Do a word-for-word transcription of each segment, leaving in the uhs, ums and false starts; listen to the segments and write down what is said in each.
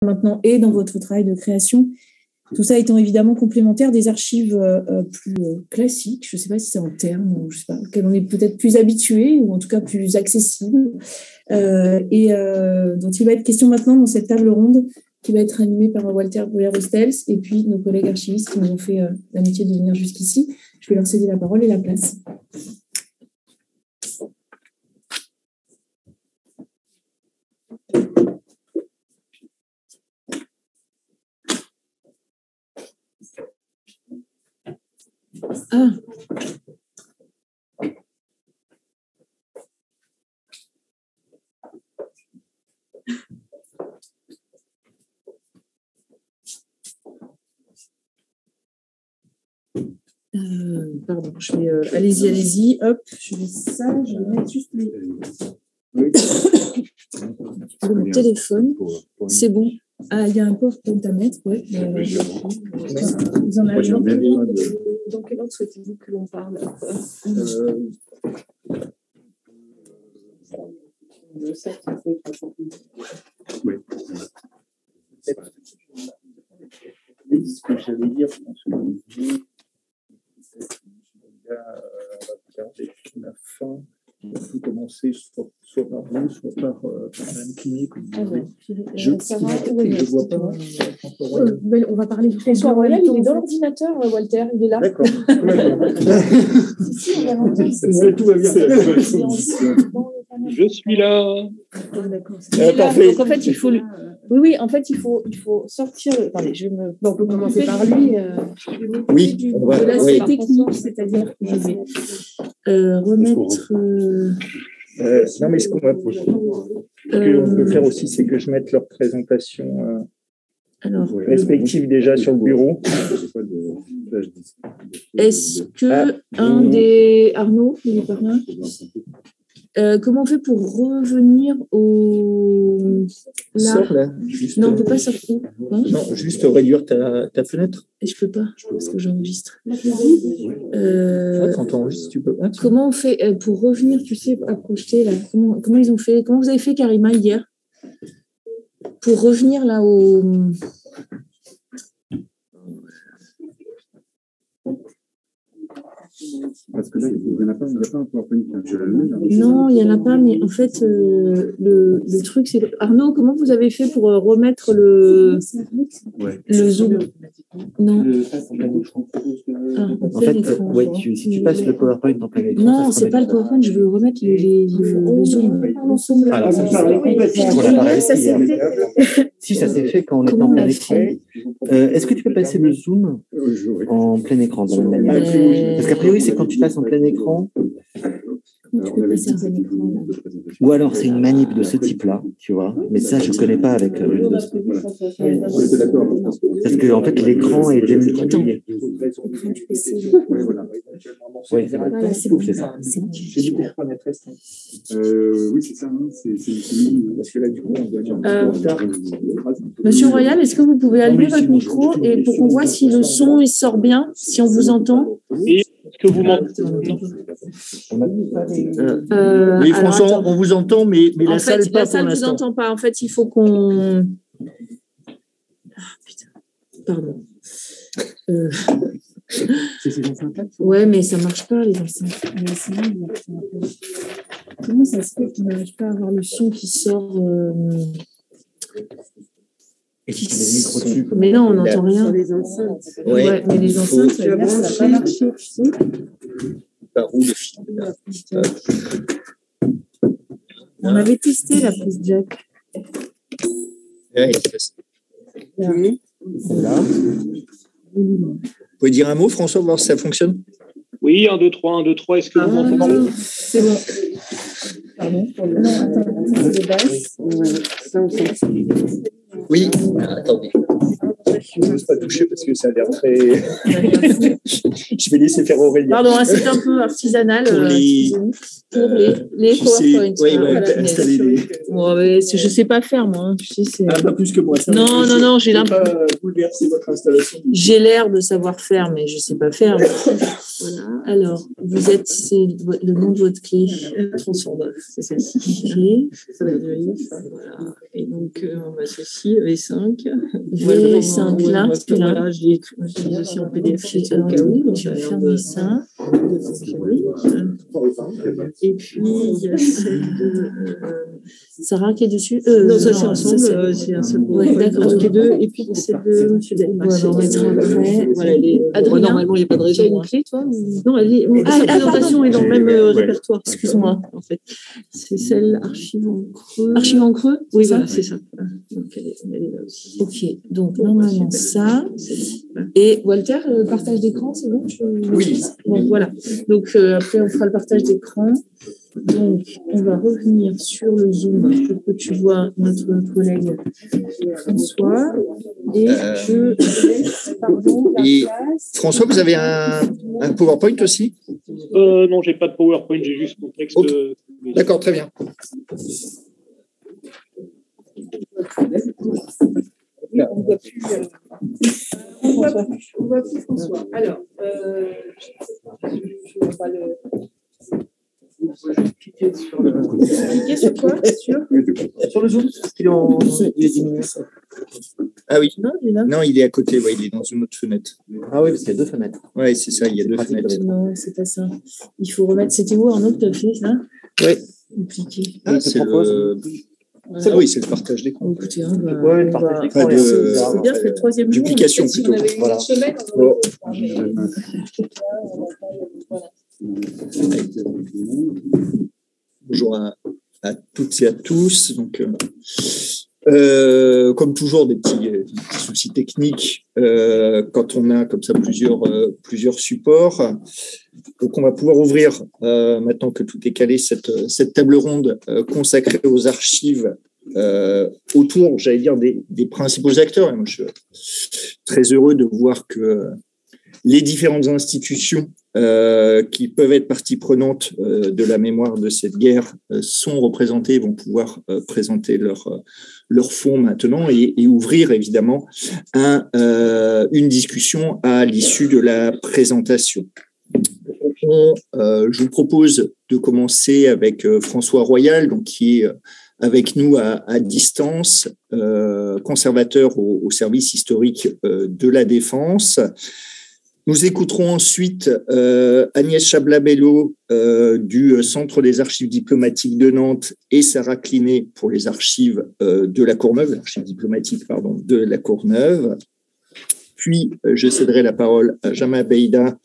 maintenant et dans votre travail de création. Tout ça étant évidemment complémentaire des archives euh, plus euh, classiques, je ne sais pas si c'est en termes, je sais pas, auxquelles on est peut-être plus habitué ou en tout cas plus accessible, euh, et euh, dont il va être question maintenant dans cette table ronde qui va être animée par Walter Breuer-Hostels et puis nos collègues archivistes qui nous ont fait euh, l'amitié de venir jusqu'ici. Je vais leur céder la parole et la place. Ah. Euh, pardon, je vais. Euh, allez-y, allez-y. Hop, je vais ça. Je vais mettre juste les. Mon téléphone. C'est bon. Ah, il y a un PowerPoint à mettre, ouais. Euh, vous en avez un. Dans quel ordre souhaitez-vous que l'on parle? euh... Oui. Ce que j'allais dire, je pense que on va regarder la fin. On peut commencer soit, soit par vous, soit par euh, Mme Kiné, comme vous voulez. Je ne vois pas. Euh, ben, on va parler de François Royal, il est dans l'ordinateur, Walter, il est là. D'accord. Si, on va l'entendre. Tout va bien. Je suis là. D'accord. Euh, parfait. Donc en fait, il faut. Lui... Oui, oui, en fait, il faut, il faut sortir. Attendez, je vais me. Bon, on peut commencer par lui. Euh... Oui, du... on va. De l'aspect Oui. technique, c'est-à-dire que je vais euh, remettre. Euh... Euh, non, mais ce qu'on va. Ce qu'on peut faire aussi, c'est que je mette leur présentation euh, Alors, respective le... déjà sur le bureau. Est-ce que ah, un des. Arnaud, il est par là. Euh, comment on fait pour revenir au. Là. Sors là. Juste... Non, on ne peut pas sortir. Hein non, juste réduire ta, ta fenêtre. Et je ne peux pas, parce que j'enregistre. Euh, quand tu enregistres, tu peux pas. Tu... Comment on fait euh, pour revenir, tu sais, à projeter là, comment, comment ils ont fait? Comment vous avez fait, Karima, hier? Pour revenir là au. Parce que là, il n'y en a pas, il n'y a pas un PowerPoint. Non, il n'y en a pas, mais en fait, euh, le, le truc, c'est. Arnaud, comment vous avez fait pour euh, remettre le, ouais. le zoom? Non. Le... Ah, en fait, euh, ouais, tu, si tu passes le PowerPoint en plein écran. Non, c'est pas le PowerPoint, je veux remettre le, les, le, le zoom. Alors, ça, ça s'est fait. Si, ça s'est fait quand on était en plein écran. Euh, Est-ce que tu peux passer le zoom en plein écran de la même manière? Euh... Parce qu'a priori, c'est quand tu passes en plein écran. Tu peux passer en plein écran, là. Ou alors, c'est une manip de ce type-là, tu vois. Mais ça, je ne connais pas avec euh, Windows. Parce que, en fait, l'écran est démultiplié. Oui, c'est vrai. Voilà, c'est bon. C'est ça. J'ai dit pour prendre la tresse. Euh, oui, c'est ça. Hein. C'est, parce que là, du coup, on doit dire. Euh, Monsieur Royal, est-ce que vous pouvez allumer votre micro et pour qu'on voit si le son il sort bien, si on vous entend? Et est-ce que vous m'entendez? Euh, oui, François, alors, on vous entend, mais, mais la en salle fait, pas la pour salle ne vous l'instant. entend pas. En fait, il faut qu'on. Ah, putain. Pardon. Euh... Ouais, mais ça ne marche pas, les enceintes. Comment ça se fait qu'on n'arrive pas à avoir le son qui sort euh... qui... Mais non, on n'entend rien. Les enceintes. Ouais, ouais, mais les enceintes, ça n'a pas marché, tu sais. Par où le fil? On avait testé la prise jack. Ouais, là. Là. Vous pouvez dire un mot, François, voir si ça fonctionne? Oui, un, deux, trois, un, deux, trois. Est-ce que ah, vous m'entendez? C'est bon. Pardon. Non, attends, c'est des basses. Oui, attendez. Je n'ose pas toucher parce que ça a l'air très. Je vais laisser faire Aurélien. Pardon, hein, c'est un peu artisanal. Pour les, pour les, les PowerPoint. Oui, ouais, voilà, installer les. Bon, mais je ne sais pas faire, moi. Hein. Tu sais, c'est... Ah, pas plus que moi. Ça non, non, non, non, j'ai l'impression. Pas bouleverser votre installation. J'ai l'air de savoir faire, mais je ne sais pas faire. Voilà. Alors, vous êtes, c'est le nom de votre clé. trente-neuf, c'est celle-ci. Clé. Ça va être joli. Voilà. Et donc, euh, on a ceci, V cinq. V cinq, voilà, là, voilà, là. voilà, je l'ai je l'ai mis aussi en P D F, juste au cas où. Je vais fermer ça. Et puis, il y a celle de... Euh, Sarah qui est dessus euh, non, ça c'est non, ensemble, ça, c'est- euh, c'est un seul Ouais, point, d'accord, donc ok. les deux. Et puis, celle de M. Delmas. Ouais, on mettra après. Voilà, les, Adrien, normalement, il n'y a pas de tu as raison. une hein. clé, toi ou... Non, elle est, Ah, sa ah, présentation pardon. est dans le même euh, Ouais. répertoire. Excuse-moi. En fait, c'est celle archive en creux. Archive en creux. Oui, ça voilà, c'est ça. Donc, elle est, elle est là aussi. Ok, donc normalement ça. Et Walter, le partage d'écran, c'est bon je... Oui. Bon, voilà. Donc euh, après, on fera le partage d'écran. Donc, on va revenir sur le Zoom pour que tu vois notre collègue François. Et Euh, je laisse, pardon, la et place. François, vous avez un, un PowerPoint aussi? Euh, non, j'ai pas de PowerPoint, j'ai juste mon texte. Ok. euh, D'accord, très bien. On ne voit plus, euh, on voit plus, on voit plus François. Alors, euh, je ne vais pas le. Cliquer sur le. Cliquer sur quoi? Sur, Sur le Zoom, parce qu'il est en il est diminué. Ah oui. non, il est là. Non, il est à côté, ouais, il est dans une autre fenêtre. Ah oui, parce qu'il y a deux fenêtres. Oui, c'est ça, il y a deux pratique, fenêtres. Non, c'est pas ça. Il faut remettre. C'était où Arnaud que tu as fait ça? Oui. Compliqué. Ah, Il te c'est propose. le... ah oui, c'est le partage d'écran. Bon, écoutez, on va. Ouais, le on partage va- d'écran, Pas il est de- assez bizarre. C'est bien, c'est le troisième jour. Duplication, mais peut-être plutôt. Si on avait eu Voilà. une semaine, on Bon. aurait pu le faire, mais- voilà. Bonjour à, à toutes et à tous. Donc, euh, euh, comme toujours, des petits, euh, des petits soucis techniques euh, quand on a comme ça plusieurs, euh, plusieurs supports. Donc, on va pouvoir ouvrir, euh, maintenant que tout est calé, cette, cette table ronde euh, consacrée aux archives euh, autour, j'allais dire, des, des principaux acteurs. Et moi, je suis très heureux de voir que les différentes institutions euh, qui peuvent être partie prenante euh, de la mémoire de cette guerre euh, sont représentées, vont pouvoir euh, présenter leur, euh, leur fonds maintenant et, et ouvrir évidemment un, euh, une discussion à l'issue de la présentation. On, euh, je vous propose de commencer avec euh, François Royal, donc, qui est avec nous à, à distance, euh, conservateur au, au service historique euh, de la Défense. Nous écouterons ensuite euh, Agnès Chabla-Bello euh, du Centre des archives diplomatiques de Nantes et Sarah Clinet pour les archives euh, de la Courneuve, l'archive diplomatique pardon, de la Courneuve. Puis, euh, je céderai la parole à Jamal Beïda,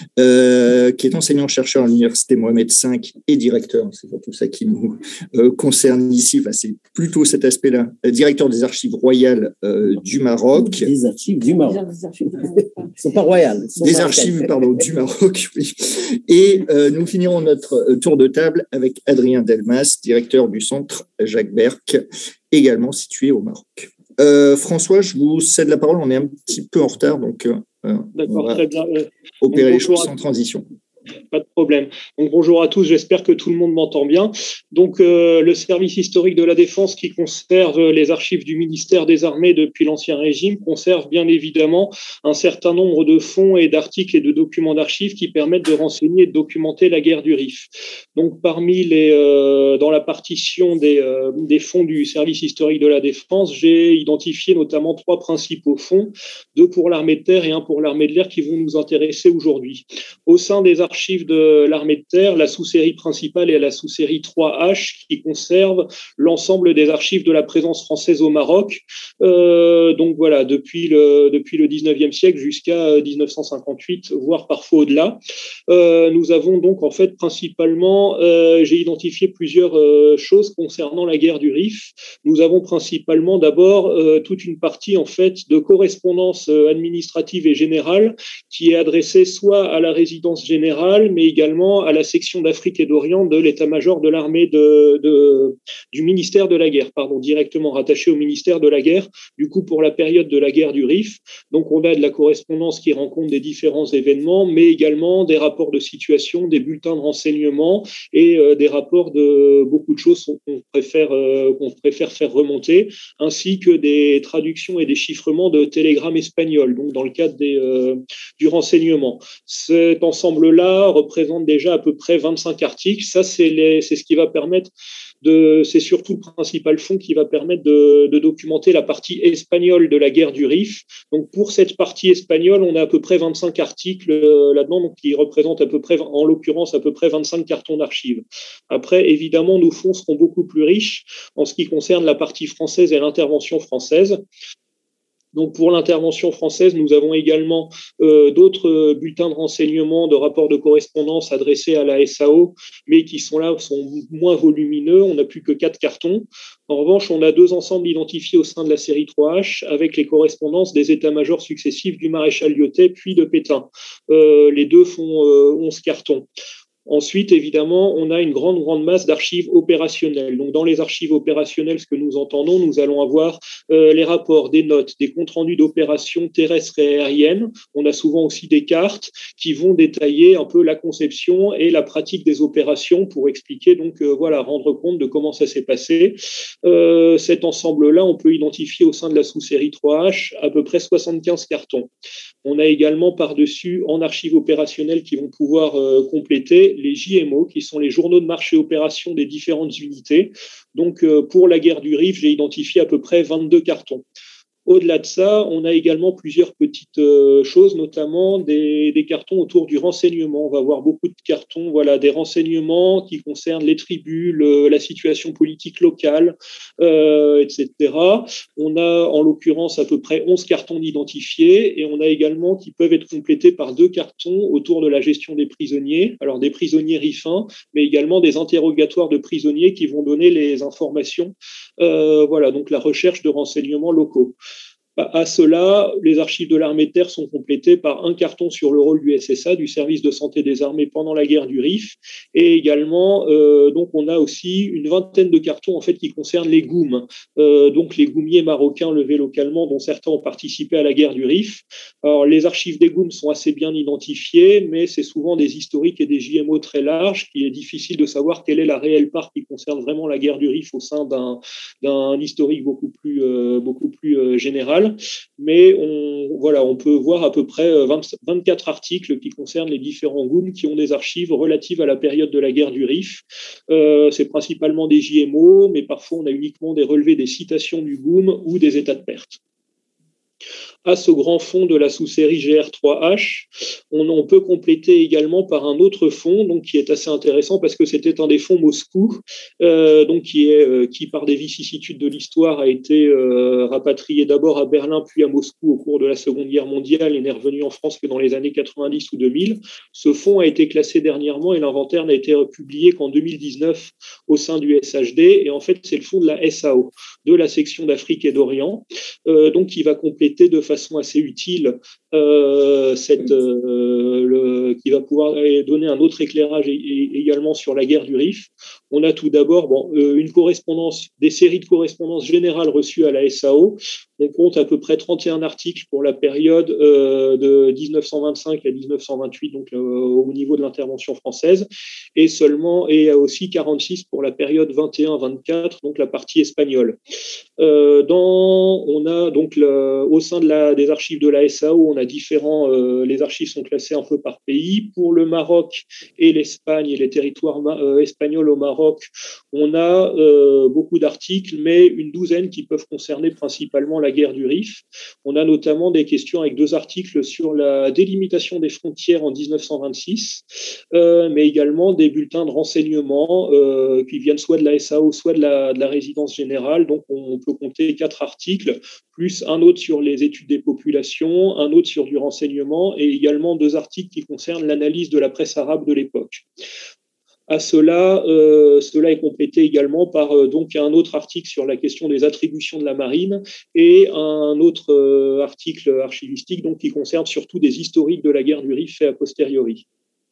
euh, qui est enseignant-chercheur à l'Université Mohamed cinq et directeur, c'est surtout ça qui nous euh, concerne ici, enfin, c'est plutôt cet aspect-là, euh, directeur des archives royales euh, du Maroc. Des archives du Maroc. Ils ne sont pas royales. ils sont Des marocaines. archives, pardon, du Maroc, oui. Et euh, nous finirons notre euh, tour de table avec Adrien Delmas, directeur du centre Jacques Berck, également situé au Maroc. Euh, François, je vous cède la parole, on est un petit peu en retard, donc euh, on D'accord, va très bien. Euh, opérer les bonjour choses à sans transition. Pas de problème. Donc bonjour à tous, j'espère que tout le monde m'entend bien. Donc euh, le service historique de la Défense qui conserve les archives du ministère des Armées depuis l'Ancien Régime conserve bien évidemment un certain nombre de fonds et d'articles et de documents d'archives qui permettent de renseigner et de documenter la guerre du Rif. Donc parmi les euh, dans la partition des, euh, des fonds du service historique de la Défense, j'ai identifié notamment trois principaux fonds, deux pour l'armée de terre et un pour l'armée de l'air qui vont nous intéresser aujourd'hui. Au sein des archives de l'armée de terre, la sous-série principale est la sous-série trois H qui conserve l'ensemble des archives de la présence française au Maroc. Euh, donc voilà, depuis le, depuis le dix-neuvième siècle jusqu'à dix-neuf cent cinquante-huit, voire parfois au-delà. Euh, nous avons donc en fait principalement, euh, j'ai identifié plusieurs euh, choses concernant la guerre du Rif. Nous avons principalement d'abord euh, toute une partie en fait de correspondance euh, administrative et générale qui est adressée soit à la résidence générale, mais également à la section d'Afrique et d'Orient de l'état-major de l'armée de, de, du ministère de la guerre, pardon, directement rattaché au ministère de la guerre, du coup pour la période de la guerre du Rif. Donc on a de la correspondance qui rend compte des différents événements, mais également des rapports de situation, des bulletins de renseignement et euh, des rapports de beaucoup de choses qu'on préfère, euh, qu'on préfère faire remonter, ainsi que des traductions et des chiffrements de télégrammes espagnols, donc dans le cadre des, euh, du renseignement. Cet ensemble-là là représente déjà à peu près vingt-cinq articles. Ça, c'est, les, c'est ce qui va permettre de, c'est surtout le principal fonds qui va permettre de, de documenter la partie espagnole de la guerre du Rif. Donc, pour cette partie espagnole, on a à peu près vingt-cinq articles euh, là-dedans, donc qui représentent à peu près, en l'occurrence, à peu près vingt-cinq cartons d'archives. Après, évidemment, nos fonds seront beaucoup plus riches en ce qui concerne la partie française et l'intervention française. Donc, pour l'intervention française, nous avons également euh, d'autres euh, bulletins de renseignement, de rapports de correspondance adressés à la S A O, mais qui sont là, sont moins volumineux. On n'a plus que quatre cartons. En revanche, on a deux ensembles identifiés au sein de la série trois H avec les correspondances des états-majors successifs du maréchal Lyautey puis de Pétain. Euh, les deux font euh, onze cartons. Ensuite, évidemment, on a une grande, grande masse d'archives opérationnelles. Donc, dans les archives opérationnelles, ce que nous entendons, nous allons avoir euh, les rapports, des notes, des comptes rendus d'opérations terrestres et aériennes. On a souvent aussi des cartes qui vont détailler un peu la conception et la pratique des opérations pour expliquer, donc, euh, voilà, rendre compte de comment ça s'est passé. Euh, cet ensemble-là, on peut identifier au sein de la sous-série trois H à peu près soixante-quinze cartons. On a également par-dessus, en archives opérationnelles qui vont pouvoir euh, compléter, les J M O, qui sont les journaux de marché opération des différentes unités. Donc, euh, pour la guerre du Rif, j'ai identifié à peu près vingt-deux cartons. Au-delà de ça, on a également plusieurs petites euh, choses, notamment des, des cartons autour du renseignement. On va voir beaucoup de cartons, voilà, des renseignements qui concernent les tribus, le, la situation politique locale, euh, et cetera. On a en l'occurrence à peu près onze cartons d'identifiés et on a également qui peuvent être complétés par deux cartons autour de la gestion des prisonniers, alors des prisonniers rifins, mais également des interrogatoires de prisonniers qui vont donner les informations, euh, voilà, donc la recherche de renseignements locaux. À cela, les archives de l'armée de terre sont complétées par un carton sur le rôle du S S A, du service de santé des armées pendant la guerre du Rif, et également, euh, donc on a aussi une vingtaine de cartons en fait qui concernent les goums, euh, donc les goumiers marocains levés localement, dont certains ont participé à la guerre du Rif. Alors les archives des goums sont assez bien identifiées, mais c'est souvent des historiques et des J M O très larges, qui est difficile de savoir quelle est la réelle part qui concerne vraiment la guerre du Rif au sein d'un, d'un historique beaucoup plus, euh, beaucoup plus euh, général. Mais on, voilà, on peut voir à peu près vingt, vingt-quatre articles qui concernent les différents goums qui ont des archives relatives à la période de la guerre du Rif. Euh, c'est principalement des J M O, mais parfois on a uniquement des relevés des citations du goum ou des états de perte. À ce grand fonds de la sous-série G R trois H, on, on peut compléter également par un autre fonds, donc qui est assez intéressant parce que c'était un des fonds Moscou, euh, donc qui est euh, qui par des vicissitudes de l'histoire a été euh, rapatrié d'abord à Berlin puis à Moscou au cours de la Seconde Guerre mondiale et n'est revenu en France que dans les années quatre-vingt-dix ou deux mille. Ce fonds a été classé dernièrement et l'inventaire n'a été publié qu'en deux mille dix-neuf au sein du S H D, et en fait c'est le fonds de la S A O, de la section d'Afrique et d'Orient, euh, donc qui va compléter de façon façon assez utile, euh, cette, euh, le, qui va pouvoir donner un autre éclairage et, et également sur la guerre du Rif. On a tout d'abord bon, euh, une correspondance, des séries de correspondances générales reçues à la S A O. On compte à peu près trente et un articles pour la période euh, de dix-neuf cent vingt-cinq à dix-neuf cent vingt-huit, donc euh, au niveau de l'intervention française, et seulement et aussi quarante-six pour la période vingt et un vingt-quatre, donc la partie espagnole. Euh, dans, on a donc le, au sein de la, des archives de la S A O, on a différents, euh, les archives sont classées un peu par pays. Pour le Maroc et l'Espagne et les territoires euh, espagnols au Maroc, on a euh, beaucoup d'articles, mais une douzaine qui peuvent concerner principalement la guerre du Rif. On a notamment des questions avec deux articles sur la délimitation des frontières en dix-neuf cent vingt-six, euh, mais également des bulletins de renseignement euh, qui viennent soit de la S A O, soit de la, de la résidence générale. Donc, on peut compter quatre articles, plus un autre sur les études des populations, un autre sur du renseignement, et également deux articles qui concernent l'analyse de la presse arabe de l'époque. À cela, euh, cela est complété également par euh, donc un autre article sur la question des attributions de la marine et un autre euh, article archivistique donc, qui concerne surtout des historiques de la guerre du Rif fait a posteriori.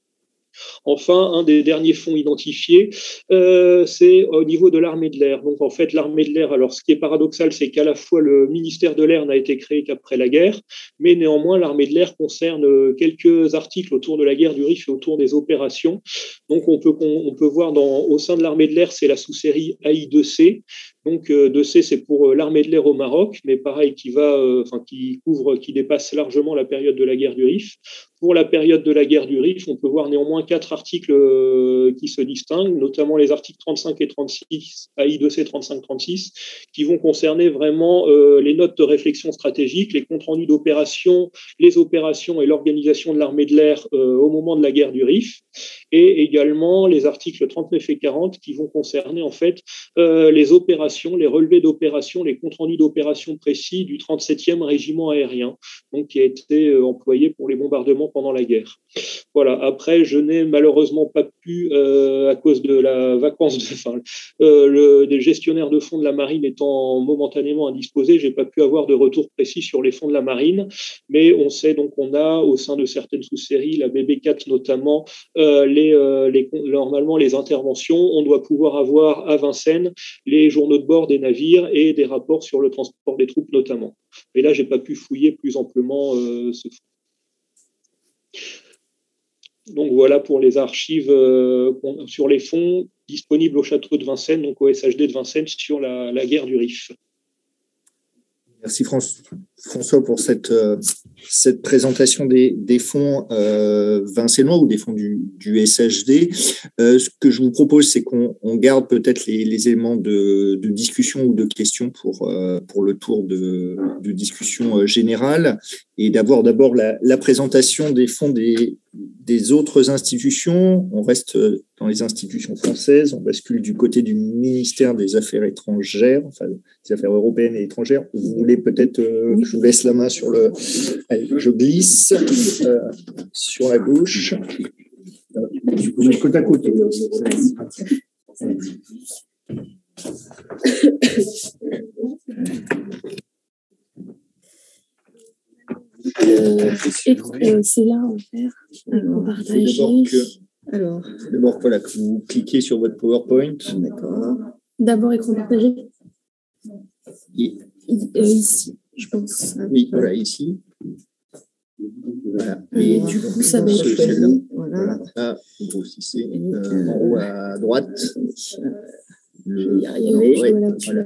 Enfin, un des derniers fonds identifiés, euh, c'est au niveau de l'armée de l'air. Donc, en fait, l'armée de l'air, alors ce qui est paradoxal, c'est qu'à la fois le ministère de l'air n'a été créé qu'après la guerre, mais néanmoins, l'armée de l'air concerne quelques articles autour de la guerre du Rif et autour des opérations. Donc, on peut, on peut voir dans, au sein de l'armée de l'air, c'est la sous-série A I deux C, Donc, euh, deux C, c'est pour euh, l'armée de l'air au Maroc, mais pareil, qui va, euh, enfin, qui couvre, qui dépasse largement la période de la guerre du Rif. Pour la période de la guerre du Rif, on peut voir néanmoins quatre articles euh, qui se distinguent, notamment les articles trente-cinq et trente-six, A I deux C trente-cinq trente-six, qui vont concerner vraiment euh, les notes de réflexion stratégique, les comptes rendus d'opérations, les opérations et l'organisation de l'armée de l'air euh, au moment de la guerre du Rif, et également les articles trente-neuf et quarante qui vont concerner en fait euh, les opérations, les relevés d'opérations, les comptes rendus d'opérations précis du trente-septième régiment aérien, donc qui a été euh, employé pour les bombardements pendant la guerre. Voilà. Après, je n'ai malheureusement pas pu, euh, à cause de la vacance, de, enfin, euh, le, des gestionnaires de fonds de la marine étant momentanément indisposés, j'ai pas pu avoir de retour précis sur les fonds de la marine, mais on sait donc qu'on a au sein de certaines sous-séries, la B B quatre notamment, euh, les, euh, les, normalement les interventions. On doit pouvoir avoir à Vincennes les journaux de bord des navires et des rapports sur le transport des troupes notamment. Et là, j'ai pas pu fouiller plus amplement euh, ce fonds. Donc voilà pour les archives euh, sur les fonds disponibles au château de Vincennes, donc au S H D de Vincennes sur la, la guerre du Rif. Merci François pour cette, euh, cette présentation des, des fonds euh, vincennois ou des fonds du, du S H D. Euh, ce que je vous propose, c'est qu'on on garde peut-être les, les éléments de, de discussion ou de questions pour, euh, pour le tour de, de discussion euh, générale et d'avoir d'abord la, la présentation des fonds des, des autres institutions. On reste dans les institutions françaises, on bascule du côté du ministère des Affaires étrangères, enfin des Affaires européennes et étrangères. Vous voulez peut-être euh, que je vous laisse la main sur le... Allez, je glisse euh, sur la gauche. Du coup, mettre côte à côté. Euh, euh, c'est là, on va faire. Alors, partager. Alors, d'abord, voilà, que vous cliquez sur votre PowerPoint. D'accord. D'abord, écran partagé. Et, euh, ici, je pense. Oui, voilà, ici. Voilà. Et, Et du coup, ça va être choisi. Voilà. Ah, grossissez. Euh, en haut à droite. Le... Y arriver. Ouais, voilà, voilà.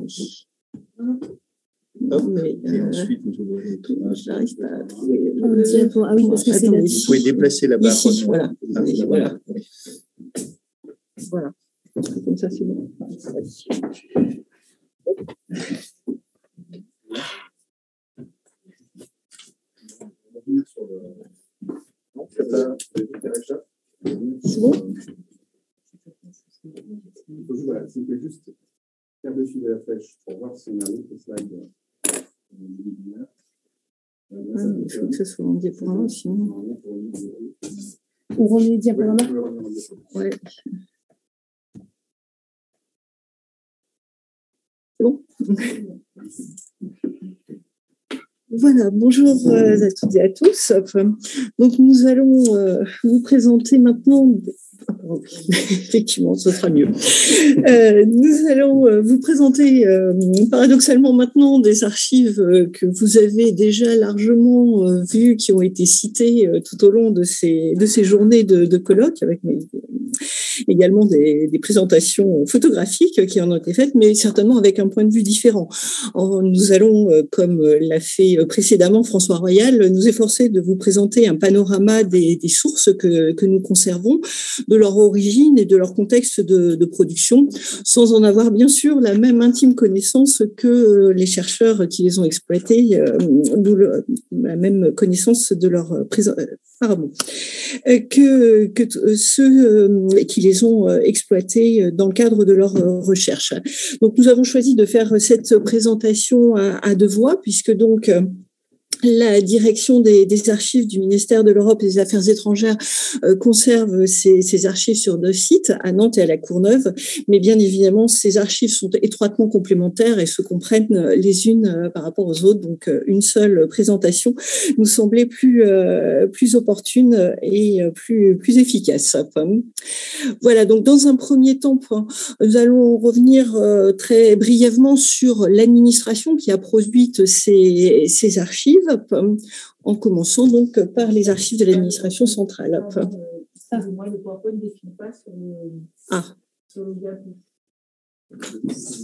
Hop, mais, et euh, ensuite, vous ouvrez tout. Je n'arrive pas à trouver le diapo. Ah oui, parce que c'est là. Vous pouvez déplacer la barre. Ici, voilà. Ah, voilà. Voilà. Comme ça, c'est bon. C'est bon? Voilà, c'était juste faire dessus de la flèche pour voir si on a l'autre slide. Ah, il faut que ce soit en diaporama, sinon. On remet les diaporamas? Ouais. C'est bon? Voilà, bonjour à toutes et à tous. Donc, nous allons euh, vous présenter maintenant. Effectivement, ce sera mieux. Euh, nous allons euh, vous présenter euh, paradoxalement maintenant des archives euh, que vous avez déjà largement euh, vues, qui ont été citées euh, tout au long de ces, de ces journées de, de colloques, avec mes, également des, des présentations photographiques qui en ont été faites, mais certainement avec un point de vue différent. En, nous allons, euh, comme l'a fait précédemment François Royal, nous efforcer de vous présenter un panorama des, des sources que, que nous conservons, de leur origine et de leur contexte de, de production, sans en avoir bien sûr la même intime connaissance que les chercheurs qui les ont exploités, euh, le, la même connaissance de leur présence, pardon, que, que ceux qui les ont exploités dans le cadre de leur recherche. Donc nous avons choisi de faire cette présentation à, à deux voix, puisque donc la direction des, des archives du ministère de l'Europe et des Affaires étrangères euh, conserve ces, ces archives sur deux sites, à Nantes et à la Courneuve, mais bien évidemment, ces archives sont étroitement complémentaires et se comprennent les unes euh, par rapport aux autres. Donc, euh, une seule présentation nous semblait plus, euh, plus opportune et euh, plus, plus efficace. Enfin, voilà, donc dans un premier temps, nous allons revenir euh, très brièvement sur l'administration qui a produit ces, ces archives, en commençant donc par les archives de l'administration centrale. Moi, le PowerPoint ne défile pas sur le, ah. sur le diapo.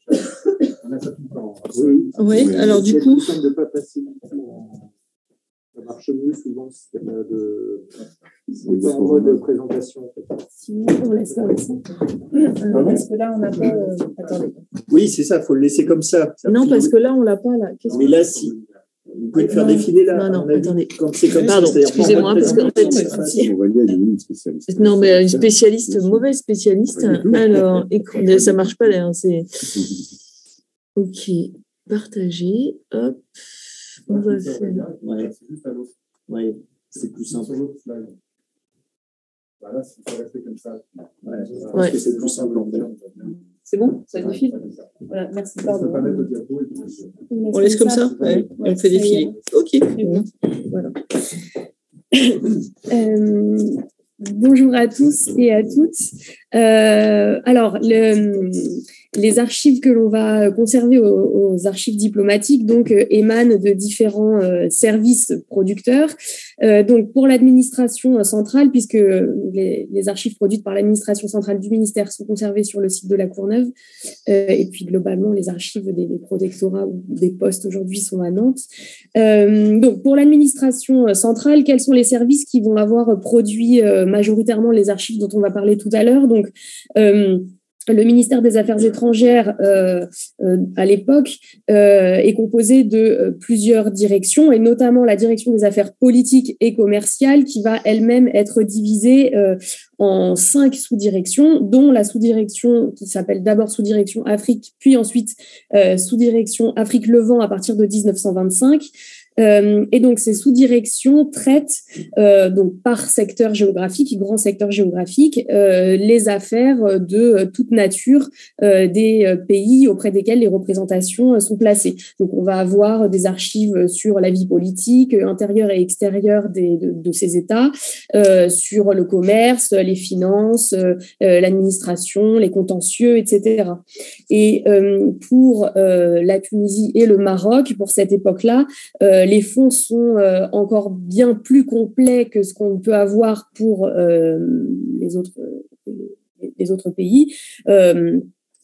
On a ça tout le temps. Oui, oui, oui. Alors du coup. De pas passer du tout en... Ça marche mieux souvent si c'est de... C'est en mode présentation. En fait. Sinon, on laisse là aussi. Euh, parce que là, on n'a pas. Euh... Attendez. Oui, c'est ça, il faut le laisser comme ça. ça non, parce que là, on l'a pas là. Qu'est-ce mais là, si. Vous pouvez le faire défiler là. Non, non, attendez. Quand c'est comme Pardon, ça, excusez-moi, parce qu'en fait. Si... Non, mais une spécialiste, mauvaise spécialiste. Alors, écoute, ça marche pas là. C'est. Ok, partager. Hop. On va faire. Ouais. Ouais, c'est plus simple. Voilà, si ça rester comme ça. Ouais, parce que c'est plus simple en fait. C'est bon, ça défile. Voilà, merci. Pardon. On laisse comme ça, ouais. Ouais, on fait défiler. Ok. Voilà. euh, bonjour à tous et à toutes. Euh, alors, le, les archives que l'on va conserver aux, aux archives diplomatiques donc euh, émanent de différents euh, services producteurs. Euh, donc, pour l'administration centrale, puisque les, les archives produites par l'administration centrale du ministère sont conservées sur le site de la Courneuve, euh, et puis globalement, les archives des, des protectorats ou des postes aujourd'hui sont à Nantes. Euh, donc, pour l'administration centrale, quels sont les services qui vont avoir produit euh, majoritairement les archives dont on va parler tout à l'heure? Donc, euh, le ministère des Affaires étrangères, euh, euh, à l'époque, euh, est composé de euh, plusieurs directions, et notamment la direction des affaires politiques et commerciales, qui va elle-même être divisée euh, en cinq sous-directions, dont la sous-direction qui s'appelle d'abord sous-direction Afrique, puis ensuite euh, sous-direction Afrique-Levant à partir de dix-neuf cent vingt-cinq. Euh, et donc, ces sous-directions traitent euh, donc par secteur géographique, grand secteur géographique, euh, les affaires de euh, toute nature euh, des euh, pays auprès desquels les représentations euh, sont placées. Donc, on va avoir des archives sur la vie politique euh, intérieure et extérieure des, de, de ces États, euh, sur le commerce, les finances, euh, l'administration, les contentieux, et cetera. Et euh, pour euh, la Tunisie et le Maroc, pour cette époque-là, euh, les fonds sont euh, encore bien plus complets que ce qu'on peut avoir pour euh, les autres, les autres pays. Euh,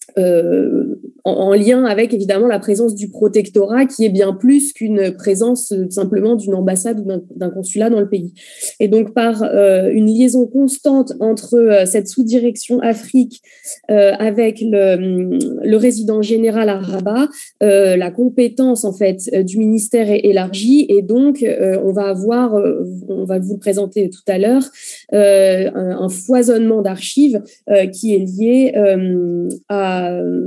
Euh, en, en lien avec évidemment la présence du protectorat, qui est bien plus qu'une présence euh, simplement d'une ambassade ou d'un, d'un consulat dans le pays. Et donc par euh, une liaison constante entre euh, cette sous-direction Afrique euh, avec le, le résident général à Rabat, euh, la compétence en fait du ministère est élargie, et donc euh, on va avoir, euh, on va vous le présenter tout à l'heure, euh, un, un foisonnement d'archives euh, qui est lié euh, à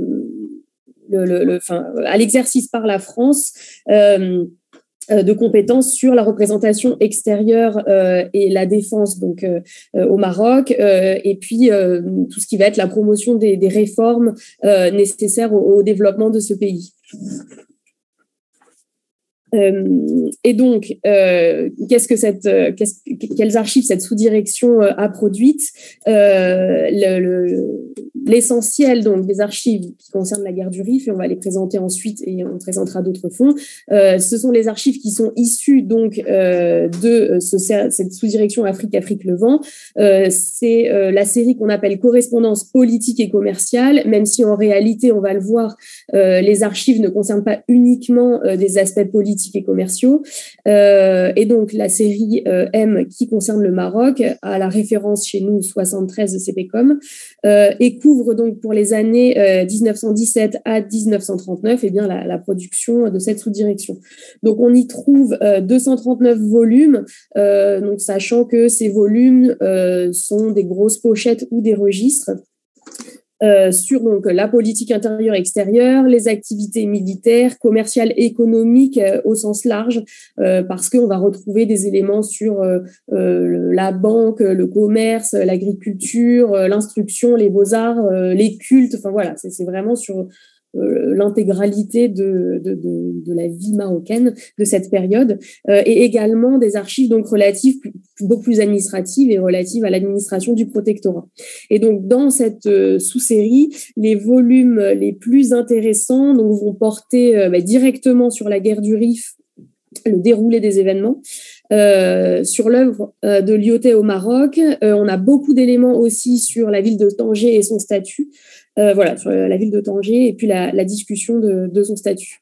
Le, le, le, enfin, à l'exercice par la France euh, de compétences sur la représentation extérieure euh, et la défense donc euh, au Maroc, euh, et puis euh, tout ce qui va être la promotion des, des réformes euh, nécessaires au, au développement de ce pays. Euh, et donc, euh, qu'est-ce que cette, euh, qu'est-ce, quelles archives cette sous-direction euh, a produites? euh, le, le, L'essentiel donc des archives qui concernent la guerre du Rif, et on va les présenter ensuite, et on présentera d'autres fonds. Euh, ce sont les archives qui sont issues donc euh, de ce, cette sous-direction Afrique-Afrique-Levant. Euh, c'est euh, la série qu'on appelle correspondance politique et commerciale, même si en réalité, on va le voir, euh, les archives ne concernent pas uniquement euh, des aspects politiques et commerciaux. Euh, et donc, la série euh, M, qui concerne le Maroc, a la référence chez nous soixante-treize C P Com, euh, et couvre donc pour les années euh, dix-neuf cent dix-sept à dix-neuf cent trente-neuf, eh bien, la, la production de cette sous-direction. Donc, on y trouve euh, deux cent trente-neuf volumes, euh, donc sachant que ces volumes euh, sont des grosses pochettes ou des registres. Euh, sur donc la politique intérieure et extérieure, les activités militaires, commerciales, économiques euh, au sens large, euh, parce qu'on va retrouver des éléments sur euh, euh, la banque, le commerce, l'agriculture, euh, l'instruction, les beaux-arts, euh, les cultes. Enfin voilà, c'est, c'est vraiment sur euh, l'intégralité de, de, de, de la vie marocaine de cette période, euh, et également des archives donc relatives, plus, beaucoup plus administratives et relatives à l'administration du protectorat. Et donc, dans cette euh, sous-série, les volumes les plus intéressants donc, vont porter euh, bah, directement sur la guerre du Rif, le déroulé des événements, euh, sur l'œuvre euh, de Lyautey au Maroc. Euh, on a beaucoup d'éléments aussi sur la ville de Tanger et son statut, euh, voilà, sur la ville de Tanger, et puis la, la discussion de, de son statut.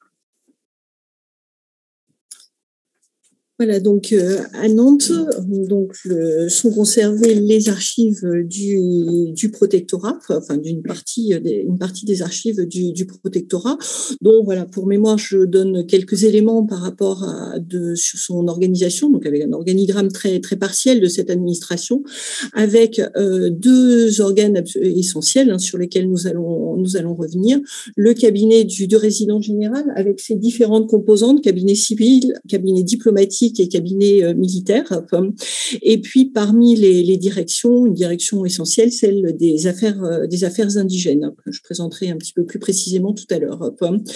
Voilà, donc euh, à Nantes, donc le, sont conservées les archives du, du protectorat, enfin d'une partie, des, une partie des archives du, du protectorat. Donc voilà, pour mémoire, je donne quelques éléments par rapport à de sur son organisation, donc avec un organigramme très très partiel de cette administration, avec euh, deux organes essentiels hein, sur lesquels nous allons nous allons revenir. Le cabinet du de résident général avec ses différentes composantes, cabinet civil, cabinet diplomatique et cabinet euh, militaire. Et puis parmi les, les directions, une direction essentielle, celle des affaires euh, des affaires indigènes, que je présenterai un petit peu plus précisément tout à l'heure.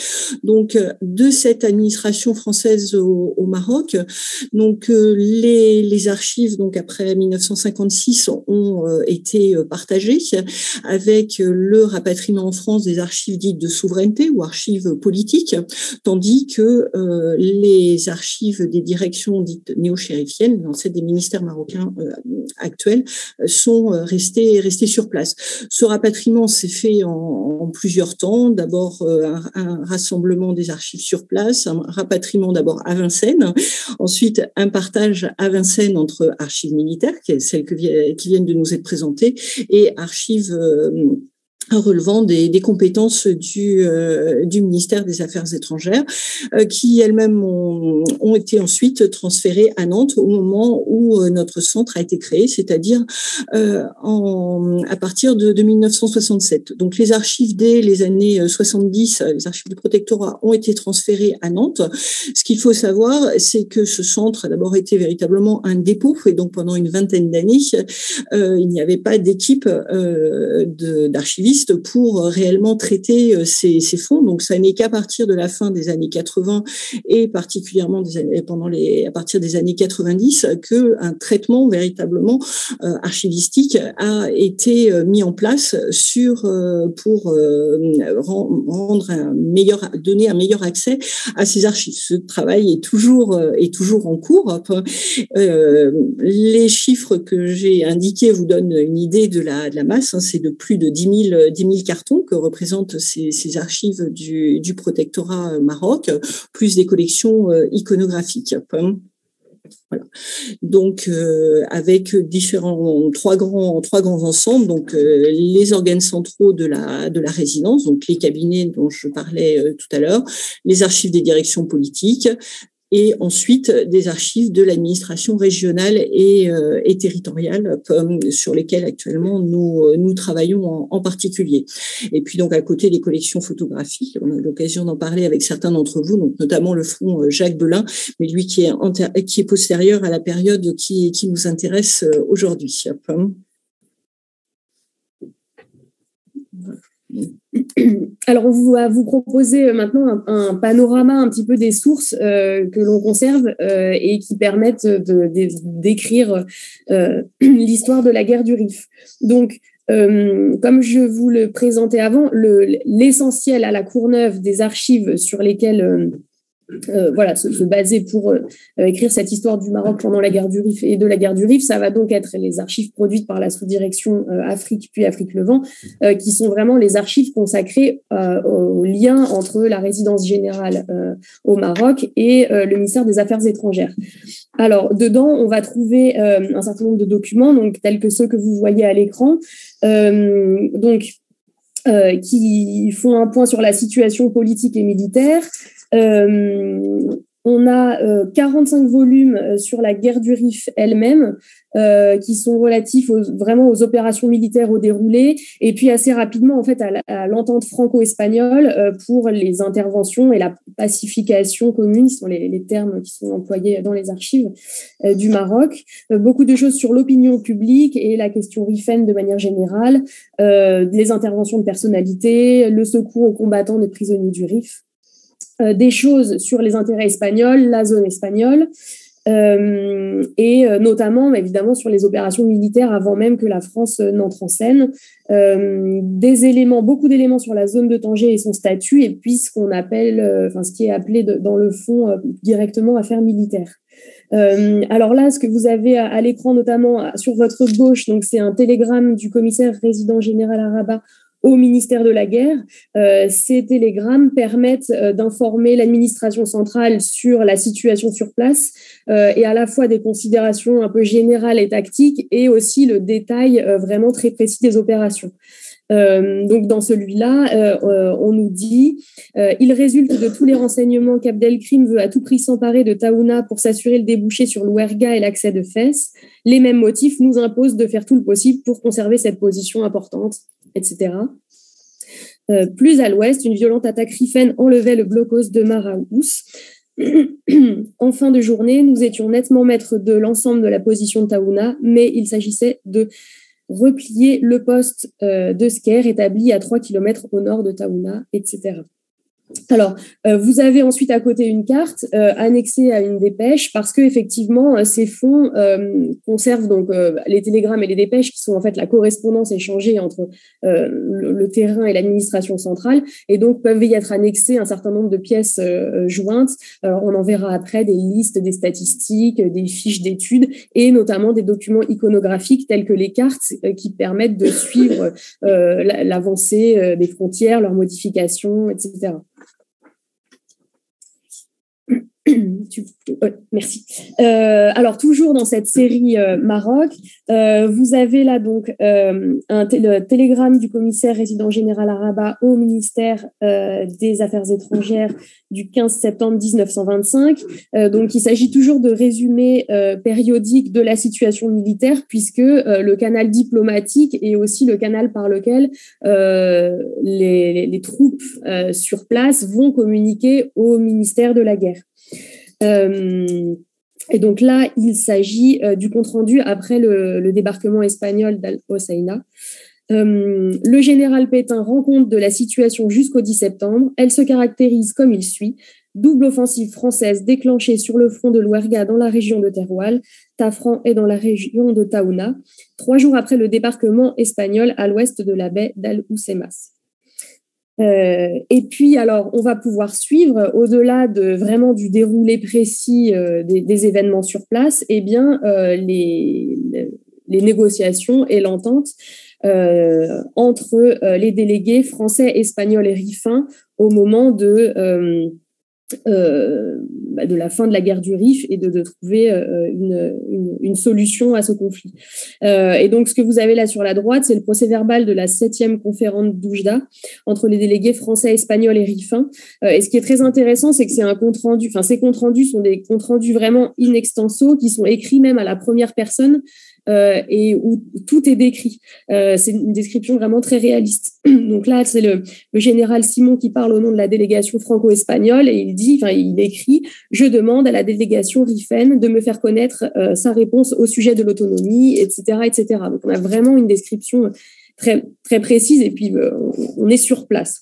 Donc de cette administration française au, au Maroc, donc euh, les, les archives donc après mille neuf cent cinquante-six ont euh, été partagées avec le rapatriement en France des archives dites de souveraineté ou archives politiques, tandis que euh, les archives des directions dites néo-chérifiennes, l'ancêtre des ministères marocains euh, actuels, sont restés, restés sur place. Ce rapatriement s'est fait en, en plusieurs temps. D'abord, euh, un, un rassemblement des archives sur place, un rapatriement d'abord à Vincennes, ensuite un partage à Vincennes entre archives militaires, qui est celles que, qui viennent de nous être présentées, et archives euh, relevant des, des compétences du, euh, du ministère des Affaires étrangères, euh, qui elles-mêmes ont, ont été ensuite transférées à Nantes au moment où euh, notre centre a été créé, c'est-à-dire euh, en, à partir de, de mille neuf cent soixante-sept. Donc les archives dès les années soixante-dix, les archives du protectorat ont été transférées à Nantes. Ce qu'il faut savoir, c'est que ce centre a d'abord été véritablement un dépôt, et donc pendant une vingtaine d'années, euh, il n'y avait pas d'équipe euh, de, d'archivistes pour réellement traiter ces, ces fonds. Donc, ça n'est qu'à partir de la fin des années quatre-vingts et particulièrement des années, pendant les, à partir des années quatre-vingt-dix qu'un traitement véritablement euh, archivistique a été mis en place sur, euh, pour euh, rendre un meilleur, donner un meilleur accès à ces archives. Ce travail est toujours, est toujours en cours. Euh, les chiffres que j'ai indiqués vous donnent une idée de la, de la masse. Hein, c'est de plus de dix mille cartons que représentent ces, ces archives du, du protectorat Maroc, plus des collections euh, iconographiques. Voilà. Donc, euh, avec différents trois grands trois grands ensembles, donc euh, les organes centraux de la de la résidence, donc les cabinets dont je parlais euh, tout à l'heure, les archives des directions politiques, et ensuite des archives de l'administration régionale et, euh, et territoriale euh, sur lesquelles actuellement nous nous travaillons en, en particulier. Et puis donc à côté des collections photographiques, on a eu l'occasion d'en parler avec certains d'entre vous, donc notamment le fonds Jacques Belin, mais lui qui est inter- qui est postérieur à la période qui qui nous intéresse aujourd'hui. Alors, on va vous proposer maintenant un, un panorama un petit peu des sources euh, que l'on conserve euh, et qui permettent de, de, d'écrire euh, l'histoire de la guerre du Rif. Donc, euh, comme je vous le présentais avant, le, l'essentiel à la Courneuve des archives sur lesquelles euh, Euh, voilà, se, se baser pour euh, écrire cette histoire du Maroc pendant la guerre du Rif et de la guerre du Rif, ça va donc être les archives produites par la sous-direction euh, Afrique puis Afrique-Levant, euh, qui sont vraiment les archives consacrées euh, au lien entre la résidence générale euh, au Maroc et euh, le ministère des Affaires étrangères. Alors, dedans, on va trouver euh, un certain nombre de documents, donc tels que ceux que vous voyez à l'écran, euh, donc euh, qui font un point sur la situation politique et militaire. Euh, on a euh, quarante-cinq volumes sur la guerre du Rif elle-même, euh, qui sont relatifs aux, vraiment aux opérations militaires au déroulé, et puis assez rapidement en fait à, à l'entente franco-espagnole euh, pour les interventions et la pacification commune, ce sont les, les termes qui sont employés dans les archives euh, du Maroc. Euh, beaucoup de choses sur l'opinion publique et la question rifaine de manière générale, euh, les interventions de personnalités, le secours aux combattants des prisonniers du Rif. Euh, des choses sur les intérêts espagnols, la zone espagnole, euh, et euh, notamment, évidemment, sur les opérations militaires avant même que la France euh, n'entre en scène. Euh, des éléments, beaucoup d'éléments sur la zone de Tanger et son statut, et puis ce qu'on appelle, euh, enfin, ce qui est appelé de, dans le fond euh, directement affaires militaires. Euh, alors là, ce que vous avez à, à l'écran, notamment sur votre gauche, donc c'est un télégramme du commissaire résident général à Rabat au ministère de la Guerre. Euh, ces télégrammes permettent euh, d'informer l'administration centrale sur la situation sur place euh, et à la fois des considérations un peu générales et tactiques et aussi le détail euh, vraiment très précis des opérations. Euh, donc dans celui-là, euh, euh, on nous dit euh, il résulte de tous les renseignements qu'Abdelkrim veut à tout prix s'emparer de Taouna pour s'assurer le débouché sur l'Ouerga et l'accès de Fès. Les mêmes motifs nous imposent de faire tout le possible pour conserver cette position importante, et cetera. Euh, plus à l'ouest, une violente attaque rifène enlevait le blocos de Maraous. En fin de journée, nous étions nettement maîtres de l'ensemble de la position de Taouna, mais il s'agissait de replier le poste euh, de Sker établi à trois kilomètres au nord de Taouna, et cetera. Alors, euh, vous avez ensuite à côté une carte euh, annexée à une dépêche parce que effectivement, ces fonds euh, conservent donc euh, les télégrammes et les dépêches qui sont en fait la correspondance échangée entre euh, le, le terrain et l'administration centrale et donc peuvent y être annexés un certain nombre de pièces euh, jointes. Alors, on en verra après des listes, des statistiques, des fiches d'études et notamment des documents iconographiques tels que les cartes euh, qui permettent de suivre euh, l'avancée euh, des frontières, leurs modifications, et cetera. Tu... Ouais, merci. Euh, alors, toujours dans cette série euh, Maroc, euh, vous avez là donc euh, un t- le télégramme du commissaire résident général à Rabat au ministère euh, des Affaires étrangères du quinze septembre dix-neuf cent vingt-cinq. Euh, donc, il s'agit toujours de résumés euh, périodiques de la situation militaire, puisque euh, le canal diplomatique est aussi le canal par lequel euh, les, les, les troupes euh, sur place vont communiquer au ministère de la Guerre. Euh, et donc là, il s'agit euh, du compte-rendu après le, le débarquement espagnol d'Al-Hosseina. Euh, le général Pétain rend compte de la situation jusqu'au dix septembre. Elle se caractérise comme il suit. Double offensive française déclenchée sur le front de l'Ouerga dans la région de Teroual. Tafran est dans la région de Taouna. Trois jours après le débarquement espagnol à l'ouest de la baie d'Al-Housemas. Euh, et puis, alors, on va pouvoir suivre, au-delà de vraiment du déroulé précis euh, des, des événements sur place, eh bien, euh, les, les négociations et l'entente euh, entre euh, les délégués français, espagnols et rifins au moment de euh, Euh, bah de la fin de la guerre du Rif et de, de trouver euh, une, une, une solution à ce conflit. Euh, et donc, ce que vous avez là sur la droite, c'est le procès-verbal de la septième conférence d'Oujda entre les délégués français, espagnols et rifins. Euh, et ce qui est très intéressant, c'est que c'est un compte-rendu, enfin, ces comptes-rendus sont des comptes-rendus vraiment in extenso qui sont écrits même à la première personne euh, et où tout est décrit. Euh, c'est une description vraiment très réaliste. Donc là, c'est le, le général Simon qui parle au nom de la délégation franco-espagnole et il dit, enfin, il écrit « Je demande à la délégation rifaine de me faire connaître euh, sa réponse au sujet de l'autonomie, et cetera, et cetera » Donc, on a vraiment une description très, très précise et puis euh, on est sur place.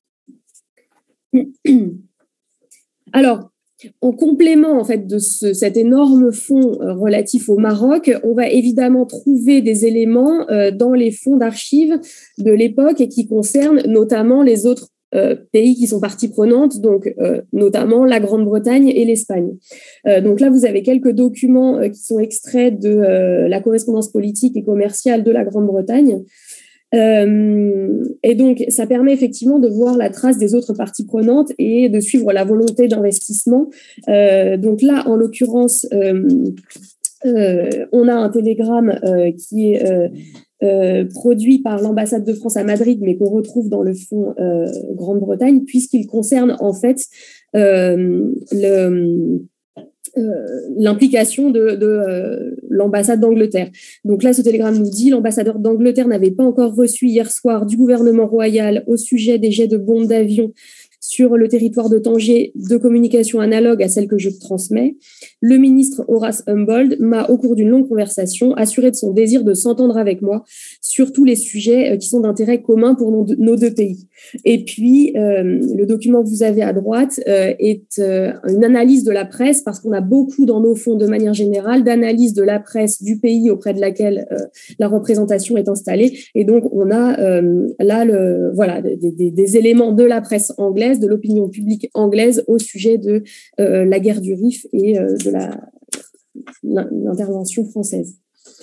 Alors, en complément en fait de ce, cet énorme fonds euh, relatif au Maroc, on va évidemment trouver des éléments euh, dans les fonds d'archives de l'époque et qui concernent notamment les autres euh, pays qui sont parties prenantes, donc euh, notamment la Grande-Bretagne et l'Espagne. Euh, donc là, vous avez quelques documents euh, qui sont extraits de euh, la correspondance politique et commerciale de la Grande-Bretagne. Euh, et donc, ça permet effectivement de voir la trace des autres parties prenantes et de suivre la volonté d'investissement. Euh, donc là, en l'occurrence, euh, euh, on a un télégramme euh, qui est euh, euh, produit par l'ambassade de France à Madrid, mais qu'on retrouve dans le fonds euh, Grande-Bretagne, puisqu'il concerne en fait euh, le... Euh, l'implication de, de euh, l'ambassade d'Angleterre. Donc là, ce télégramme nous dit « L'ambassadeur d'Angleterre n'avait pas encore reçu hier soir du gouvernement royal au sujet des jets de bombes d'avion sur le territoire de Tanger de communication analogue à celle que je transmets. Le ministre Horace Humboldt m'a, au cours d'une longue conversation, assuré de son désir de s'entendre avec moi sur tous les sujets qui sont d'intérêt commun pour nos, nos deux pays. » Et puis, euh, le document que vous avez à droite euh, est euh, une analyse de la presse, parce qu'on a beaucoup dans nos fonds, de manière générale, d'analyse de la presse du pays auprès de laquelle euh, la représentation est installée. Et donc, on a euh, là le, voilà, des, des, des éléments de la presse anglaise, de l'opinion publique anglaise au sujet de euh, la guerre du Rif et euh, de la, l'intervention française.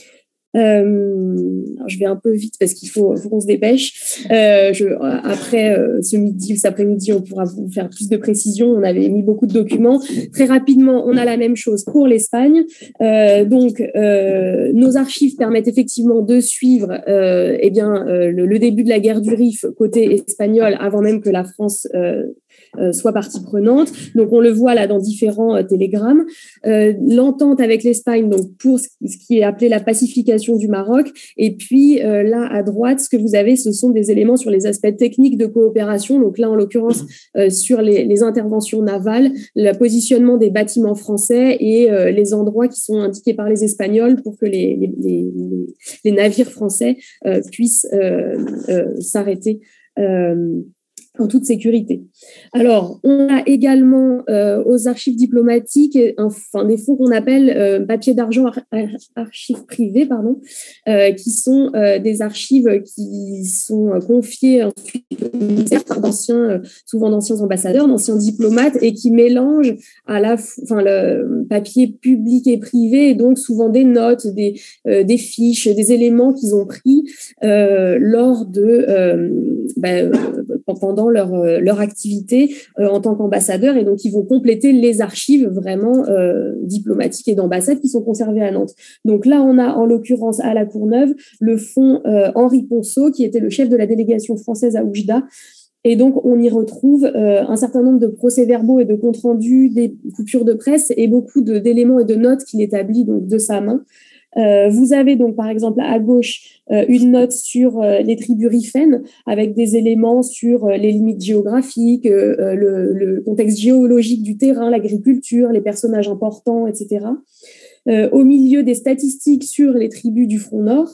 Euh, alors je vais un peu vite parce qu'il faut, faut qu'on se dépêche. Euh, je, après euh, ce midi ou cet après-midi, on pourra vous faire plus de précisions. On avait mis beaucoup de documents. Très rapidement, on a la même chose pour l'Espagne. Euh, donc, euh, nos archives permettent effectivement de suivre euh, eh bien, euh, le, le début de la guerre du Rif côté espagnol, avant même que la France euh, euh, soit partie prenante. Donc, on le voit là dans différents euh, télégrammes. Euh, l'entente avec l'Espagne, donc pour ce qui est appelé la pacification du Maroc. Et puis euh, là, à droite, ce que vous avez, ce sont des éléments sur les aspects techniques de coopération. Donc là, en l'occurrence, euh, sur les, les interventions navales, le positionnement des bâtiments français et euh, les endroits qui sont indiqués par les Espagnols pour que les, les, les, les navires français euh, puissent euh, euh, s'arrêter euh, en toute sécurité. Alors, on a également euh, aux archives diplomatiques enfin, des fonds qu'on appelle euh, papier d'argent ar- ar- archives privées, pardon, euh, qui sont euh, des archives qui sont confiées ensuite au ministère par d'anciens, euh, souvent d'anciens ambassadeurs, d'anciens diplomates, et qui mélangent à la, enfin, le papier public et privé, et donc souvent des notes, des, euh, des fiches, des éléments qu'ils ont pris euh, lors de euh, ben, pendant leur, leur activité euh, en tant qu'ambassadeur, et donc ils vont compléter les archives vraiment euh, diplomatiques et d'ambassade qui sont conservées à Nantes. Donc là, on a en l'occurrence à la Courneuve le fonds euh, Henri Ponceau, qui était le chef de la délégation française à Oujda. Et donc, on y retrouve euh, un certain nombre de procès-verbaux et de comptes rendus, des coupures de presse et beaucoup de, d'éléments et de notes qu'il établit donc de sa main. Euh, vous avez donc, par exemple, à gauche, euh, une note sur euh, les tribus rifènes avec des éléments sur euh, les limites géographiques, euh, le, le contexte géologique du terrain, l'agriculture, les personnages importants, et cetera. Euh, au milieu, des statistiques sur les tribus du Front Nord.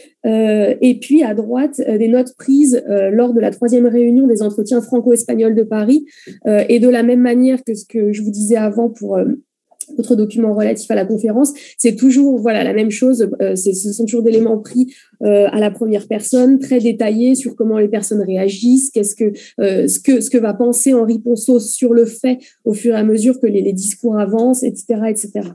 Euh, et puis à droite, euh, des notes prises euh, lors de la troisième réunion des entretiens franco-espagnols de Paris. Euh, et de la même manière que ce que je vous disais avant pour euh, d'autres documents relatifs à la conférence, c'est toujours voilà la même chose. Euh, c'est, ce sont toujours des éléments pris euh, à la première personne, très détaillés sur comment les personnes réagissent, qu'est-ce que euh, ce que ce que va penser Henri Ponceau sur le fait au fur et à mesure que les, les discours avancent, et cetera, et cetera.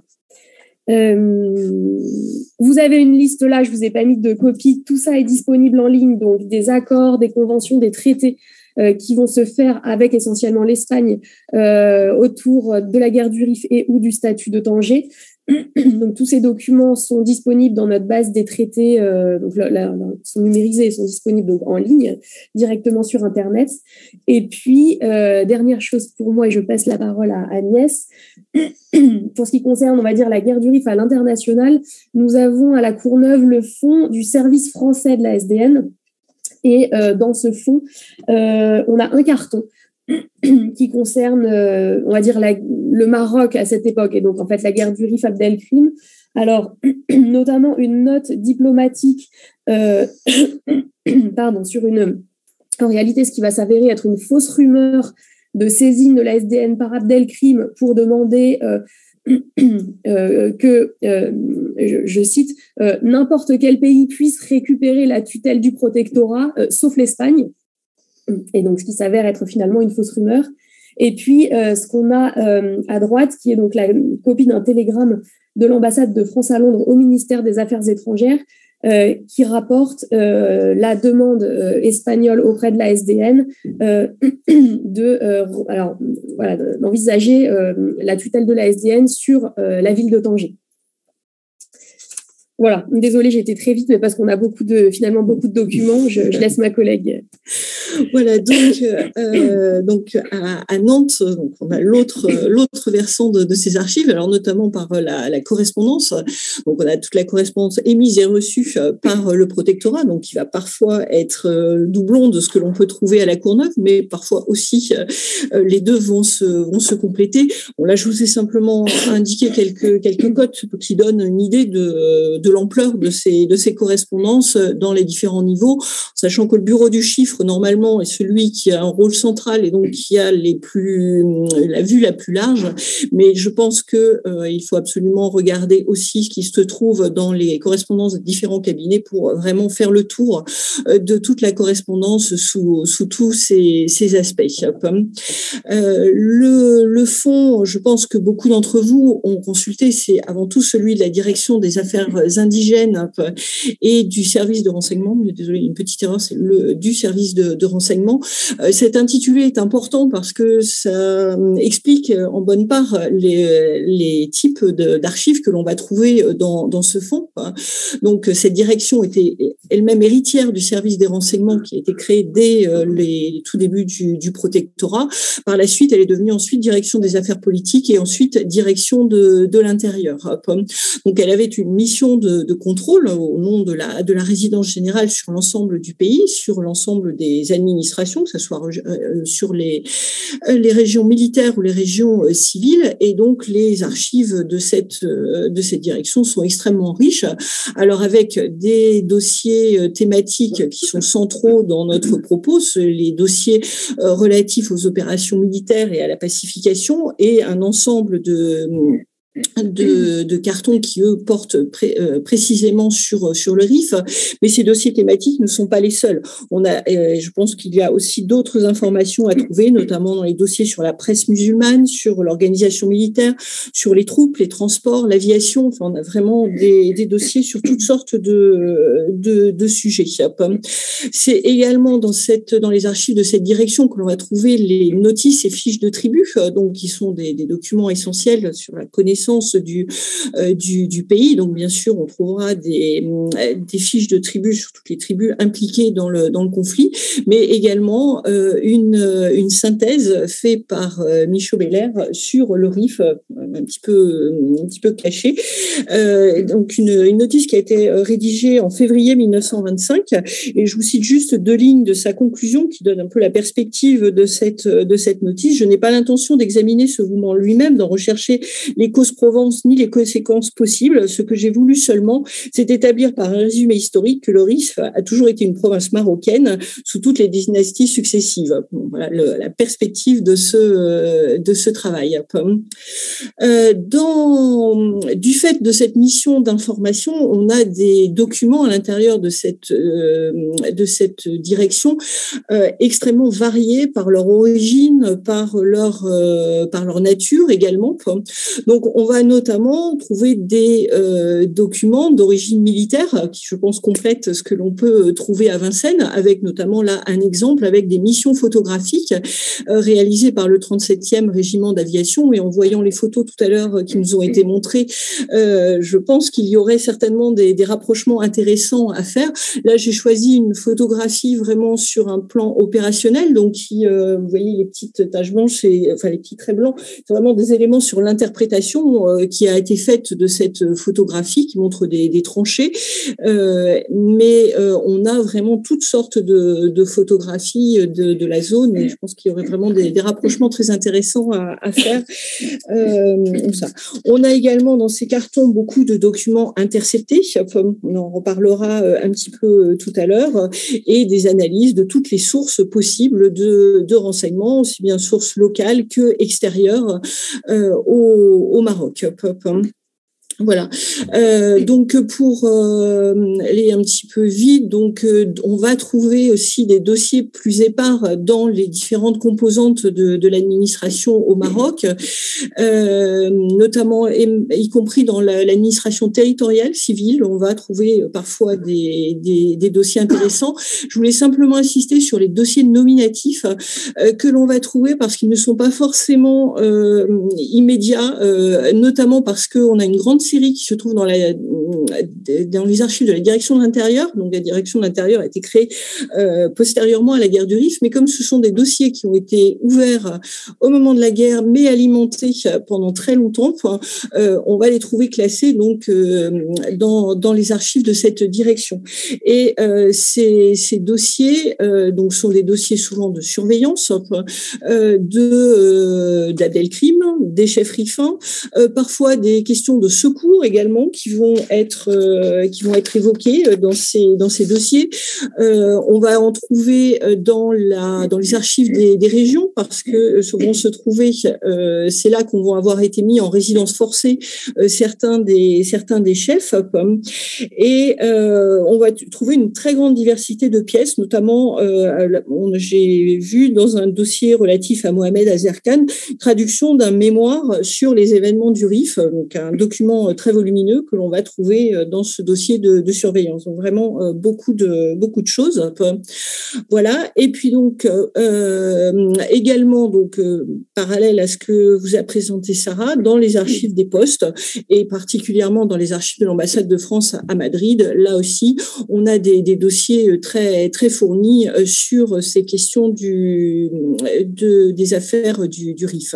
Euh, vous avez une liste là, je vous ai pas mis de copie, tout ça est disponible en ligne, donc des accords, des conventions, des traités euh, qui vont se faire avec essentiellement l'Espagne euh, autour de la guerre du Rif et ou du statut de Tanger. Donc tous ces documents sont disponibles dans notre base des traités, euh, donc là, là, sont numérisés, sont disponibles donc en ligne directement sur Internet. Et puis euh, dernière chose pour moi, et je passe la parole à Agnès. Pour ce qui concerne, on va dire, la guerre du Rif à l'international, nous avons à la Courneuve le fonds du service français de la S D N. Et euh, dans ce fonds, euh, on a un carton qui concerne, euh, on va dire, la, le Maroc à cette époque, et donc en fait la guerre du Rif Abdelkrim. Alors, notamment une note diplomatique euh, pardon, sur une, en réalité, ce qui va s'avérer être une fausse rumeur de saisine de la S D N par Abdelkrim pour demander euh, euh, que, euh, je, je cite, euh, n'importe quel pays puisse récupérer la tutelle du protectorat, euh, sauf l'Espagne. Et donc, ce qui s'avère être finalement une fausse rumeur. Et puis, euh, ce qu'on a euh, à droite, qui est donc la copie d'un télégramme de l'ambassade de France à Londres au ministère des Affaires étrangères, euh, qui rapporte euh, la demande euh, espagnole auprès de la S D N euh, de, euh, alors, voilà, d'envisager euh, la tutelle de la S D N sur euh, la ville de Tanger. Voilà, désolée, j'ai été très vite, mais parce qu'on a beaucoup de, finalement beaucoup de documents, je, je laisse ma collègue. Voilà, donc, euh, donc à, à Nantes, donc on a l'autre, l'autre versant de, de ces archives, alors notamment par la, la correspondance. Donc on a toute la correspondance émise et reçue par le protectorat, donc qui va parfois être doublon de ce que l'on peut trouver à la Courneuve, mais parfois aussi les deux vont se, vont se compléter. Bon, là, je vous ai simplement indiqué quelques, quelques cotes qui donnent une idée de, de l'ampleur de ces, de ces correspondances dans les différents niveaux, sachant que le bureau du chiffre, normalement, évidemment est celui qui a un rôle central et donc qui a les plus, la vue la plus large. Mais je pense que euh, il faut absolument regarder aussi ce qui se trouve dans les correspondances de différents cabinets pour vraiment faire le tour euh, de toute la correspondance sous, sous tous ces, ces aspects. Euh, le, le fond, je pense que beaucoup d'entre vous ont consulté, c'est avant tout celui de la direction des affaires indigènes et du service de renseignement. Désolé, une petite erreur, c'est le du service de, de renseignement. Euh, cet intitulé est important parce que ça explique en bonne part les, les types de, d'archives que l'on va trouver dans, dans ce fonds. Donc, cette direction était elle-même héritière du service des renseignements qui a été créé dès les tout débuts du, du protectorat. Par la suite, elle est devenue ensuite direction des affaires politiques et ensuite direction de, de l'intérieur. Donc, elle avait une mission de, de contrôle au nom de la, de la résidence générale sur l'ensemble du pays, sur l'ensemble des administrations, que ce soit euh, sur les, les régions militaires ou les régions euh, civiles. Et donc, les archives de cette, euh, de cette direction sont extrêmement riches. Alors, avec des dossiers euh, thématiques qui sont centraux dans notre propos, les dossiers euh, relatifs aux opérations militaires et à la pacification et un ensemble de... De, de cartons qui, eux, portent pré, euh, précisément sur, sur le R I F, mais ces dossiers thématiques ne sont pas les seuls. On a, euh, je pense qu'il y a aussi d'autres informations à trouver, notamment dans les dossiers sur la presse musulmane, sur l'organisation militaire, sur les troupes, les transports, l'aviation. Enfin, on a vraiment des, des dossiers sur toutes sortes de, de, de sujets. C'est également dans, cette, dans les archives de cette direction que l'on va trouver les notices et fiches de tribu, donc qui sont des, des documents essentiels sur la connaissance Du, euh, du, du pays. Donc, bien sûr, on trouvera des, des fiches de tribus sur toutes les tribus impliquées dans le, dans le conflit, mais également euh, une, une synthèse faite par euh, Michaud Beller sur le R I F, un petit peu, un petit peu caché. Euh, donc, une, une notice qui a été rédigée en février mille neuf cent vingt-cinq, et je vous cite juste deux lignes de sa conclusion qui donne un peu la perspective de cette, de cette notice. Je n'ai pas l'intention d'examiner ce mouvement lui-même, d'en rechercher les causes Provence ni les conséquences possibles. Ce que j'ai voulu seulement, c'est établir par un résumé historique que le R I F a toujours été une province marocaine sous toutes les dynasties successives. Bon, voilà le, la perspective de ce, de ce travail. Euh, dans, du fait de cette mission d'information, on a des documents à l'intérieur de cette, euh, de cette direction euh, extrêmement variés par leur origine, par leur, euh, par leur nature également. Donc, on va notamment trouver des euh, documents d'origine militaire qui, je pense, complètent ce que l'on peut trouver à Vincennes, avec notamment là un exemple avec des missions photographiques euh, réalisées par le trente-septième régiment d'aviation. Et en voyant les photos tout à l'heure qui nous ont été montrées, euh, je pense qu'il y aurait certainement des, des rapprochements intéressants à faire. Là, j'ai choisi une photographie vraiment sur un plan opérationnel, donc qui, euh, vous voyez les petites taches blanches, et, enfin les petits traits blancs, c'est vraiment des éléments sur l'interprétation euh, qui a été faite de cette photographie qui montre des, des tranchées, euh, mais euh, on a vraiment toutes sortes de, de photographies de, de la zone, et je pense qu'il y aurait vraiment des, des rapprochements très intéressants à, à faire. Euh, ça. On a également dans ces cartons beaucoup de documents interceptés, on en reparlera un petit peu tout à l'heure, et des analyses de toutes les sources possibles de, de renseignements, aussi bien sources locales que extérieures euh, au, au Maroc. Voilà. Euh, donc pour euh, aller un petit peu vite, donc euh, on va trouver aussi des dossiers plus épars dans les différentes composantes de, de l'administration au Maroc, euh, notamment et, y compris dans la, l'administration territoriale civile. On va trouver parfois des, des, des dossiers intéressants. Je voulais simplement insister sur les dossiers nominatifs euh, que l'on va trouver parce qu'ils ne sont pas forcément euh, immédiats, euh, notamment parce qu'on a une grande série qui se trouve dans, la, dans les archives de la direction de l'intérieur. Donc la direction de l'intérieur a été créée euh, postérieurement à la guerre du Rif, mais comme ce sont des dossiers qui ont été ouverts au moment de la guerre, mais alimentés pendant très longtemps, euh, on va les trouver classés donc euh, dans, dans les archives de cette direction. Et euh, ces, ces dossiers euh, donc sont des dossiers souvent de surveillance, euh, de euh, d'Adelcrime, des chefferies fins, euh, parfois des questions de secours également qui vont être être euh, qui vont être évoqués dans ces dans ces dossiers. Euh, on va en trouver dans la dans les archives des, des régions parce que vont se trouver, euh, c'est là qu'on va avoir été mis en résidence forcée euh, certains des certains des chefs et euh, on va t- trouver une très grande diversité de pièces, notamment euh, on, j'ai vu dans un dossier relatif à Mohamed Azerkan traduction d'un mémoire sur les événements du R I F, donc un document très volumineux que l'on va trouver dans ce dossier de, de surveillance. Donc vraiment euh, beaucoup de beaucoup de choses. Voilà. Et puis donc euh, également donc euh, parallèle à ce que vous a présenté Sarah, dans les archives des postes et particulièrement dans les archives de l'ambassade de France à Madrid, là aussi on a des, des dossiers très très fournis sur ces questions du de des affaires du, du R I F,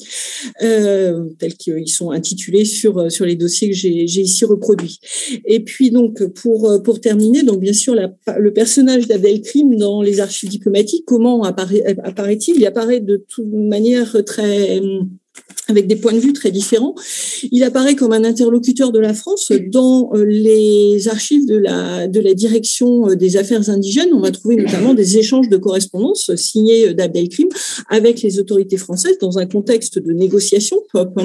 euh, tels qu'ils sont intitulés sur sur les dossiers que j'ai j'ai ici reproduits. Et puis donc pour pour terminer, donc bien sûr la, le personnage d'Abdelkrim dans les archives diplomatiques, comment apparaît apparaît-il? Il apparaît de toute manière très avec des points de vue très différents. Il apparaît comme un interlocuteur de la France dans les archives de la de la direction des affaires indigènes. On va trouver notamment des échanges de correspondance signés d'Abdelkrim avec les autorités françaises dans un contexte de négociation.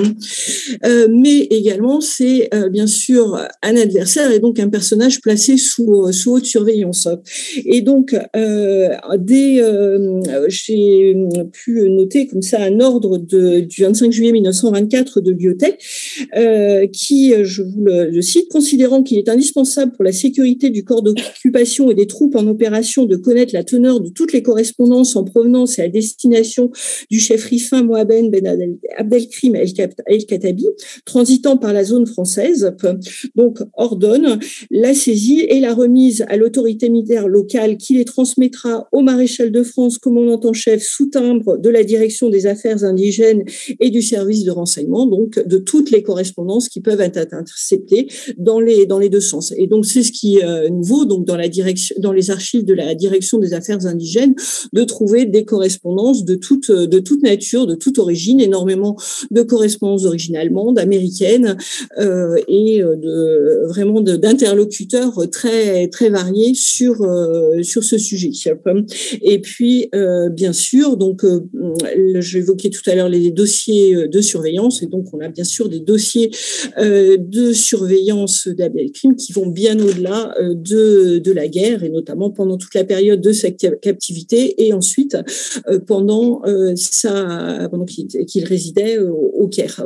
Euh, mais également, c'est euh, bien sûr un adversaire et donc un personnage placé sous sous haute surveillance. Et donc, euh, dès euh, j'ai pu noter comme ça un ordre de, du vingt-cinq juillet mille neuf cent vingt-quatre de Lyotet, euh, qui, je vous le, le cite, considérant qu'il est indispensable pour la sécurité du corps d'occupation et des troupes en opération de connaître la teneur de toutes les correspondances en provenance et à destination du chef rifin Mohamed Ben Abdelkrim El-Khattabi, transitant par la zone française, donc ordonne la saisie et la remise à l'autorité militaire locale qui les transmettra au maréchal de France, commandant en chef sous timbre de la direction des affaires indigènes et du service de renseignement, donc de toutes les correspondances qui peuvent être interceptées dans les dans les deux sens. Et donc c'est ce qui est euh, nouveau donc dans la direction dans les archives de la direction des affaires indigènes de trouver des correspondances de toute de toute nature, de toute origine, énormément de correspondances d'origine allemande, américaine euh, et de vraiment de, d'interlocuteurs très très variés sur euh, sur ce sujet. Et puis euh, bien sûr donc euh, j'évoquais tout à l'heure les dossiers de surveillance et donc on a bien sûr des dossiers euh, de surveillance d'Abdelkrim qui vont bien au-delà euh, de de la guerre et notamment pendant toute la période de sa captivité et ensuite euh, pendant euh, sa pendant qu'il, qu'il résidait au, au Caire.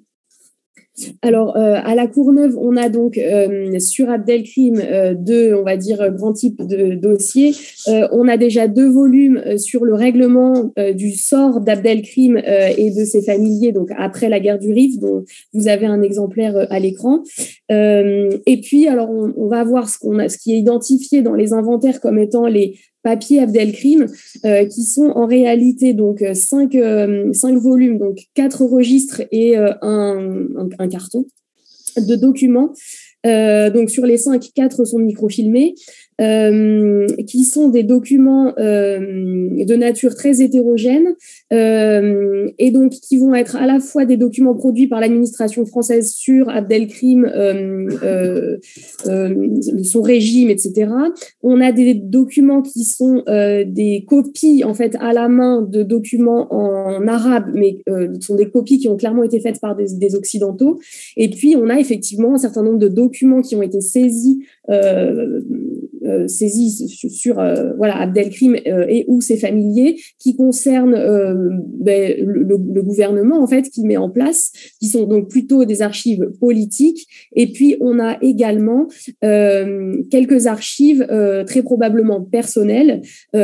Alors, euh, à la Courneuve, on a donc euh, sur Abdelkrim euh, deux, on va dire, grands types de dossiers. Euh, on a déjà deux volumes euh, sur le règlement euh, du sort d'Abdelkrim euh, et de ses familiers, donc après la guerre du Rif, dont vous avez un exemplaire euh, à l'écran. Euh, et puis, alors, on, on va voir ce qu'on a, ce qui est identifié dans les inventaires comme étant les papiers Abdelkrim, euh, qui sont en réalité donc cinq, euh, cinq volumes, donc quatre registres et euh, un, un, un carton de documents. Euh, donc sur les cinq, quatre sont microfilmés, euh, qui sont des documents euh, de nature très hétérogène euh, et donc qui vont être à la fois des documents produits par l'administration française sur Abdelkrim, euh, euh, euh, son régime, et cetera. On a des documents qui sont euh, des copies en fait à la main de documents en arabe, mais euh, ce sont des copies qui ont clairement été faites par des, des occidentaux. Et puis on a effectivement un certain nombre de documents qui ont été saisis. Euh, Euh, saisis sur, sur euh, voilà Abdelkrim euh, et ou ses familiers qui concernent euh, ben, le, le gouvernement en fait qui met en place, qui sont donc plutôt des archives politiques. Et puis on a également euh, quelques archives euh, très probablement personnelles,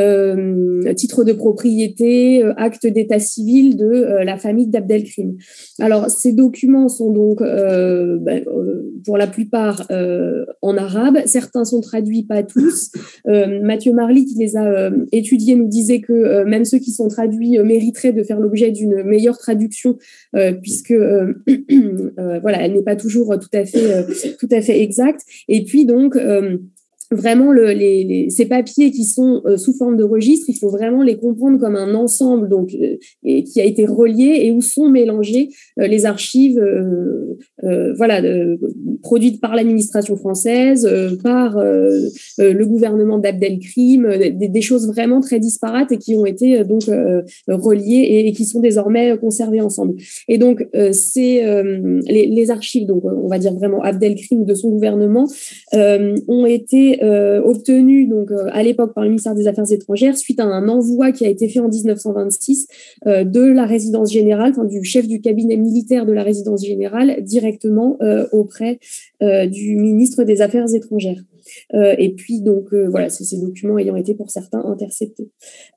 euh, titres de propriété, euh, actes d'état civil de euh, la famille d'Abdelkrim. Alors ces documents sont donc euh, ben, euh, pour la plupart euh, en arabe, certains sont traduits, pas tous. Euh, Mathieu Marly, qui les a euh, étudiés, nous disait que euh, même ceux qui sont traduits euh, mériteraient de faire l'objet d'une meilleure traduction, euh, puisque euh, euh, voilà, elle n'est pas toujours tout à fait, euh, tout à fait exacte. Et puis donc euh, vraiment le, les, les, ces papiers qui sont euh, sous forme de registre, il faut vraiment les comprendre comme un ensemble donc euh, et qui a été relié et où sont mélangées euh, les archives, euh, euh, voilà, de, produites par l'administration française, euh, par euh, euh, le gouvernement d'Abdelkrim, euh, des, des choses vraiment très disparates et qui ont été euh, donc euh, reliées et, et qui sont désormais conservées ensemble. Et donc, euh, c'est euh, les, les archives, donc on va dire vraiment Abdelkrim de son gouvernement, euh, ont été euh, obtenues donc euh, à l'époque par le ministère des Affaires étrangères suite à un envoi qui a été fait en dix-neuf cent vingt-six euh, de la résidence générale, enfin, du chef du cabinet militaire de la résidence générale directement euh, auprès euh, du ministre des Affaires étrangères. Euh, et puis, donc, euh, voilà, c'est ces documents ayant été pour certains interceptés.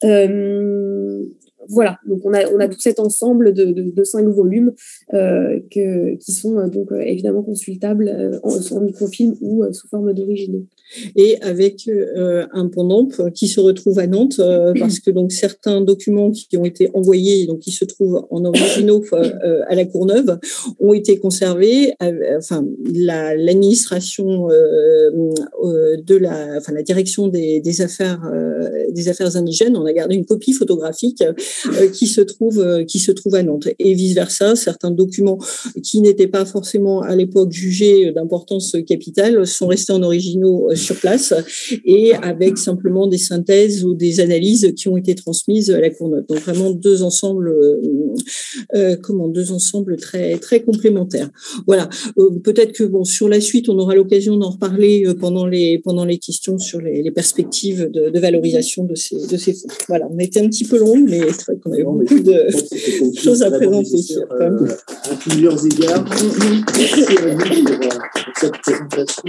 Euh, voilà, donc on a, on a tout cet ensemble de, de, de cinq volumes euh, que, qui sont euh, donc euh, évidemment consultables euh, en, en microfilm ou euh, sous forme d'originaux. Et avec euh, un pendant qui se retrouve à Nantes, euh, parce que donc certains documents qui ont été envoyés, donc qui se trouvent en originaux euh, à la Courneuve, ont été conservés. Euh, enfin, la, l'administration euh, euh, de la, enfin la direction des, des affaires euh, des affaires indigènes, on a gardé une copie photographique euh, qui se trouve euh, qui se trouve à Nantes. Et vice versa, certains documents qui n'étaient pas forcément à l'époque jugés d'importance capitale sont restés en originaux sur place et avec simplement des synthèses ou des analyses qui ont été transmises à la Courneuve. Donc vraiment deux ensembles, euh, euh, comment, deux ensembles très très complémentaires. Voilà. Euh, peut-être que bon, sur la suite, on aura l'occasion d'en reparler pendant les pendant les questions sur les, les perspectives de, de valorisation de ces de ces fonds. Voilà. On a été un petit peu long, mais c'est vrai qu'on a eu beaucoup de choses à présenter. Euh, à plusieurs égards, merci à vous pour, pour cette présentation.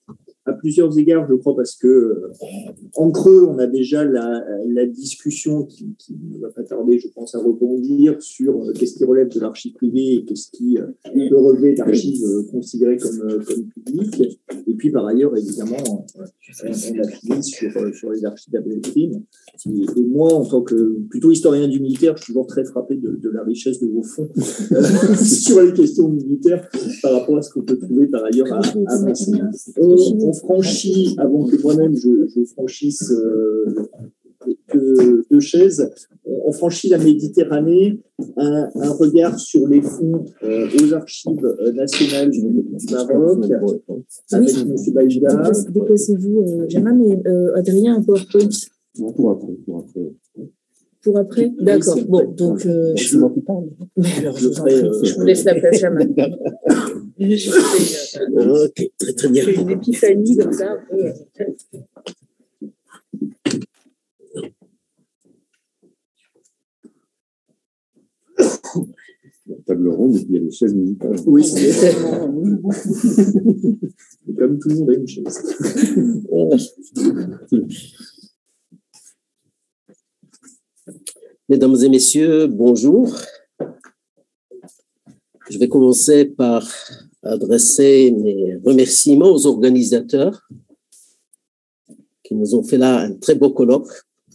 À plusieurs égards, je crois, parce que euh, en creux, on a déjà la, la discussion qui, qui ne va pas tarder, je pense, à rebondir sur euh, qu'est-ce qui relève de l'archive privée et qu'est-ce qui euh, peut relever d'archives euh, considérées comme, euh, comme publiques. Et puis, par ailleurs, évidemment, euh, on, on a fini sur, euh, sur les archives d'Abdelkrim. Et moi, en tant que plutôt historien du militaire, je suis toujours très frappé de, de la richesse de vos fonds euh, sur les questions militaires par rapport à ce qu'on peut trouver par ailleurs à, à Vinci. On, on franchit, avant que moi-même je, je franchisse euh, deux, deux chaises, on, on franchit la Méditerranée, un, un regard sur les fonds euh, aux archives nationales du, du Maroc, avec oui. M. Baïda. Déplacez-vous, euh, Jamal, mais euh, Adrien, un PowerPoint. Non, pour après, pour après. Pour après D'accord. Oui, bon, donc. Euh, je, je, alors, je, ferai, euh, je vous laisse la place, Jamal. Je fais, euh, ok, très très bien. Je fais une épiphanie comme ça. Un peu. La table ronde et puis il y a les chaises musicales. Oui, c'est tellement. Comme tout le monde a une chaise. Mesdames et messieurs, bonjour. Je vais commencer par adresser mes remerciements aux organisateurs qui nous ont fait là un très beau colloque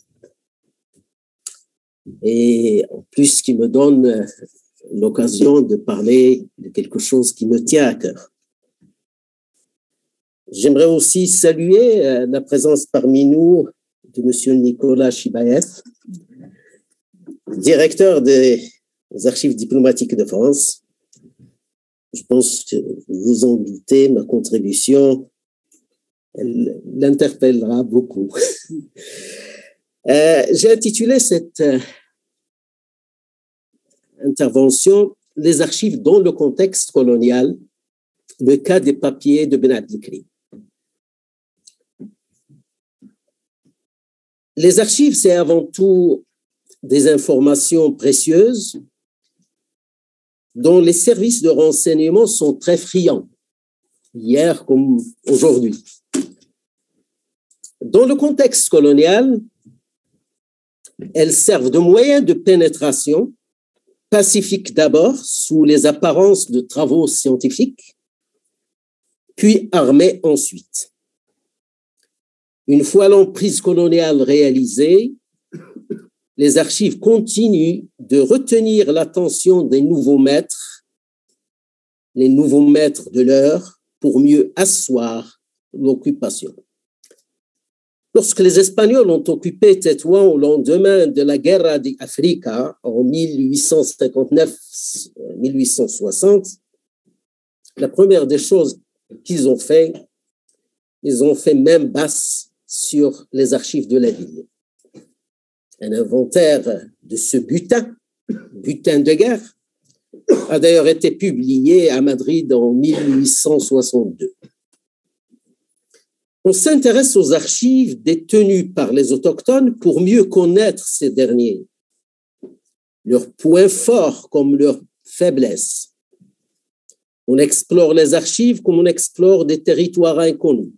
et en plus qui me donnent l'occasion de parler de quelque chose qui me tient à cœur. J'aimerais aussi saluer la présence parmi nous de M. Nicolas Chibaev, directeur des archives diplomatiques de France. Je pense que vous vous en doutez, ma contribution elle, l'interpellera beaucoup. euh, j'ai intitulé cette euh, intervention « Les archives dans le contexte colonial, le cas des papiers de Ben Abdelkrim ». Les archives, c'est avant tout des informations précieuses dont les services de renseignement sont très friands, hier comme aujourd'hui. Dans le contexte colonial, elles servent de moyen de pénétration, pacifique d'abord, sous les apparences de travaux scientifiques, puis armés ensuite. Une fois l'emprise coloniale réalisée, les archives continuent de retenir l'attention des nouveaux maîtres, les nouveaux maîtres de l'heure, pour mieux asseoir l'occupation. Lorsque les Espagnols ont occupé Tétouan au lendemain de la Guerra de Africa en mille huit cent cinquante-neuf à mille huit cent soixante, la première des choses qu'ils ont fait, ils ont fait main basse sur les archives de la ville. Un inventaire de ce butin, butin de guerre, a d'ailleurs été publié à Madrid en mille huit cent soixante-deux. On s'intéresse aux archives détenues par les autochtones pour mieux connaître ces derniers, leurs points forts comme leurs faiblesses. On explore les archives comme on explore des territoires inconnus.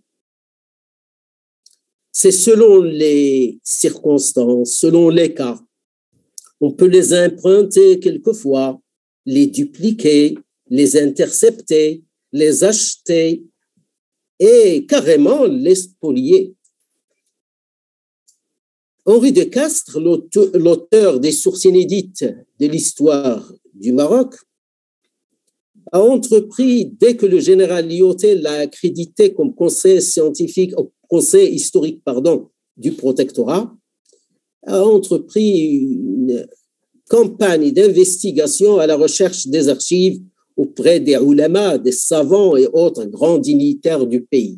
C'est selon les circonstances, selon les cas. On peut les emprunter quelquefois, les dupliquer, les intercepter, les acheter et carrément les spolier. Henri de Castres, l'auteur des sources inédites de l'histoire du Maroc, a entrepris, dès que le général Lyautey l'a accrédité comme conseil scientifique, conseil historique, pardon, du protectorat, a entrepris une campagne d'investigation à la recherche des archives auprès des ulama, des savants et autres grands dignitaires du pays.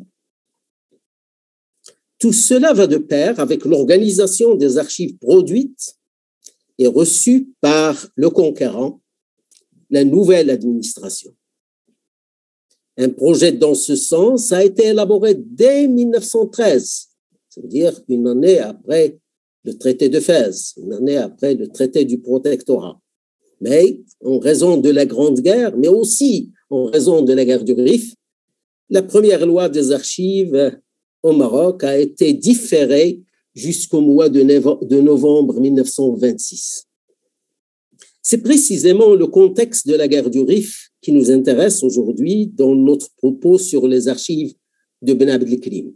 Tout cela va de pair avec l'organisation des archives produites et reçues par le conquérant, la nouvelle administration. Un projet dans ce sens a été élaboré dès mille neuf cent treize, c'est-à-dire une année après le traité de Fès, une année après le traité du protectorat. Mais en raison de la Grande Guerre, mais aussi en raison de la guerre du Rif, la première loi des archives au Maroc a été différée jusqu'au mois de novembre mille neuf cent vingt-six. C'est précisément le contexte de la guerre du Rif qui nous intéresse aujourd'hui dans notre propos sur les archives de Ben Abdelkrim.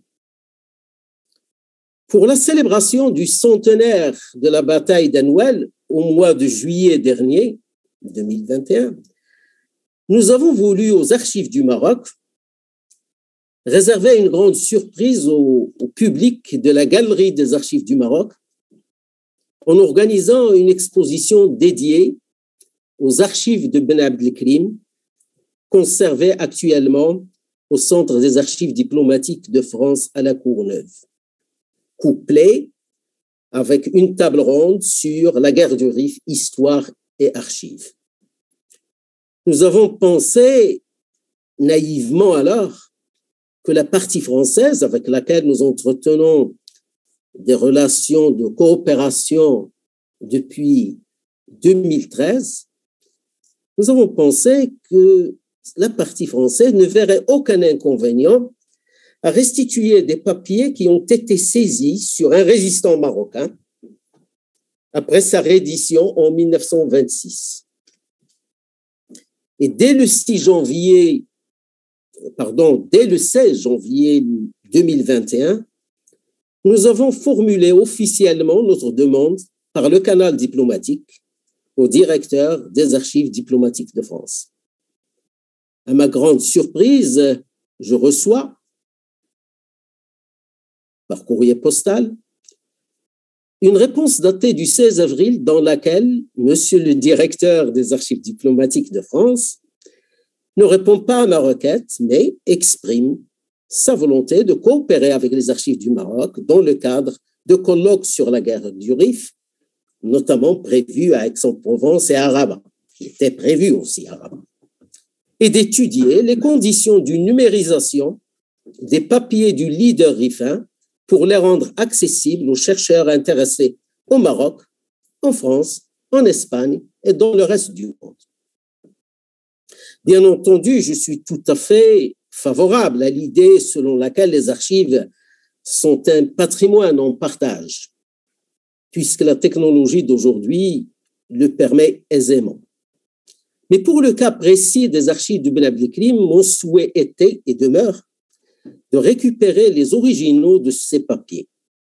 Pour la célébration du centenaire de la bataille d'Anouel au mois de juillet dernier, deux mille vingt et un, nous avons voulu aux archives du Maroc réserver une grande surprise au, au public de la Galerie des archives du Maroc en organisant une exposition dédiée aux archives de Ben Abdelkrim conservées actuellement au Centre des archives diplomatiques de France à la Courneuve, couplée avec une table ronde sur la guerre du Rif, histoire et archives. Nous avons pensé naïvement alors que la partie française avec laquelle nous entretenons des relations de coopération depuis deux mille treize, nous avons pensé que la partie française ne verrait aucun inconvénient à restituer des papiers qui ont été saisis sur un résistant marocain après sa reddition en mille neuf cent vingt-six. Et dès le six janvier, pardon, dès le seize janvier deux mille vingt et un, nous avons formulé officiellement notre demande par le canal diplomatique au directeur des archives diplomatiques de France. À ma grande surprise, je reçois par courrier postal une réponse datée du seize avril dans laquelle Monsieur le directeur des archives diplomatiques de France ne répond pas à ma requête, mais exprime sa volonté de coopérer avec les archives du Maroc dans le cadre de colloques sur la guerre du Rif, notamment prévus à Aix-en-Provence et à Rabat, qui était prévu aussi à Rabat, et d'étudier les conditions d'une numérisation des papiers du leader rifin pour les rendre accessibles aux chercheurs intéressés au Maroc, en France, en Espagne et dans le reste du monde. Bien entendu, je suis tout à fait favorable à l'idée selon laquelle les archives sont un patrimoine en partage, puisque la technologie d'aujourd'hui le permet aisément. Mais pour le cas précis des archives de Ben Abdelkrim, mon souhait était et demeure de récupérer les originaux de ces papiers.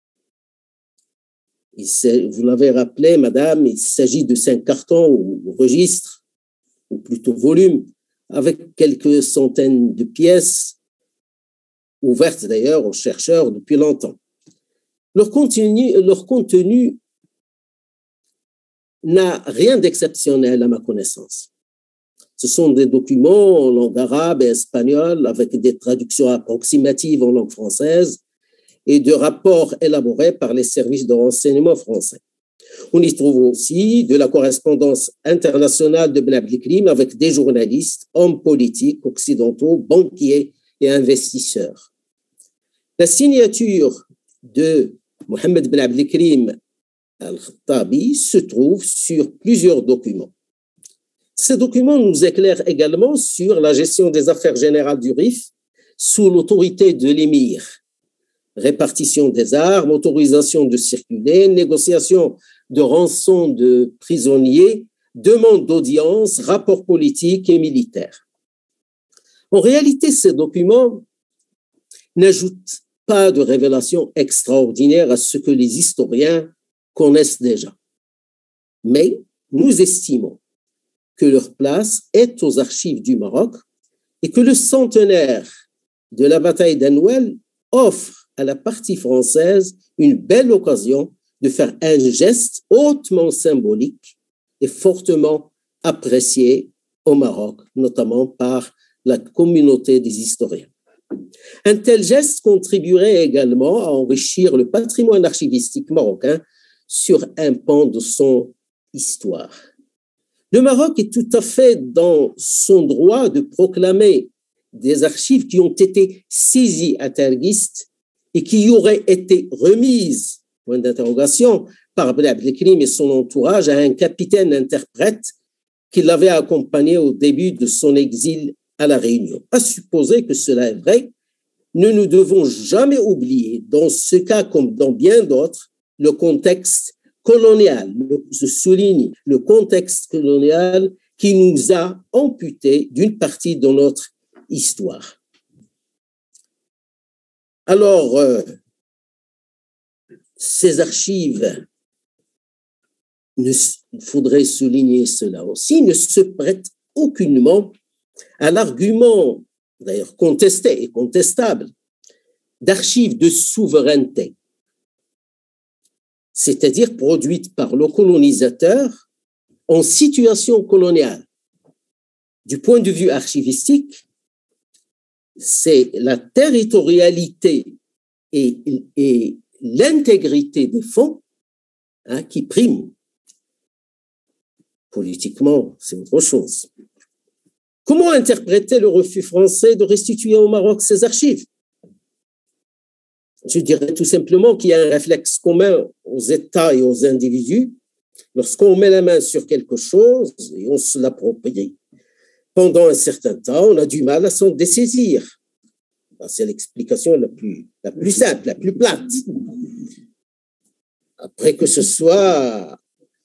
Il vous l'avez rappelé, madame, il s'agit de cinq cartons ou registres, ou plutôt volumes, avec quelques centaines de pièces, ouvertes d'ailleurs aux chercheurs depuis longtemps. Leur contenu, leur contenu n'a rien d'exceptionnel à ma connaissance. Ce sont des documents en langue arabe et espagnole avec des traductions approximatives en langue française et de rapports élaborés par les services de renseignement français. On y trouve aussi de la correspondance internationale de Ben Abdelkrim avec des journalistes, hommes politiques occidentaux, banquiers et investisseurs. La signature de Mohamed Ben Abdelkrim al-Khattabi se trouve sur plusieurs documents. Ces documents nous éclairent également sur la gestion des affaires générales du R I F sous l'autorité de l'émir. Répartition des armes, autorisation de circuler, négociation de rançon de prisonniers, demande d'audience, rapports politiques et militaires. En réalité, ces documents n'ajoutent pas de révélations extraordinaires à ce que les historiens connaissent déjà. Mais nous estimons que leur place est aux archives du Maroc et que le centenaire de la bataille d'Anouel offre à la partie française une belle occasion de faire un geste hautement symbolique et fortement apprécié au Maroc, notamment par la communauté des historiens. Un tel geste contribuerait également à enrichir le patrimoine archivistique marocain sur un pan de son histoire. Le Maroc est tout à fait dans son droit de proclamer des archives qui ont été saisies à Terguiste et qui auraient été remises, point d'interrogation, par Ben Abdelkrim et son entourage à un capitaine interprète qui l'avait accompagné au début de son exil à La Réunion. À supposer que cela est vrai, ne nous devons jamais oublier, dans ce cas comme dans bien d'autres, le contexte colonial, je souligne le contexte colonial qui nous a amputé d'une partie de notre histoire. Alors, euh, ces archives, il faudrait souligner cela aussi, ne se prêtent aucunement à l'argument, d'ailleurs contesté et contestable, d'archives de souveraineté, c'est-à-dire produites par le colonisateur en situation coloniale. Du point de vue archivistique, c'est la territorialité et, et l'intégrité des fonds hein, qui priment. Politiquement, c'est autre chose. Comment interpréter le refus français de restituer au Maroc ses archives? Je dirais tout simplement qu'il y a un réflexe commun aux États et aux individus. Lorsqu'on met la main sur quelque chose et on se l'approprie, pendant un certain temps, on a du mal à s'en dessaisir. C'est l'explication la plus, la plus simple, la plus plate. Après que ce soit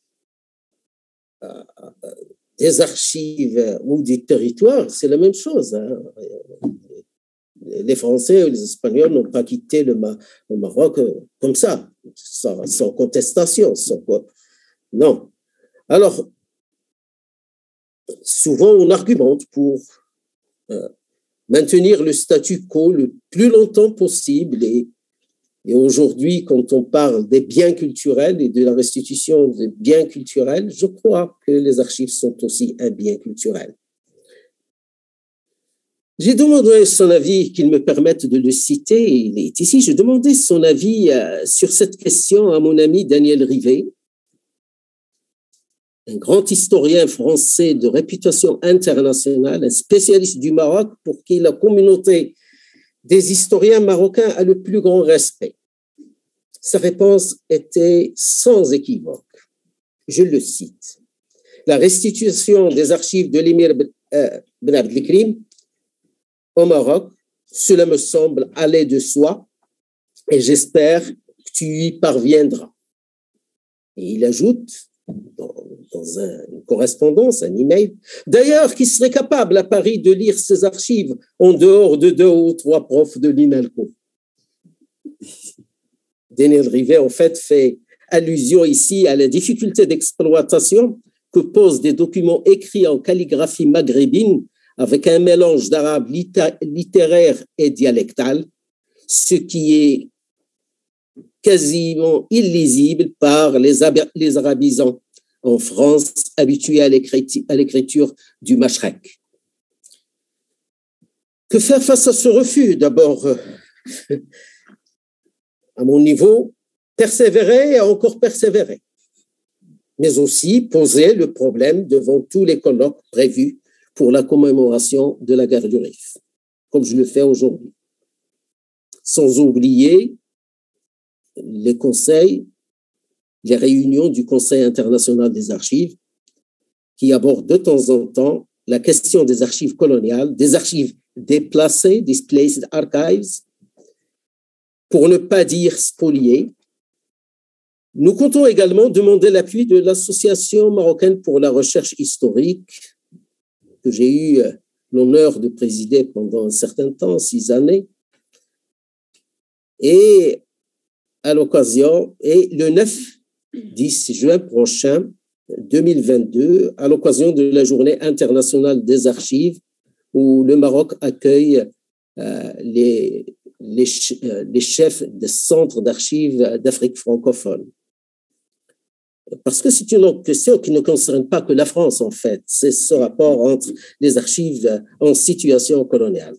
des archives ou des territoires, c'est la même chose. Hein. Les Français ou les Espagnols n'ont pas quitté le, Ma- le Maroc comme ça, sans, sans contestation. Sans quoi. Non. Alors, souvent, on argumente pour euh, maintenir le statu quo le plus longtemps possible. Et, et aujourd'hui, quand on parle des biens culturels et de la restitution des biens culturels, je crois que les archives sont aussi un bien culturel. J'ai demandé son avis, qu'il me permette de le citer, il est ici, j'ai demandé son avis euh, sur cette question à mon ami Daniel Rivet, un grand historien français de réputation internationale, un spécialiste du Maroc pour qui la communauté des historiens marocains a le plus grand respect. Sa réponse était sans équivoque. Je le cite. La restitution des archives de l'émir Ben Abdelkrim au Maroc, cela me semble aller de soi et j'espère que tu y parviendras. Et il ajoute, dans, dans un, une correspondance, un email, d'ailleurs, qui serait capable à Paris de lire ces archives en dehors de deux ou trois profs de l'INALCO. Daniel Rivet, en fait, fait allusion ici à la difficulté d'exploitation que posent des documents écrits en calligraphie maghrébine avec un mélange d'arabe littéraire et dialectal, ce qui est quasiment illisible par les, les arabisants en France, habitués à l'écriture du Mashrek. Que faire face à ce refus? D'abord, à mon niveau, persévérer et encore persévérer, mais aussi poser le problème devant tous les colloques prévus pour la commémoration de la guerre du Rif, comme je le fais aujourd'hui. Sans oublier les conseils, les réunions du Conseil international des archives qui abordent de temps en temps la question des archives coloniales, des archives déplacées, displaced archives, pour ne pas dire spoliées. Nous comptons également demander l'appui de l'Association marocaine pour la recherche historique, que j'ai eu l'honneur de présider pendant un certain temps, six années, et à l'occasion, et le neuf dix juin prochain, deux mille vingt-deux, à l'occasion de la Journée internationale des archives, où le Maroc accueille euh, les, les, euh, les chefs des centres d'archives d'Afrique francophone. Parce que c'est une question qui ne concerne pas que la France, en fait. C'est ce rapport entre les archives en situation coloniale.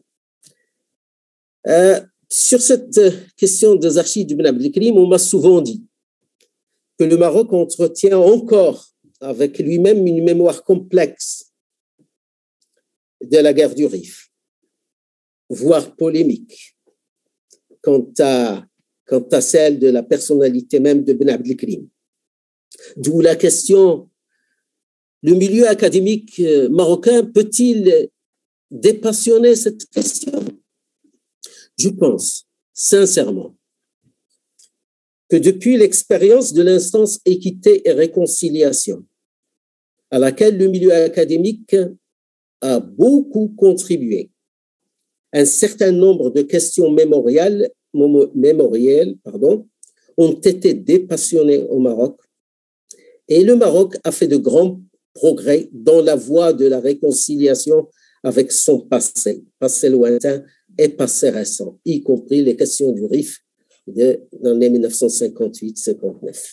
Euh, sur cette question des archives du Ben Abdelkrim, on m'a souvent dit que le Maroc entretient encore avec lui-même une mémoire complexe de la guerre du Rif, voire polémique, quant à, quant à celle de la personnalité même de Ben Abdelkrim. D'où la question, le milieu académique marocain peut-il dépassionner cette question? Je pense sincèrement que depuis l'expérience de l'instance équité et réconciliation, à laquelle le milieu académique a beaucoup contribué, un certain nombre de questions mémorielles, mémorielles pardon, ont été dépassionnées au Maroc, et le Maroc a fait de grands progrès dans la voie de la réconciliation avec son passé, passé lointain et passé récent, y compris les questions du Rif de l'année mille neuf cent cinquante-huit cinquante-neuf.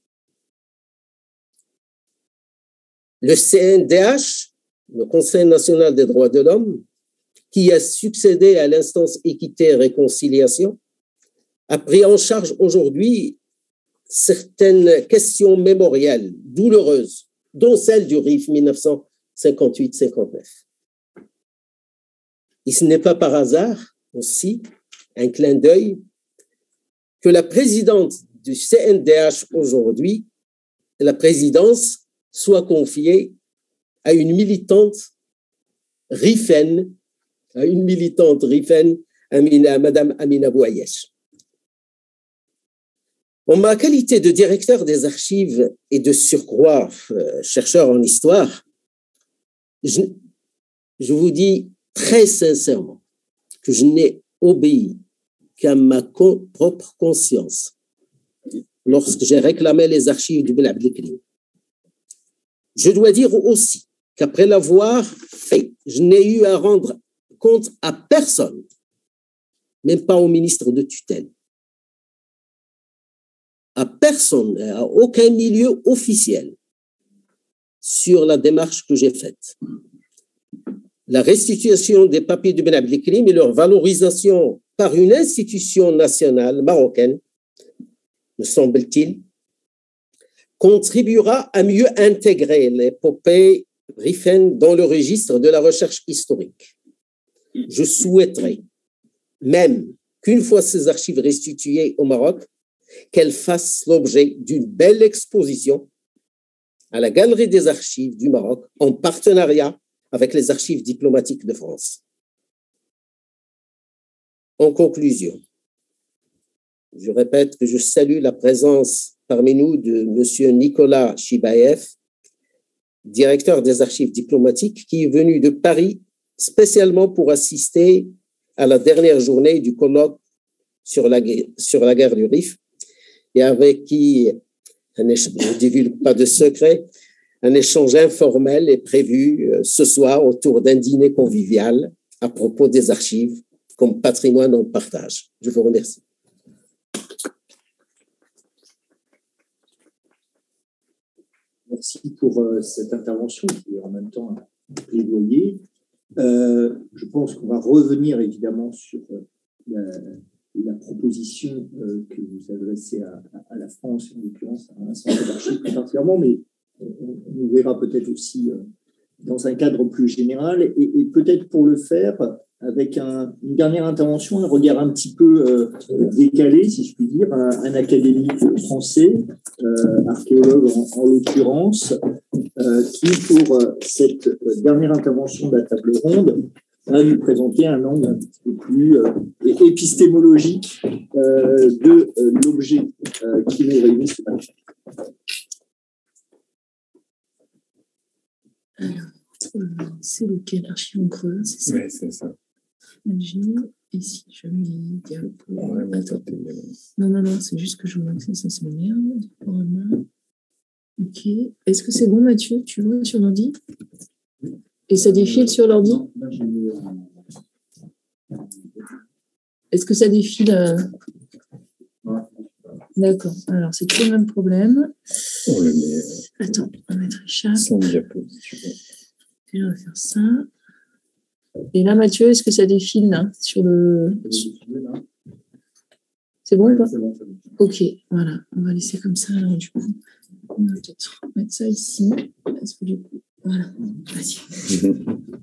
Le C N D H, le Conseil national des droits de l'homme, qui a succédé à l'instance équité et réconciliation, a pris en charge aujourd'hui certaines questions mémorielles douloureuses, dont celle du Rif mille neuf cent cinquante-huit cinquante-neuf. Et ce n'est pas par hasard aussi un clin d'œil que la présidente du C N D H aujourd'hui, la présidence, soit confiée à une militante rifaine, à une militante rifaine, Amina, Madame Amina Bouayesh. En ma qualité de directeur des archives et de surcroît euh, chercheur en histoire, je, je vous dis très sincèrement que je n'ai obéi qu'à ma con, propre conscience lorsque j'ai réclamé les archives du Ben Abdelkrim. Je dois dire aussi qu'après l'avoir fait, je n'ai eu à rendre compte à personne, même pas au ministre de tutelle, à personne, à aucun milieu officiel sur la démarche que j'ai faite. La restitution des papiers du Ben Abdelkrim et leur valorisation par une institution nationale marocaine, me semble-t-il, contribuera à mieux intégrer l'épopée rifaine dans le registre de la recherche historique. Je souhaiterais même qu'une fois ces archives restituées au Maroc, qu'elles fassent l'objet d'une belle exposition à la Galerie des archives du Maroc en partenariat avec les archives diplomatiques de France. En conclusion, je répète que je salue la présence parmi nous de M. Nicolas Chibaev, directeur des archives diplomatiques, qui est venu de Paris spécialement pour assister à la dernière journée du colloque sur la, sur la guerre du Rif, et avec qui, je ne divulgue pas de secret, un échange informel est prévu ce soir autour d'un dîner convivial à propos des archives comme patrimoine en partage. Je vous remercie. merci pour euh, cette intervention qui est en même temps un plaidoyer. Euh, je pense qu'on va revenir évidemment sur euh, la, la proposition euh, que vous adressez à, à, à la France, en l'occurrence à un centre d'archives plus particulièrement, mais on, on nous verra peut-être aussi euh, dans un cadre plus général, et, et peut-être pour le faire avec un, une dernière intervention, un regard un petit peu euh, décalé, si je puis dire, un, un académique français, euh, archéologue en, en l'occurrence, euh, qui, pour euh, cette dernière intervention de la table ronde, va nous présenter un angle un petit peu plus euh, épistémologique euh, de euh, l'objet euh, qui nous réunit ce matin. Alors, c'est lequel? Archive en creux, c'est ça? Oui, c'est ça. Magie. Et si je mets diapo. Attends. Non, non, non, c'est juste que je vois que ça, ça se merde. Ok. Est-ce que c'est bon, Mathieu? Tu vois sur l'ordi? Et ça défile sur l'ordi? Est-ce que ça défile? euh... D'accord. Alors, c'est tout le même problème. On le met. Attends, on va mettre Richard. Sans diapo, si tu veux. Et on va faire ça. Et là, Mathieu, est-ce que ça défile là, sur le. C'est bon ou pas? Ok, voilà. On va laisser comme ça. Alors, du coup, on va peut-être mettre ça ici. Parce que du coup, voilà. Vas-y.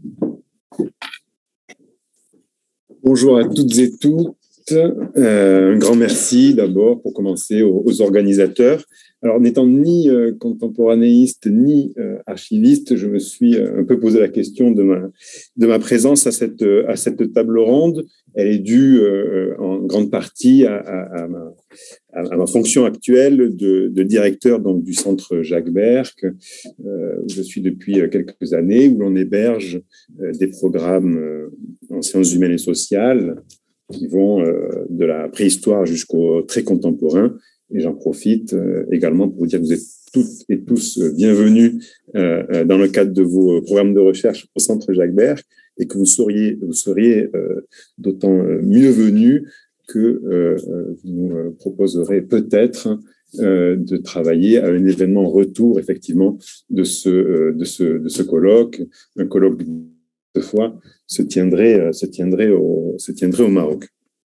Bonjour à toutes et tous. Euh, un grand merci d'abord pour commencer aux, aux organisateurs. Alors, n'étant ni euh, contemporanéiste ni euh, archiviste, je me suis euh, un peu posé la question de ma, de ma présence à cette, à cette table ronde. Elle est due euh, en grande partie à, à, à, ma, à ma fonction actuelle de, de directeur donc, du centre Jacques Berck, euh, où je suis depuis quelques années, où l'on héberge euh, des programmes euh, en sciences humaines et sociales qui vont euh, de la préhistoire jusqu'au très contemporain. Et j'en profite euh, également pour vous dire que vous êtes toutes et tous euh, bienvenus euh, dans le cadre de vos programmes de recherche au Centre Jacques Berck, et que vous seriez, vous seriez euh, d'autant mieux venus que euh, vous nous proposerez peut-être euh, de travailler à un événement retour, effectivement, de ce, euh, de ce, de ce colloque, un colloque de fois se tiendrait, se tiendrait, au, se tiendrait au Maroc.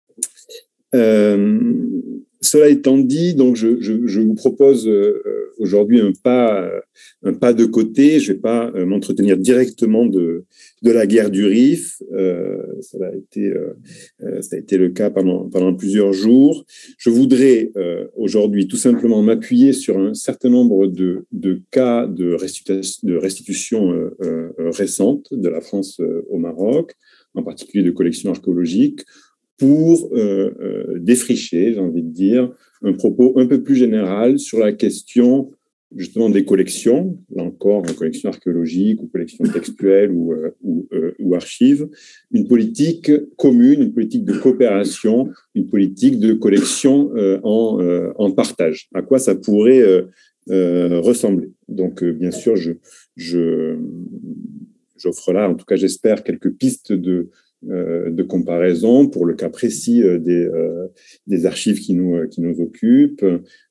Euh, cela étant dit, donc je, je, je vous propose euh, aujourd'hui un pas, un pas de côté. Je ne vais pas euh, m'entretenir directement de, de la guerre du Rif. Euh, ça, a été, euh, ça a été le cas pendant, pendant plusieurs jours. Je voudrais euh, aujourd'hui tout simplement m'appuyer sur un certain nombre de, de cas de restitution, de restitution euh, euh, récente de la France euh, au Maroc, en particulier de collections archéologiques, pour euh, euh, défricher, j'ai envie de dire, un propos un peu plus général sur la question justement des collections, là encore, collections archéologiques ou collections textuelles ou, euh, ou, euh, ou archives, une politique commune, une politique de coopération, une politique de collection euh, en, euh, en partage. À quoi ça pourrait euh, euh, ressembler? Donc, euh, bien sûr, je, je, j'offre là, en tout cas, j'espère, quelques pistes de de comparaison pour le cas précis des, euh, des archives qui nous, qui nous occupent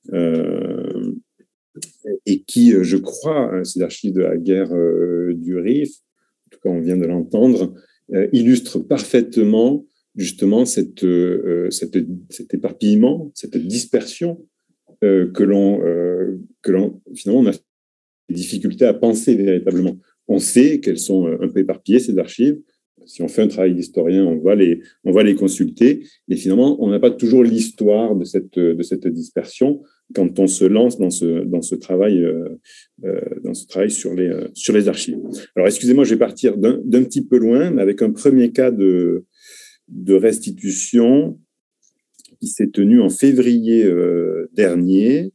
euh, et qui, je crois, ces archives de la guerre euh, du Rif, en tout cas on vient de l'entendre, euh, illustrent parfaitement justement cette, euh, cette, cet éparpillement, cette dispersion euh, que l'on, euh, que l'on, finalement, on a des difficultés à penser véritablement. On sait qu'elles sont un peu éparpillées, ces archives. Si on fait un travail d'historien, on va les, on va les consulter. Et finalement, on n'a pas toujours l'histoire de cette, de cette dispersion quand on se lance dans ce, dans ce travail, euh, dans ce travail sur les, sur les archives. Alors, excusez-moi, je vais partir d'un, d'un petit peu loin, avec un premier cas de, de restitution qui s'est tenu en février euh, dernier.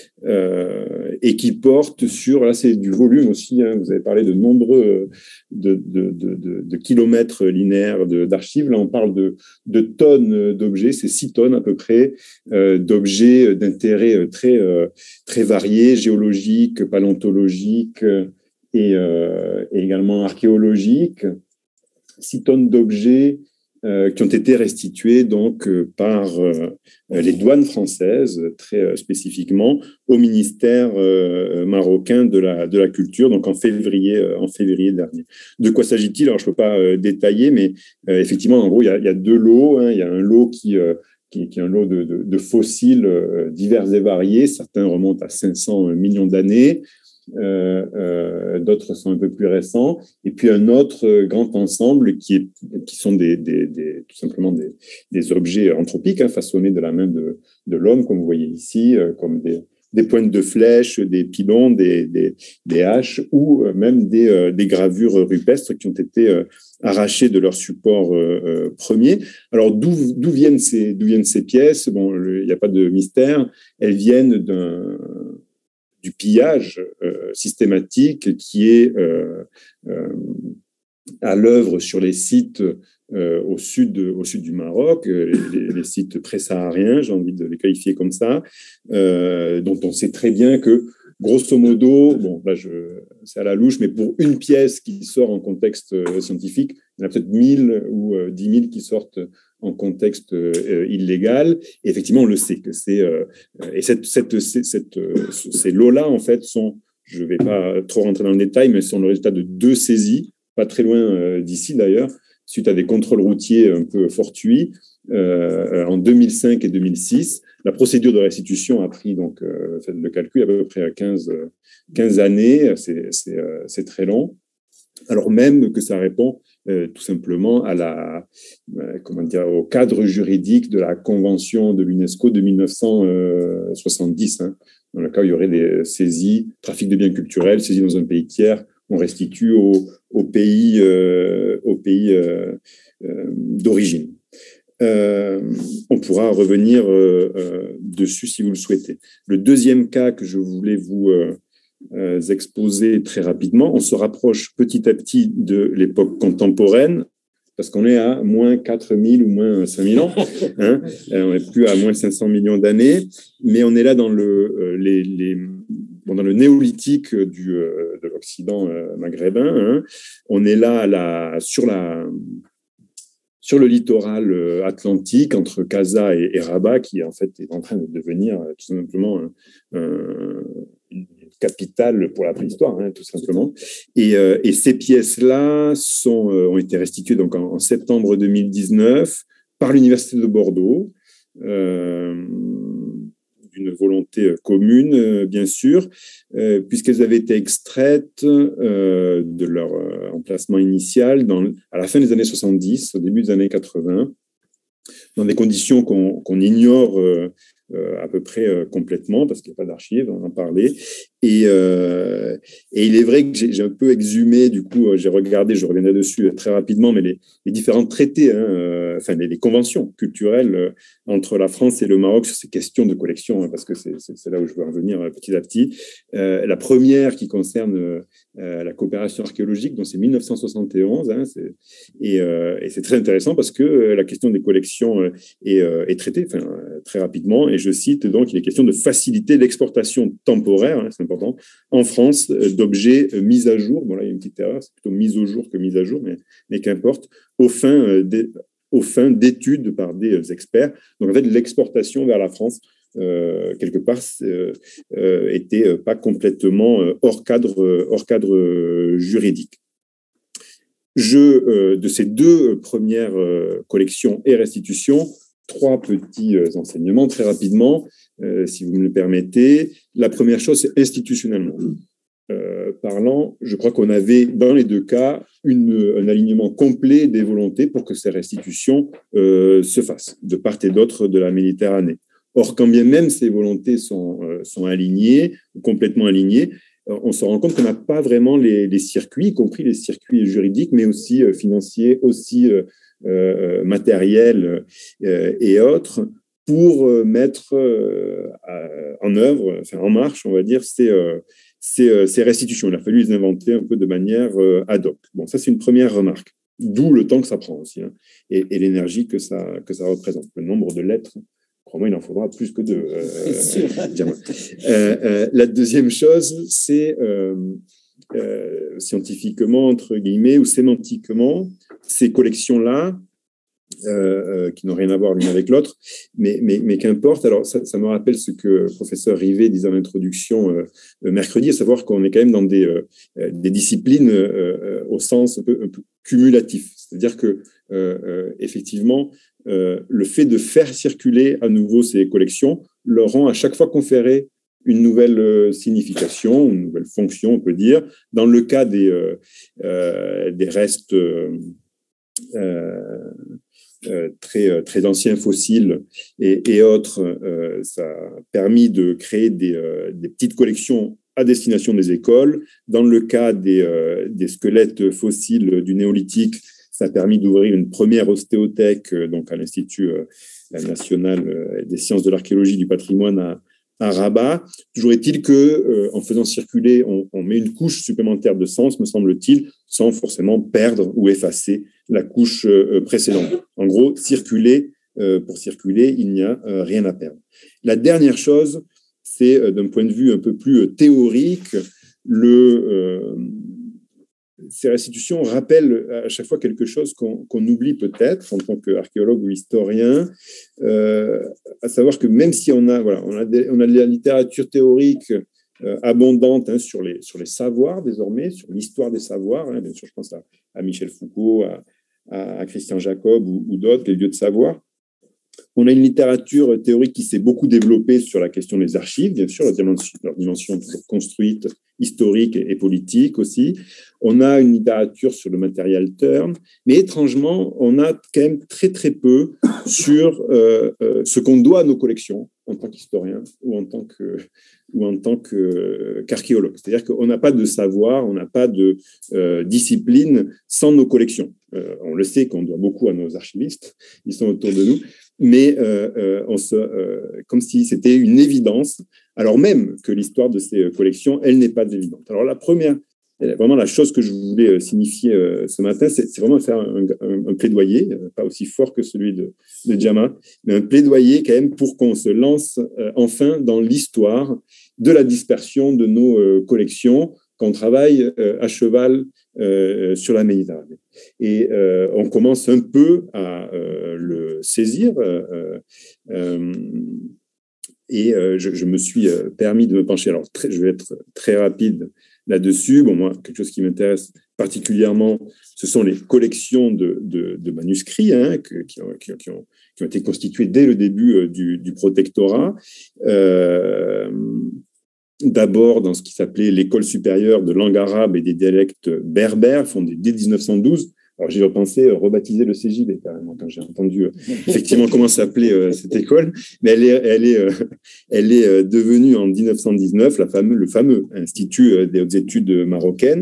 Euh, et qui porte sur, là c'est du volume aussi, hein, vous avez parlé de nombreux de, de, de, de, de kilomètres linéaires de, d'archives, là on parle de, de tonnes d'objets, c'est six tonnes à peu près, euh, d'objets d'intérêt très, euh, très variés, géologiques, paléontologiques et, euh, et également archéologiques, six tonnes d'objets euh, qui ont été restitués donc euh, par euh, les douanes françaises, très euh, spécifiquement, au ministère euh, marocain de la, de la culture, donc en février, euh, en février dernier. De quoi s'agit-il? Alors, je ne peux pas euh, détailler, mais euh, effectivement, en gros, il y a, il y a deux lots. Hein. Il y a un lot qui... Euh, Qui, qui est un lot de, de, de fossiles euh, divers et variés. Certains remontent à cinq cents millions d'années, euh, euh, d'autres sont un peu plus récents. Et puis un autre euh, grand ensemble qui, est, qui sont des, des, des, tout simplement des, des objets anthropiques, hein, façonnés de la main de, de l'homme, comme vous voyez ici, euh, comme des, des pointes de flèches, des pilons, des, des, des haches, ou euh, même des, euh, des gravures rupestres qui ont été euh, arrachées de leur support euh, euh, premier. Alors, d'où, d'où, viennent ces, d'où viennent ces pièces? Bon, il n'y a pas de mystère. Elles viennent d'un, du pillage euh, systématique qui est euh, euh, à l'œuvre sur les sites euh, au, sud, au sud du Maroc, les, les, les sites pré-sahariens, j'ai envie de les qualifier comme ça, euh, dont on sait très bien que, grosso modo, bon, là, je, c'est à la louche, mais pour une pièce qui sort en contexte euh, scientifique, il y en a peut-être mille ou euh, dix mille qui sortent en contexte euh, illégal. Et effectivement, on le sait que c'est... Euh, et cette, cette, cette, cette, euh, ces lots-là, en fait, sont, je ne vais pas trop rentrer dans le détail, mais sont le résultat de deux saisies, pas très loin euh, d'ici d'ailleurs, suite à des contrôles routiers un peu fortuits, euh, en deux mille cinq et deux mille six. La procédure de restitution a pris, donc, euh, faites le calcul, à peu près quinze, quinze années, c'est, c'est, euh, c'est très long, alors même que ça répond euh, tout simplement à la, euh, comment dire, au cadre juridique de la Convention de l'UNESCO de mille neuf cent soixante-dix, hein, dans le cas où il y aurait des saisies, trafic de biens culturels, saisies dans un pays tiers, on restitue au, au pays, euh, au pays euh, euh, d'origine. Euh, on pourra revenir euh, euh, dessus si vous le souhaitez. Le deuxième cas que je voulais vous euh, euh, exposer très rapidement, on se rapproche petit à petit de l'époque contemporaine, parce qu'on est à moins quatre mille ou moins cinq mille ans, hein, on n'est plus à moins cinq cents millions d'années, mais on est là dans le, euh, les, les, bon, dans le néolithique du, euh, de l'Occident euh, maghrébin, hein. On est là à la, sur, la, sur le littoral euh, atlantique, entre Casa et, et Rabat, qui en fait est en train de devenir euh, tout simplement un, un, une capitale pour la préhistoire, hein, tout simplement. Et, euh, et ces pièces-là sont, euh, ont été restituées donc, en, en septembre deux mille dix-neuf par l'Université de Bordeaux, euh, d'une volonté commune, euh, bien sûr, euh, puisqu'elles avaient été extraites euh, de leur euh, emplacement initial dans, à la fin des années soixante-dix, au début des années quatre-vingts, dans des conditions qu'on, qu'on ignore euh, Euh, à peu près euh, complètement, parce qu'il n'y a pas d'archives, on en parlait. Et, euh, et il est vrai que j'ai, j'ai un peu exhumé, du coup, euh, j'ai regardé, je reviendrai dessus euh, très rapidement, mais les, les différents traités, hein, euh, enfin les, les conventions culturelles euh, entre la France et le Maroc sur ces questions de collection, hein, parce que c'est, c'est, c'est là où je veux en venir euh, petit à petit. Euh, la première qui concerne euh, la coopération archéologique, donc c'est mille neuf cent soixante et onze, hein, c'est, et, euh, et c'est très intéressant parce que euh, la question des collections euh, est, euh, est traitée enfin, euh, très rapidement, et je cite donc, il est question de faciliter l'exportation temporaire, hein, c'est important, en France, euh, d'objets euh, mis à jour, bon là il y a une petite erreur, c'est plutôt mise au jour que mise à jour, mais, mais qu'importe, aux fins, euh, des, aux fins d'études par des euh, experts. Donc en fait, l'exportation vers la France, Euh, quelque part, euh, euh, était euh, pas complètement euh, hors cadre, euh, hors cadre euh, juridique. Je, euh, de ces deux premières euh, collections et restitutions, trois petits euh, enseignements très rapidement, euh, si vous me le permettez. La première chose, c'est institutionnellement euh, parlant, je crois qu'on avait dans les deux cas une, un alignement complet des volontés pour que ces restitutions euh, se fassent de part et d'autre de la Méditerranée. Or, quand bien même ces volontés sont, euh, sont alignées, complètement alignées, euh, on se rend compte qu'on n'a pas vraiment les, les circuits, y compris les circuits juridiques, mais aussi euh, financiers, aussi euh, euh, matériels euh, et autres, pour euh, mettre euh, en œuvre, enfin en marche, on va dire, ces, euh, ces, euh, ces restitutions. Il a fallu les inventer un peu de manière euh, ad hoc. Bon, ça, c'est une première remarque. D'où le temps que ça prend aussi, hein, et, et l'énergie que ça, que ça représente, le nombre de lettres. Crois-moi, il en faudra plus que deux. Euh, euh, euh, la deuxième chose, c'est euh, euh, scientifiquement, entre guillemets, ou sémantiquement, ces collections-là Euh, qui n'ont rien à voir l'une avec l'autre, mais, mais, mais qu'importe. Alors, ça, ça me rappelle ce que le professeur Rivet disait en introduction euh, mercredi, à savoir qu'on est quand même dans des, euh, des disciplines euh, au sens un peu, un peu cumulatif. C'est-à-dire que, euh, euh, effectivement, euh, le fait de faire circuler à nouveau ces collections leur rend à chaque fois conféré une nouvelle signification, une nouvelle fonction, on peut dire. Dans le cas des, euh, euh, des restes euh, euh, Euh, très, très anciens fossiles et, et autres, euh, ça a permis de créer des, euh, des petites collections à destination des écoles. Dans le cas des, euh, des squelettes fossiles du néolithique, ça a permis d'ouvrir une première ostéothèque euh, donc à l'Institut euh, national des sciences de l'archéologie du patrimoine à, à Rabat. Toujours est-il que, euh, en faisant circuler, on, on met une couche supplémentaire de sens, me semble-t-il, sans forcément perdre ou effacer la couche euh, précédente. En gros, circuler, euh, pour circuler, il n'y a euh, rien à perdre. La dernière chose, c'est euh, d'un point de vue un peu plus euh, théorique, le, euh, ces restitutions rappellent à chaque fois quelque chose qu'on qu'on oublie peut-être en tant qu'archéologue ou historien, euh, à savoir que même si on a, voilà, on a, des, on a de la littérature théorique euh, abondante hein, sur, les, sur les savoirs désormais, sur l'histoire des savoirs, hein, bien sûr je pense à, à Michel Foucault, à, à Christian Jacob ou, ou d'autres, les lieux de savoir. On a une littérature théorique qui s'est beaucoup développée sur la question des archives, bien sûr, leur dimension, leur dimension toujours construite, historique et politique aussi. On a une littérature sur le material turn, mais étrangement, on a quand même très, très peu sur euh, euh, ce qu'on doit à nos collections en tant qu'historien ou en tant que, ou en tant que, qu'archéologue. C'est-à-dire qu'on n'a pas de savoir, on n'a pas de euh, discipline sans nos collections. Euh, on le sait qu'on doit beaucoup à nos archivistes, ils sont autour de nous, mais euh, euh, on se, euh, comme si c'était une évidence, alors même que l'histoire de ces collections, elle n'est pas évidente. Alors la première, vraiment la chose que je voulais signifier euh, ce matin, c'est, c'est vraiment faire un, un, un plaidoyer, pas aussi fort que celui de, de Djama, mais un plaidoyer quand même pour qu'on se lance euh, enfin dans l'histoire de la dispersion de nos euh, collections, qu'on travaille euh, à cheval euh, sur la Méditerranée. Et euh, on commence un peu à euh, le saisir. Euh, euh, et euh, je, je me suis euh, permis de me pencher. Alors, très, je vais être très rapide là-dessus. Bon, moi, quelque chose qui m'intéresse particulièrement, ce sont les collections de, de, de manuscrits hein, que, qui, ont, qui, qui, ont, qui ont été constituées dès le début euh, du, du protectorat. Euh, D'abord dans ce qui s'appelait l'école supérieure de langue arabe et des dialectes berbères, fondée dès dix-neuf cent douze. Alors j'ai repensé euh, rebaptiser le C J B carrément quand j'ai entendu euh, effectivement comment s'appelait euh, cette école, mais elle est, elle est, euh, elle est euh, devenue en dix-neuf cent dix-neuf la fameux, le fameux Institut euh, des hautes études marocaines.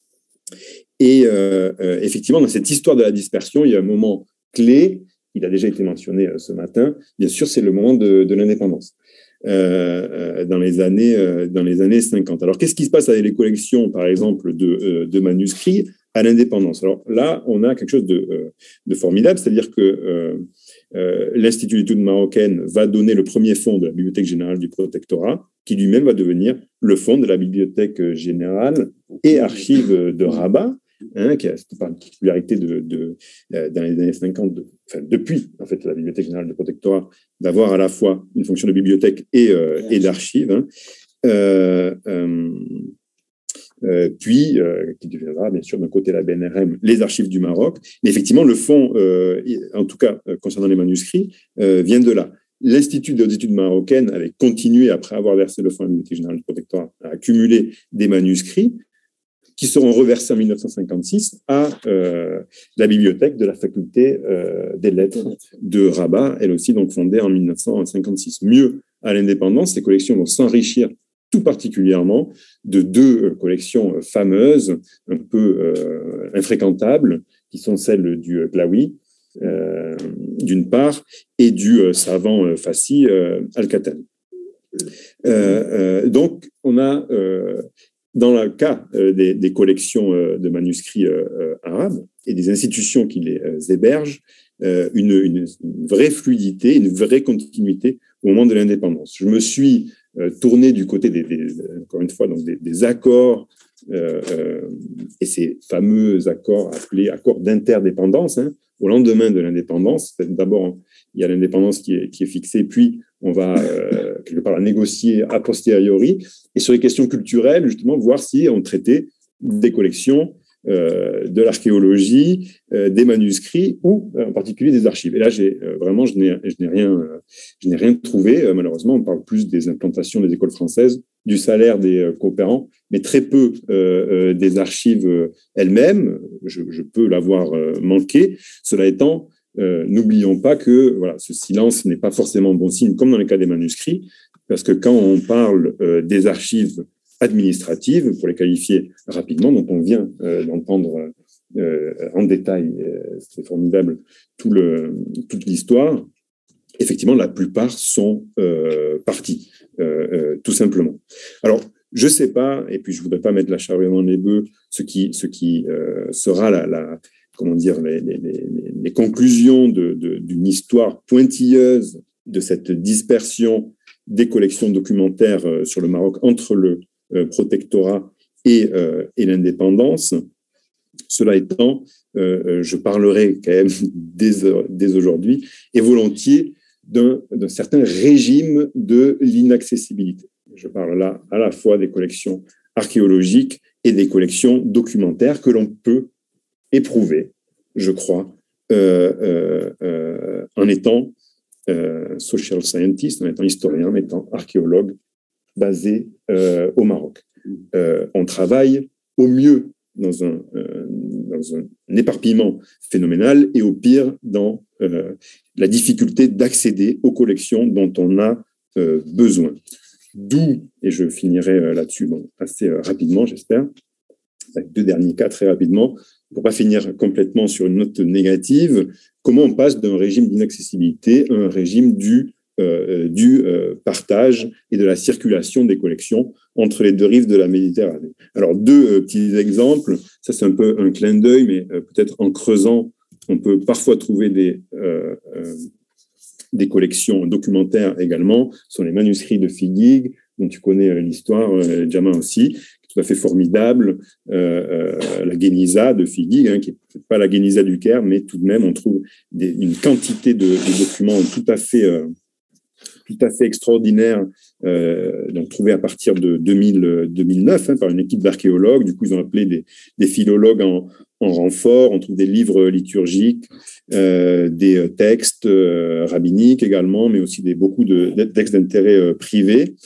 Et euh, euh, effectivement, dans cette histoire de la dispersion, il y a un moment clé. Il a déjà été mentionné euh, ce matin. Bien sûr, c'est le moment de, de l'indépendance. Euh, dans les années euh, dans les années cinquante. Alors qu'est-ce qui se passe avec les collections par exemple de, euh, de manuscrits à l'indépendance? Alors là on a quelque chose de, euh, de formidable, c'est-à-dire que euh, euh, l'Institut d'études marocaines va donner le premier fonds de la Bibliothèque générale du protectorat qui lui-même va devenir le fonds de la Bibliothèque générale et archives de Rabat, hein, qui a cette particularité de, de, euh, dans les années cinquante, de, enfin depuis en fait la Bibliothèque générale du protectorat, d'avoir à la fois une fonction de bibliothèque et, euh, et d'archive. Hein. Euh, euh, euh, puis, euh, qui deviendra bien sûr d'un côté la B N R M, les archives du Maroc. Mais effectivement, le fonds, euh, en tout cas euh, concernant les manuscrits, euh, vient de là. L'Institut des hautes études marocaines avait continué, après avoir versé le fonds à la Bibliothèque générale du protectorat, à accumuler des manuscrits qui seront reversés en dix-neuf cent cinquante-six à euh, la bibliothèque de la faculté euh, des lettres de Rabat, elle aussi donc fondée en dix-neuf cent cinquante-six. Mieux, à l'indépendance, ces collections vont s'enrichir tout particulièrement de deux euh, collections euh, fameuses, un peu euh, infréquentables, qui sont celles du euh, Glaoui, euh, d'une part, et du euh, savant euh, Fassi euh, Al-Khattabi. Euh, euh, donc, on a... Euh, Dans le cas euh, des, des collections euh, de manuscrits euh, euh, arabes et des institutions qui les euh, hébergent, euh, une, une, une vraie fluidité, une vraie continuité au moment de l'indépendance. Je me suis euh, tourné du côté des, des encore une fois, donc des, des accords euh, euh, et ces fameux accords appelés accords d'interdépendance, hein, au lendemain de l'indépendance. D'abord, il y a l'indépendance qui est, qui est fixée, puis on va euh, quelque part la négocier a posteriori. Et sur les questions culturelles, justement, voir si on traitait des collections, euh, de l'archéologie, euh, des manuscrits ou euh, en particulier des archives. Et là, j'ai euh, vraiment, je n'ai, je n'ai rien, euh, je n'ai rien trouvé. Euh, malheureusement, on parle plus des implantations des écoles françaises, du salaire des euh, coopérants, mais très peu euh, euh, des archives euh, elles-mêmes. Je, je peux l'avoir euh, manqué. Cela étant, euh, n'oublions pas que voilà, ce silence n'est pas forcément bon signe, comme dans le cas des manuscrits, parce que quand on parle euh, des archives administratives, pour les qualifier rapidement, dont on vient euh, d'entendre euh, en détail, euh, c'est formidable, tout le, toute l'histoire, effectivement, la plupart sont euh, partis, euh, euh, tout simplement. Alors, je ne sais pas, et puis je ne voudrais pas mettre la charrue avant les bœufs, ce qui, ce qui euh, sera la, la, comment dire, les, les, les, les conclusions de, de, d'une histoire pointilleuse de cette dispersion des collections documentaires euh, sur le Maroc entre le euh, protectorat et, euh, et l'indépendance. Cela étant, euh, je parlerai quand même dès, dès aujourd'hui et volontiers d'un, d'un certain régime de l'inaccessibilité. Je parle là à la fois des collections archéologiques et des collections documentaires que l'on peut éprouver, je crois, euh, euh, euh, en étant euh, social scientist, en étant historien, en étant archéologue basé euh, au Maroc. Euh, on travaille au mieux dans un, euh, dans un éparpillement phénoménal et au pire dans euh, la difficulté d'accéder aux collections dont on a euh, besoin. D'où, et je finirai euh, là-dessus bon, assez euh, rapidement, j'espère, avec deux derniers cas très rapidement, pour ne pas finir complètement sur une note négative, comment on passe d'un régime d'inaccessibilité à un régime du, euh, du euh, partage et de la circulation des collections entre les deux rives de la Méditerranée. Alors, deux euh, petits exemples, ça c'est un peu un clin d'œil, mais euh, peut-être en creusant, on peut parfois trouver des, euh, euh, des collections documentaires également, ce sont les manuscrits de Figuig, dont tu connais euh, l'histoire, euh, Djama aussi, tout à fait formidable, euh, euh, la Guéniza de Figuig, hein, qui n'est pas la Guéniza du Caire, mais tout de même, on trouve des, une quantité de, de documents tout à fait, euh, tout à fait extraordinaires, euh, donc trouvés à partir de deux mille, deux mille neuf hein, par une équipe d'archéologues. Du coup, ils ont appelé des, des philologues en, en renfort. On trouve des livres liturgiques, euh, des textes euh, rabbiniques également, mais aussi des, beaucoup de, de textes d'intérêt euh, privé.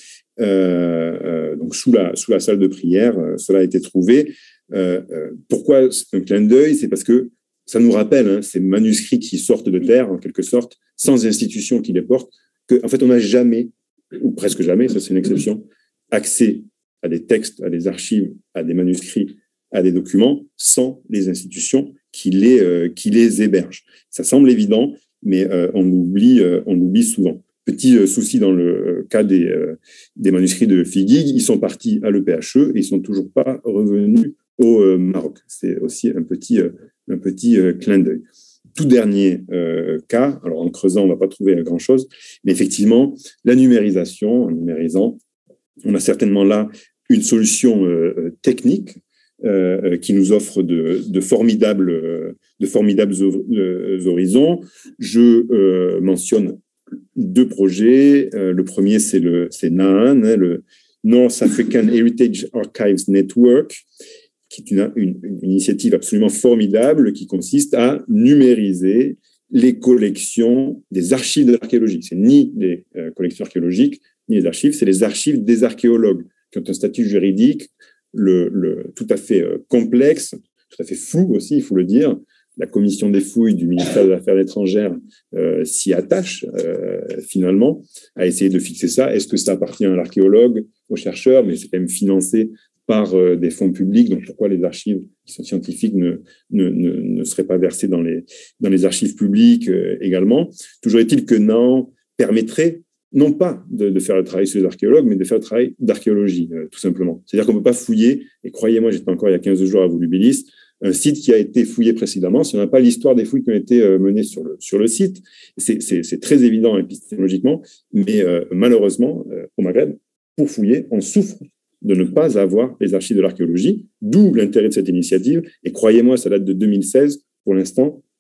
Euh, euh, donc sous la, sous la salle de prière, euh, cela a été trouvé. Euh, euh, pourquoi un clin d'œil? C'est parce que ça nous rappelle hein, ces manuscrits qui sortent de terre, en quelque sorte, sans institution qui les porte, qu'en fait, on n'a jamais, ou presque jamais, ça c'est une exception, accès à des textes, à des archives, à des manuscrits, à des documents, sans les institutions qui les, euh, qui les hébergent. Ça semble évident, mais euh, on l'oublie, euh, on l'oublie souvent. Petit euh, souci dans le cas des, euh, des manuscrits de Figuig, ils sont partis à l'E P H E et ils sont toujours pas revenus au euh, Maroc. C'est aussi un petit, euh, un petit euh, clin d'œil. Tout dernier euh, cas, alors en creusant, on ne va pas trouver grand-chose, mais effectivement, la numérisation, en numérisant, on a certainement là une solution euh, technique euh, qui nous offre de, de formidables, de formidables horizons. Je euh, mentionne deux projets. Euh, le premier, c'est le c'est NAHAN, hein, le North African Heritage Archives Network, qui est une, une, une initiative absolument formidable qui consiste à numériser les collections des archives de l'archéologie. C'est ni les euh, collections archéologiques, ni les archives, c'est les archives des archéologues qui ont un statut juridique le, le, tout à fait euh, complexe, tout à fait flou aussi, il faut le dire. La commission des fouilles du ministère des Affaires étrangères euh, s'y attache euh, finalement à essayer de fixer ça. Est-ce que ça appartient à l'archéologue, aux chercheurs, mais c'est quand même financé par euh, des fonds publics, donc pourquoi les archives qui sont scientifiques ne, ne, ne, ne seraient pas versées dans les, dans les archives publiques euh, également. Toujours est-il que NAHAN permettrait non pas de, de faire le travail sur les archéologues, mais de faire le travail d'archéologie, euh, tout simplement. C'est-à-dire qu'on ne peut pas fouiller, et croyez-moi, j'étais encore il y a quinze jours à Volubilis, un site qui a été fouillé précédemment, si on n'a pas l'histoire des fouilles qui ont été euh, menées sur le, sur le site. C'est, c'est, c'est très évident épistémologiquement, mais euh, malheureusement, euh, au Maghreb, pour fouiller, on souffre de ne pas avoir les archives de l'archéologie, d'où l'intérêt de cette initiative. Et croyez-moi, ça date de deux mille seize. Pour l'instant,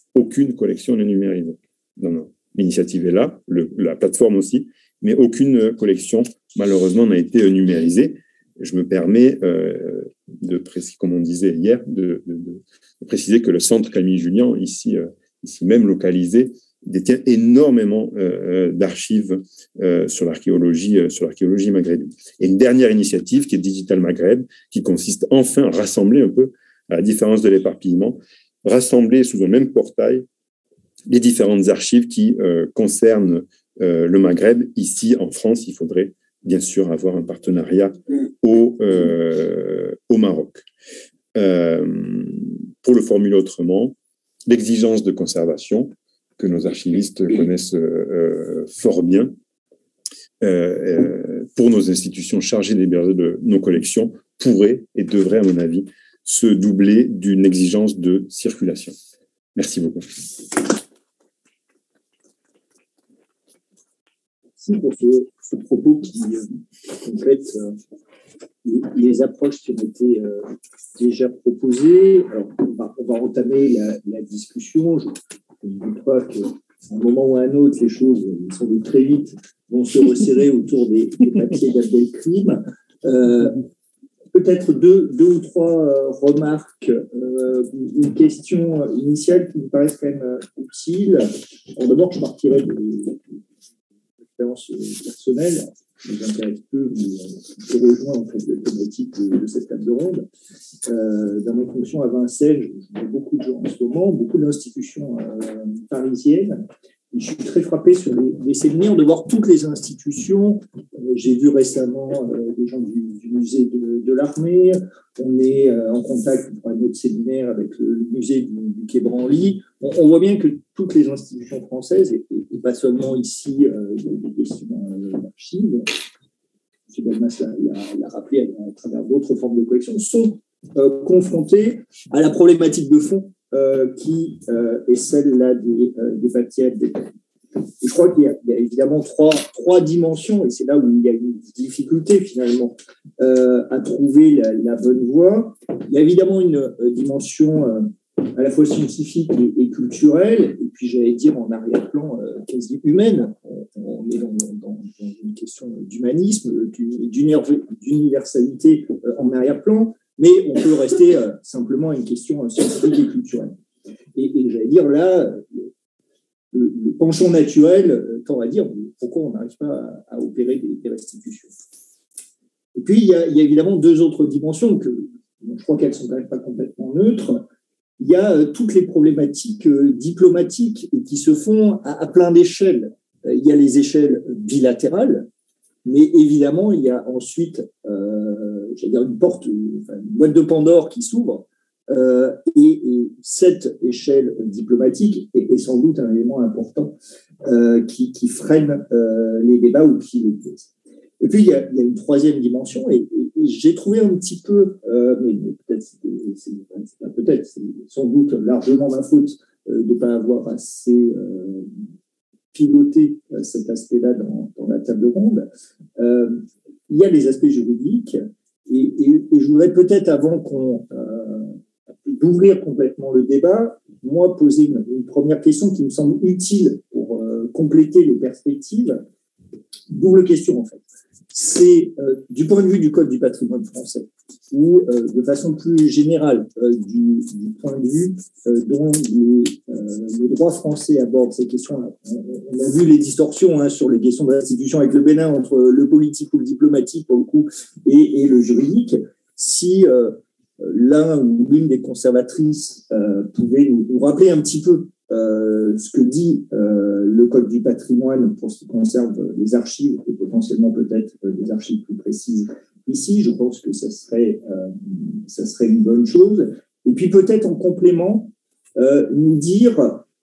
aucune collection n'est numérisée. Non, non. L'initiative est là, le, la plateforme aussi, mais aucune collection, malheureusement, n'a été numérisée. Je me permets euh, de préciser, comme on disait hier, de, de, de préciser que le centre Camille Jullian, ici, euh, ici même localisé, détient énormément euh, d'archives euh, sur l'archéologie, euh, sur l'archéologie maghrébine. Et une dernière initiative qui est Digital Maghreb, qui consiste enfin à rassembler un peu, à la différence de l'éparpillement, rassembler sous un même portail les différentes archives qui euh, concernent euh, le Maghreb. Ici, en France, il faudrait bien sûr avoir un partenariat au, euh, au Maroc. Euh, pour le formuler autrement, l'exigence de conservation, que nos archivistes connaissent euh, fort bien, euh, euh, pour nos institutions chargées d'héberger de nos collections, pourrait et devrait, à mon avis, se doubler d'une exigence de circulation. Merci beaucoup. Merci pour ce, ce propos qui euh, complète euh, les, les approches qui ont été euh, déjà proposées. Alors, on va, on va entamer la, la discussion. Je ne doute pas qu'à un moment ou à un autre, les choses, sans doute très vite, vont se resserrer autour des, des papiers d'Abdelkrim. Euh, Peut-être deux, deux ou trois euh, remarques, euh, une question initiale qui me paraissent quand même euh, utile. D'abord, je partirais de l'expérience personnelle, qui nous intéresse peu, mais qui rejoint en fait le thématique de, de cette table ronde. Euh, dans mes fonctions à Vincennes, je vois beaucoup de gens en ce moment, beaucoup d'institutions euh, parisiennes. Et je suis très frappé sur les, les séminaires de voir toutes les institutions. Euh, j'ai vu récemment euh, des gens du, du musée de, de l'armée. On est euh, en contact pour un autre séminaire avec le, le musée du, du Quai Branly. On, on voit bien que toutes les institutions françaises, et, et pas seulement ici, euh, des questions euh, d'archives, M. Delmas l'a rappelé à, à travers d'autres formes de collection, sont euh, confrontées à la problématique de fond Euh, qui euh, est celle-là des, euh, des papiers. Et je crois qu'il y, y a évidemment trois, trois dimensions, et c'est là où il y a une difficulté finalement euh, à trouver la, la bonne voie. Il y a évidemment une euh, dimension euh, à la fois scientifique et, et culturelle, et puis j'allais dire en arrière-plan euh, quasi humaine. On, on est dans, dans, dans une question d'humanisme, d'universalité euh, en arrière-plan. Mais on peut rester euh, simplement à une question euh, scientifique et culturelle. Et, et j'allais dire là, le, le penchant naturel euh, tend à dire pourquoi on n'arrive pas à, à opérer des, des restitutions. Et puis, il y, a, il y a évidemment deux autres dimensions que bon, je crois qu'elles ne sont quand même pas complètement neutres. Il y a euh, toutes les problématiques euh, diplomatiques qui se font à, à plein d'échelles. Euh, il y a les échelles bilatérales, mais évidemment, il y a ensuite, euh, j'allais dire, une porte, enfin, une boîte de Pandore qui s'ouvre, euh, et, et cette échelle diplomatique est, est sans doute un élément important euh, qui, qui freine euh, les débats ou qui les pose. Et puis, il y, a, il y a une troisième dimension, et, et, et j'ai trouvé un petit peu, euh, mais peut-être, c'est, c'est, peut-être, c'est sans doute largement ma faute euh, de ne pas avoir assez... Euh, piloter euh, cet aspect-là dans, dans la table ronde. Euh, il y a les aspects juridiques et, et, et je voudrais peut-être, avant qu'on euh, d'ouvrir complètement le débat, moi poser une, une première question qui me semble utile pour euh, compléter les perspectives. Double question en fait. C'est euh, du point de vue du Code du patrimoine français ou euh, de façon plus générale euh, du, du point de vue euh, dont les, euh, le droit français aborde ces questions-là. On, on a vu les distorsions hein, sur les questions de restitution avec le Bénin entre le politique ou le diplomatique pour le coup et, et le juridique. Si euh, l'un ou l'une des conservatrices euh, pouvait nous, nous rappeler un petit peu Euh, ce que dit euh, le Code du patrimoine pour ce qui concerne les archives et potentiellement peut-être euh, des archives plus précises ici, je pense que ça serait, euh, ça serait une bonne chose. Et puis peut-être en complément, euh, nous dire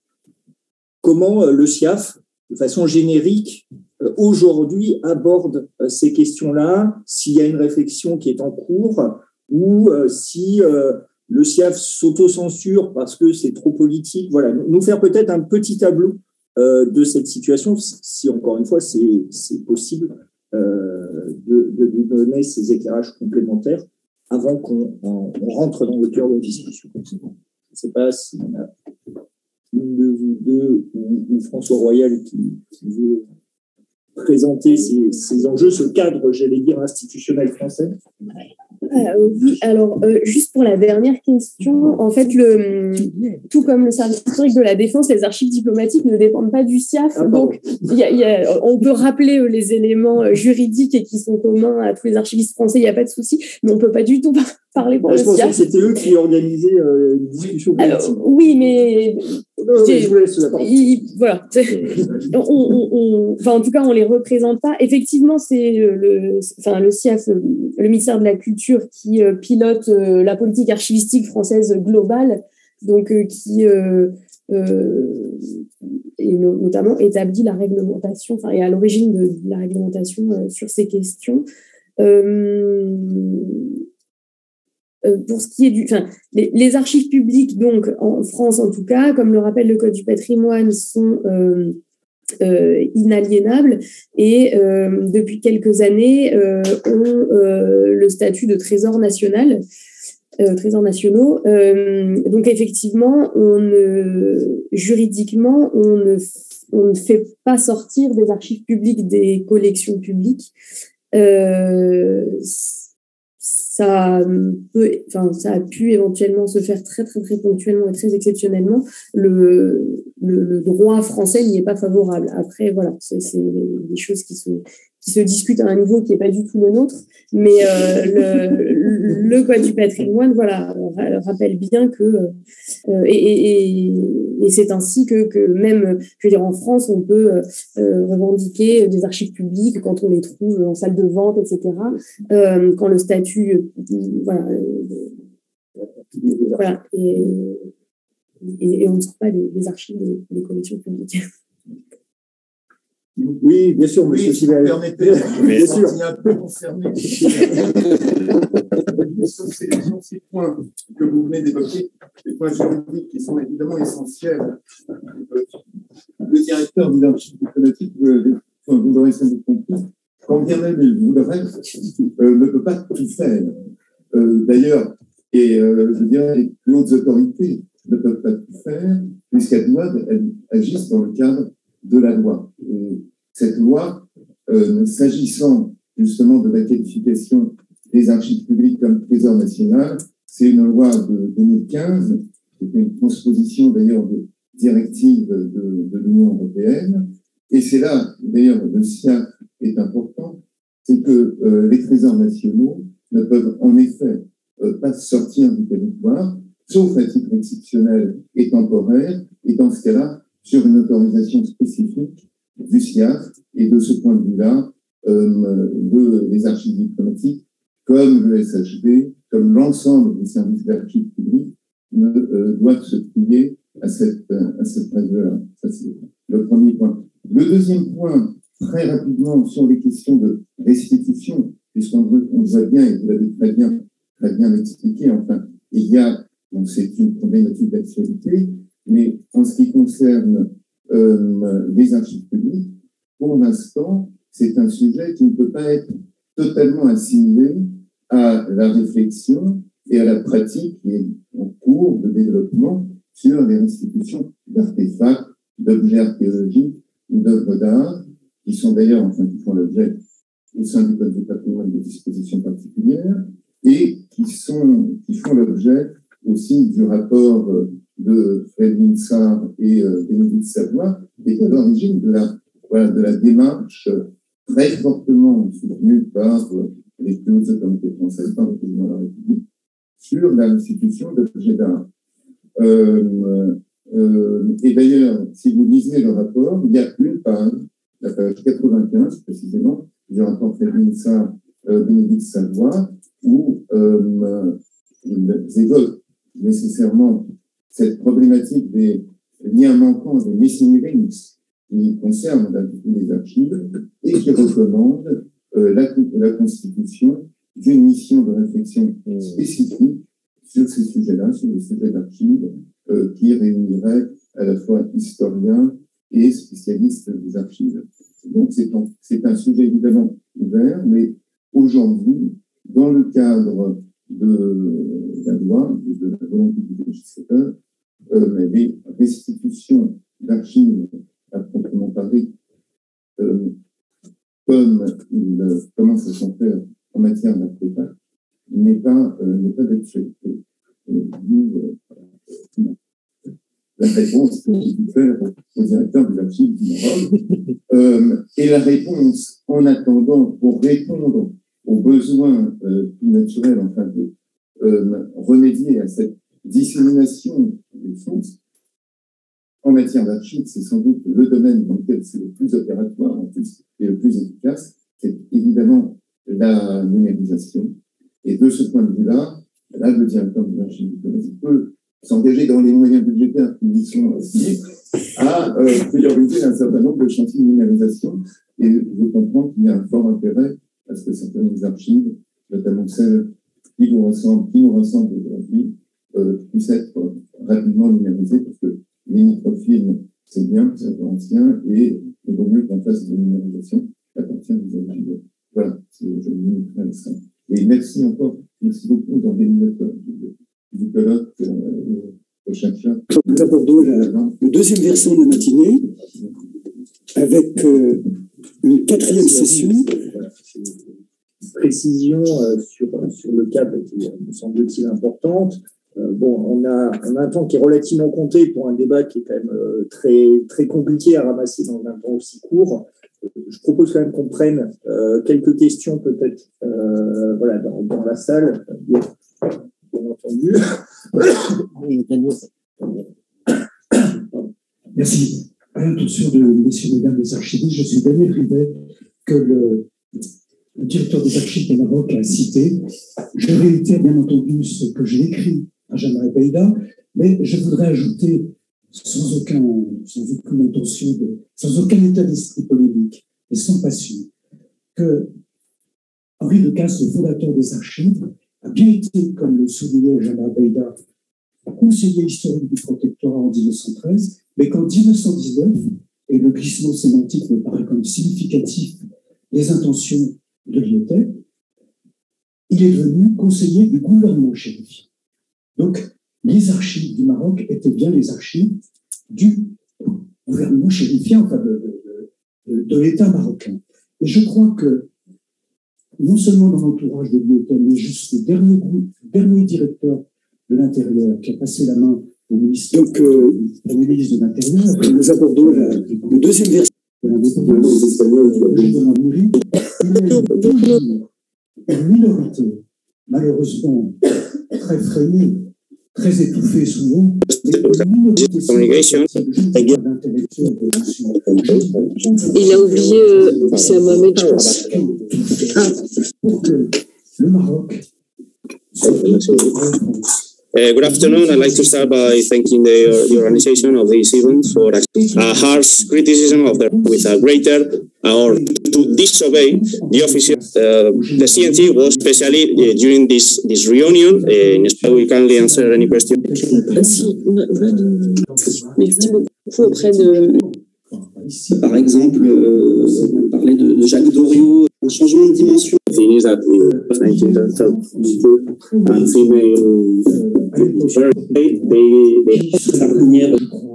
comment euh, le S I A F, de façon générique, euh, aujourd'hui aborde euh, ces questions-là, s'il y a une réflexion qui est en cours ou euh, si... Euh, le S I A F s'auto-censure parce que c'est trop politique. Voilà, nous faire peut-être un petit tableau euh, de cette situation, si encore une fois c'est, c'est possible euh, de, de nous donner ces éclairages complémentaires avant qu'on on, on rentre dans le cœur de la discussion. Je ne sais pas si on a une de vous deux ou, ou François Royal qui, qui veut présenter ces, ces enjeux, ce cadre, j'allais dire, institutionnel français. Euh, oui, alors euh, juste pour la dernière question, en fait, le, tout comme le service historique de la défense, les archives diplomatiques ne dépendent pas du S I A F. Ah, donc, y a, y a, on peut rappeler euh, les éléments euh, juridiques et qui sont communs à tous les archivistes français, il n'y a pas de souci, mais on ne peut pas du tout parler pour ah, le S I A F. Je pensais que c'était eux qui organisaient euh, une discussion politique. Alors, oui, mais... Non, mais je vous laisse la parole. Il, voilà. on, on, on, enfin, en tout cas, on ne les représente pas. Effectivement, c'est le, enfin, le S I A F, le ministère de la Culture, qui euh, pilote euh, la politique archivistique française globale, donc euh, qui euh, euh, et no, notamment établit la réglementation, enfin, est à l'origine de, de la réglementation euh, sur ces questions. Euh, euh, pour ce qui est du, enfin, les, les archives publiques, donc en France en tout cas, comme le rappelle le Code du patrimoine, sont euh, Euh, inaliénables et euh, depuis quelques années euh, ont euh, le statut de trésor national, euh, trésors nationaux. Euh, donc effectivement, on ne, juridiquement, on ne, on ne fait pas sortir des archives publiques des collections publiques. Euh, ça peut, enfin, ça a pu éventuellement se faire très, très, très ponctuellement et très exceptionnellement. Le, le, le droit français n'y est pas favorable. Après, voilà, c'est, c'est des choses qui se, qui se discutent à un niveau qui n'est pas du tout le nôtre. Mais euh, le, le Code du patrimoine, voilà, rappelle bien que, euh, et, et, et c'est ainsi que, que même, je veux dire, en France, on peut euh, revendiquer des archives publiques quand on les trouve en salle de vente, et cetera. Euh, quand le statut, voilà, euh, voilà, et, et, et on ne sort pas des, des archives des, des collections publiques. Oui, bien sûr, monsieur Sibel. Oui, permettez, bien sûr. Il est un peu concerné. sur, ces, sur ces points que vous venez d'évoquer, les points juridiques qui sont évidemment essentiels. Le directeur des archives diplomatiques, vous l'aurez sans doute compris, quand bien même il voudrait, euh, ne peut pas tout faire. Euh, d'ailleurs, et euh, je dirais, les plus hautes autorités ne peuvent pas tout faire, puisqu'elles doivent, elles agissent dans le cadre de la loi. Et cette loi, euh, s'agissant justement de la qualification des archives publiques comme trésor national, c'est une loi de deux mille quinze, qui était une transposition d'ailleurs de directive de, de l'Union européenne. Et c'est là, d'ailleurs, le S I A F est important, c'est que euh, les trésors nationaux ne peuvent en effet euh, pas sortir du territoire, sauf à titre exceptionnel et temporaire, et dans ce cas-là, sur une autorisation spécifique du S I A F, et de ce point de vue-là, euh, de, les archives diplomatiques, comme le S H D, comme l'ensemble des services d'archives publiques, ne, euh, doivent se plier à cette, à cette règle-là. Ça, c'est le premier point. Le deuxième point, très rapidement, sur les questions de restitution, puisqu'on on voit bien, et vous l'avez très bien, très bien expliqué, enfin, il y a, bon, c'est une problématique d'actualité, mais en ce qui concerne euh, les archives publiques, pour l'instant, c'est un sujet qui ne peut pas être totalement assimilé à la réflexion et à la pratique qui est en cours de développement sur les restitutions d'artefacts, d'objets archéologiques ou d'œuvres d'art, qui sont d'ailleurs, enfin, qui font l'objet au sein du Code du patrimoine de dispositions particulières et qui sont, qui font l'objet aussi du rapport de Frédéric Sarr et euh, Bénédicte Savoie, qui est à l'origine de la, voilà, de la démarche très fortement soutenue par euh, les plus hautes autorités françaises, par le président de la République, sur la restitution d'objets d'art. Euh, euh, et d'ailleurs, si vous lisez le rapport, il y a une page, la page quatre-vingt-quinze précisément, du rapport Frédéric Sarr, euh, Bénédicte Savoie, où euh, ils évoquent nécessairement cette problématique des liens manquants, des missing links qui concernent les archives et qui recommandent euh, la, la constitution d'une mission de réflexion spécifique sur ces sujets-là, sur les sujets d'archives, euh, qui réunirait à la fois historiens et spécialistes des archives. Donc c'est un, c'est un sujet évidemment ouvert, mais aujourd'hui, dans le cadre de la loi et de la volonté du législateur, euh, les restitutions d'archives à proprement parler, euh, comme il euh, commence à s'en faire en matière d'artefacts, n'est pas, euh, n'est pas d'actualité. Nous, euh, la réponse qu'il faut faire au directeur des archives du Maroc. Euh, et la réponse, en attendant, pour répondre aux besoins euh, naturels, enfin, de euh, remédier à cette dissémination des sources, en matière d'archives, c'est sans doute le domaine dans lequel c'est le plus opératoire, en plus, et le plus efficace, c'est évidemment la numérisation. Et de ce point de vue-là, là, le directeur des archives diplomatiques peut s'engager dans les moyens budgétaires qui lui sont assignés à euh, prioriser un certain nombre de chantiers de numérisation. Et je comprends qu'il y a un fort intérêt à ce que certaines des archives, notamment celles qui nous ressemblent, qui nous ressemblent aujourd'hui, euh, puissent être rapidement numérisées, parce que les microfilms, c'est bien, c'est un peu ancien, et il vaut mieux qu'on fasse des numérisations à partir des archives. Voilà, je me limiterai à ça. Et merci encore, merci beaucoup d'organisateur du colloque euh, au chercheur. Nous abordons la, le deuxième versant de la matinée avec euh, une quatrième session. Précision euh, sur, sur le cadre qui me semble-t-il importante. Euh, bon, on a, on a un temps qui est relativement compté pour un débat qui est quand même euh, très, très compliqué à ramasser dans un temps aussi court. Je propose quand même qu'on prenne euh, quelques questions peut-être euh, voilà, dans, dans la salle, bien, bien entendu. Merci. À l'intention de messieurs et mesdames les archivistes, je suis Daniel Rivet, que le, le directeur des archives du Maroc a cité. Je réitère bien entendu ce que j'ai écrit à Jean-Marie Beïda, mais je voudrais ajouter sans, aucun, sans aucune intention, de, sans aucun état d'esprit polémique et sans passion, que Henri Decazes, le fondateur des archives, a bien été, comme le soulignait Jean-Marie Beïda, conseiller historique du protectorat en mille neuf cent treize, mais qu'en mille neuf cent dix-neuf, et le glissement sémantique me paraît comme significatif des intentions de l'I E T E P, il est devenu conseiller du gouvernement chérifien. Donc, les archives du Maroc étaient bien les archives du gouvernement chérifien, enfin de, de, de, de l'État marocain. Et je crois que, non seulement dans l'entourage de l'I E T E P, mais jusqu'au dernier, dernier directeur de l'Intérieur qui a passé la main au ministre, Donc, euh, au ministre de l'Intérieur, nous abordons la, le deuxième versant de l'indépendance, une minorité, malheureusement très freinée, très étouffée souvent, Communication. Il a oublié, euh, c'est Mohamed, je pense. Pour que le Maroc Uh, good afternoon. I'd like to start by thanking the, the organization of this event for a, a harsh criticism of the with a greater uh, or to disobey the official. Uh, the C N T was especially uh, during this this reunion. Uh, in Spain, we kindly answer any question. Merci beaucoup auprès de. Par exemple, euh, on parlait de, de Jacques Doriot, un changement de dimension. thing is that in nineteen thirty-two and female they they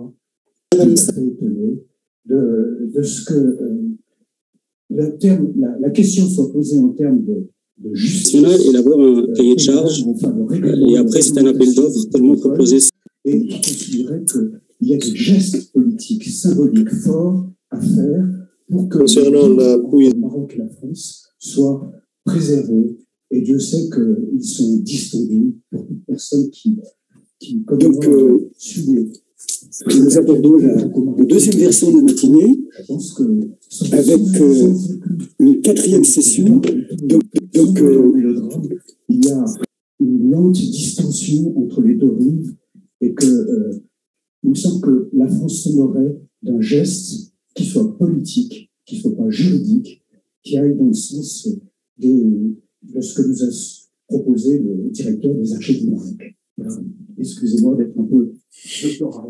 de, de ce que euh, le terme, la, la question soit posée en termes de, de justice. Élabore un cahier de charges et après c'est un appel d'offres tellement proposé. Et il considérait qu'il y a des gestes politiques symboliques forts à faire pour que le Maroc et la France soient préservés. Et Dieu sait qu'ils sont distendus pour toute personne qui, qui comme Donc, moi, euh, suit. Nous abordons la, le deuxième versant de la matinée avec euh, une quatrième session. Donc, donc euh, il y a une lente distension entre les deux rives et que euh, il me semble que la France s'honorerait d'un geste qui soit politique, qui ne soit pas juridique, qui aille dans le sens des, de ce que nous a proposé le directeur des archives du Maroc. Voilà. Excusez-moi d'être un peu doctoral.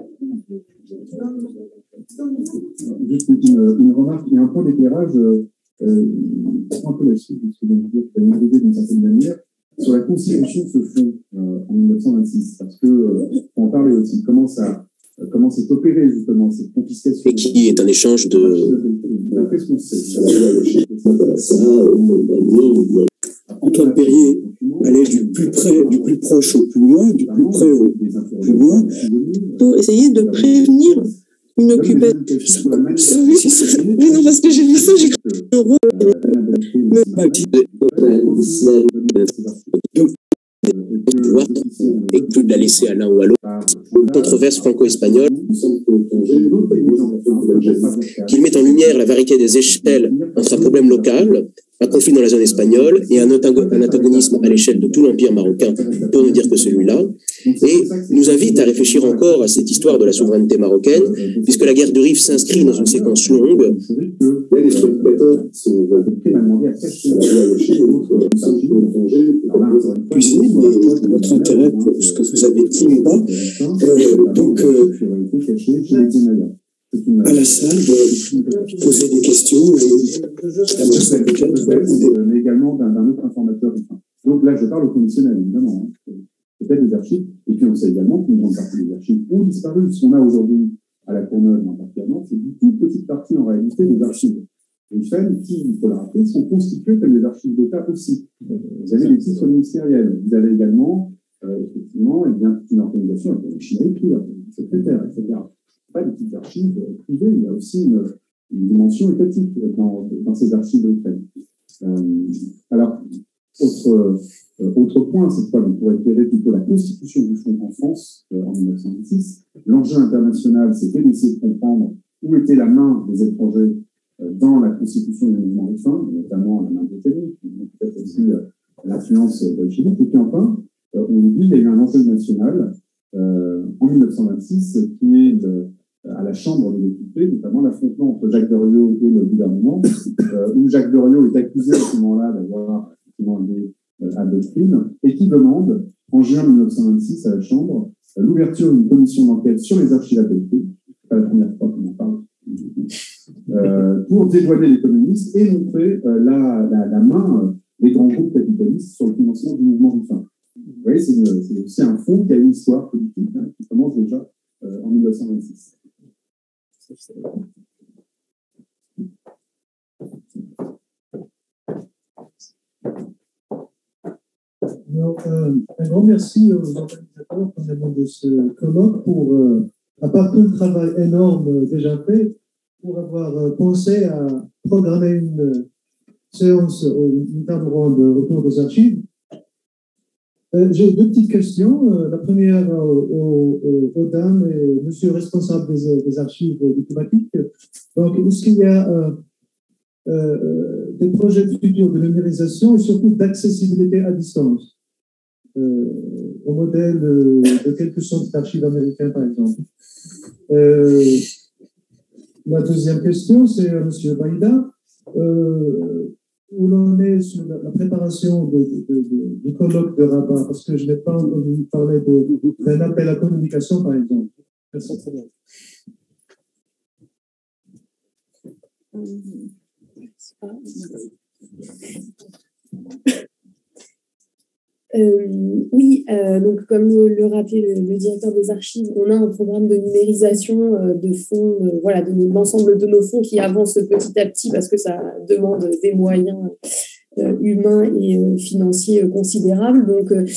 Juste une, une remarque, il y a un point d'éclairage. euh, un peu la suite de ce que vous dites, qui a numérisé d'une certaine manière, sur la constitution de ce fonds euh, en mille neuf cent vingt-six, parce que euh, on en parlait aussi, comment ça, euh, comment s'est opéré justement cette confiscation. Et qui est un échange de. Qu'est-ce qu'on sait? Antoine Perrier allait du plus près, du plus proche au plus loin, du plus près au plus loin, pour essayer de prévenir une occupation. Oui, oui, non, parce que j'ai vu ça, j'ai cru que l'euro et plus de la laisser à l'un ou à l'autre. Controverse franco-espagnole qu'il met en lumière la variété des échelles entre un problème local, un conflit dans la zone espagnole et un, un antagonisme à l'échelle de tout l'empire marocain, pour ne dire que celui-là, et nous invite à réfléchir encore à cette histoire de la souveraineté marocaine, puisque la guerre du Rif s'inscrit dans une séquence longue. Cuisiner, mais votre intérêt pour ce que vous avez dit ou pas. Euh, donc, euh, à la salle, de poser des questions et la personne avec laquelle vous répondez. Mais également d'un autre informateur. Donc là, je parle au conditionnel, évidemment. Hein. Peut-être des archives. Et puis, on sait également qu'une grande partie des archives ont disparu. Ce qu'on a aujourd'hui à la Courneuve, en particulier, c'est une toute petite partie, en réalité, des archives. Les chaînes qui, il faut le rappeler, sont constituées comme des archives d'État aussi. Vous avez des titres ministériels. Vous avez également, euh, effectivement, eh bien, une organisation avec une machine à écrire, un secrétaire, et cetera. Pas des petites archives privées, il y a aussi une, une dimension étatique dans, dans ces archives d'Ukraine. Euh, alors, autre, euh, autre point, cette fois, on pourrait éclairer plutôt la constitution du fonds en France euh, en mille neuf cent vingt-six. L'enjeu international, c'était d'essayer de comprendre où était la main des étrangers euh, dans la constitution du mouvement rifin, notamment la main britannique, peut-être aussi euh, l'influence bolchevique. Et puis enfin, euh, on dit qu'il y a eu un enjeu national euh, en mille neuf cent vingt-six qui est de, à la Chambre des députés, notamment l'affrontement entre Jacques Doriot et le gouvernement, euh, où Jacques Doriot est accusé à ce moment-là d'avoir effectivement lié euh, à doctrine, et qui demande, en juin mille neuf cent vingt-six, à la Chambre, euh, l'ouverture d'une commission d'enquête sur les archives appelées, c'est pas la première fois qu'on en parle, euh, pour dévoiler les communistes et montrer euh, la, la, la main euh, des grands groupes capitalistes sur le financement du mouvement rifin. Vous voyez, c'est aussi un fonds qui a une histoire politique hein, qui commence déjà euh, en mille neuf cent vingt-six. Alors, euh, un grand merci aux organisateurs de ce colloque pour, euh, à part tout le travail énorme euh, déjà fait, pour avoir euh, pensé à programmer une euh, séance, euh, une table ronde autour des archives. Euh, J'ai deux petites questions. Euh, la première euh, aux, aux, aux dames et monsieur le responsable des, des archives diplomatiques. Donc, est-ce qu'il y a euh, euh, des projets futurs de numérisation et surtout d'accessibilité à distance euh, au modèle de, de quelques centres d'archives américains, par exemple? euh, La deuxième question, c'est à monsieur Baïda. Euh, où l'on est sur la, la préparation de, de, de, de, du colloque de Rabat, parce que je n'ai pas entendu parler d'un appel à communication, par exemple. Merci très bien. Euh, oui, euh, donc comme le, le rappelait le, le directeur des archives, on a un programme de numérisation euh, de fonds, euh, voilà, de l'ensemble de nos fonds qui avance petit à petit parce que ça demande des moyens euh, humains et euh, financiers euh, considérables. Donc, euh,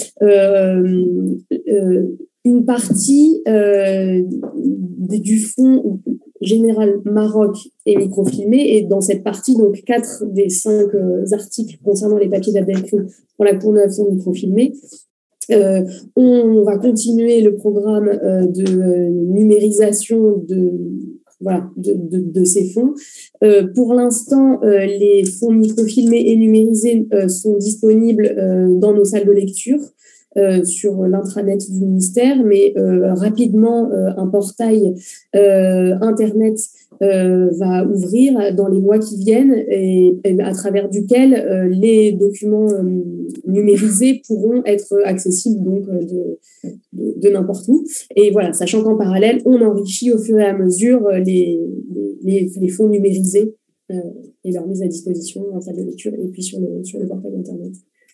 euh, une partie euh, du fonds général Maroc et microfilmé, et dans cette partie, donc quatre des cinq euh, articles concernant les papiers d'Abdelkrim pour la Courneuve sont microfilmés. Euh, on va continuer le programme euh, de euh, numérisation de, voilà, de, de, de ces fonds. Euh, pour l'instant, euh, les fonds microfilmés et numérisés euh, sont disponibles euh, dans nos salles de lecture. Euh, sur l'intranet du ministère, mais euh, rapidement, euh, un portail euh, Internet euh, va ouvrir dans les mois qui viennent et, et à travers duquel euh, les documents euh, numérisés pourront être accessibles donc, euh, de, de, de n'importe où. Et voilà, sachant qu'en parallèle, on enrichit au fur et à mesure les, les, les fonds numérisés euh, et leur mise à disposition en salle de lecture et puis sur le, sur le portail Internet.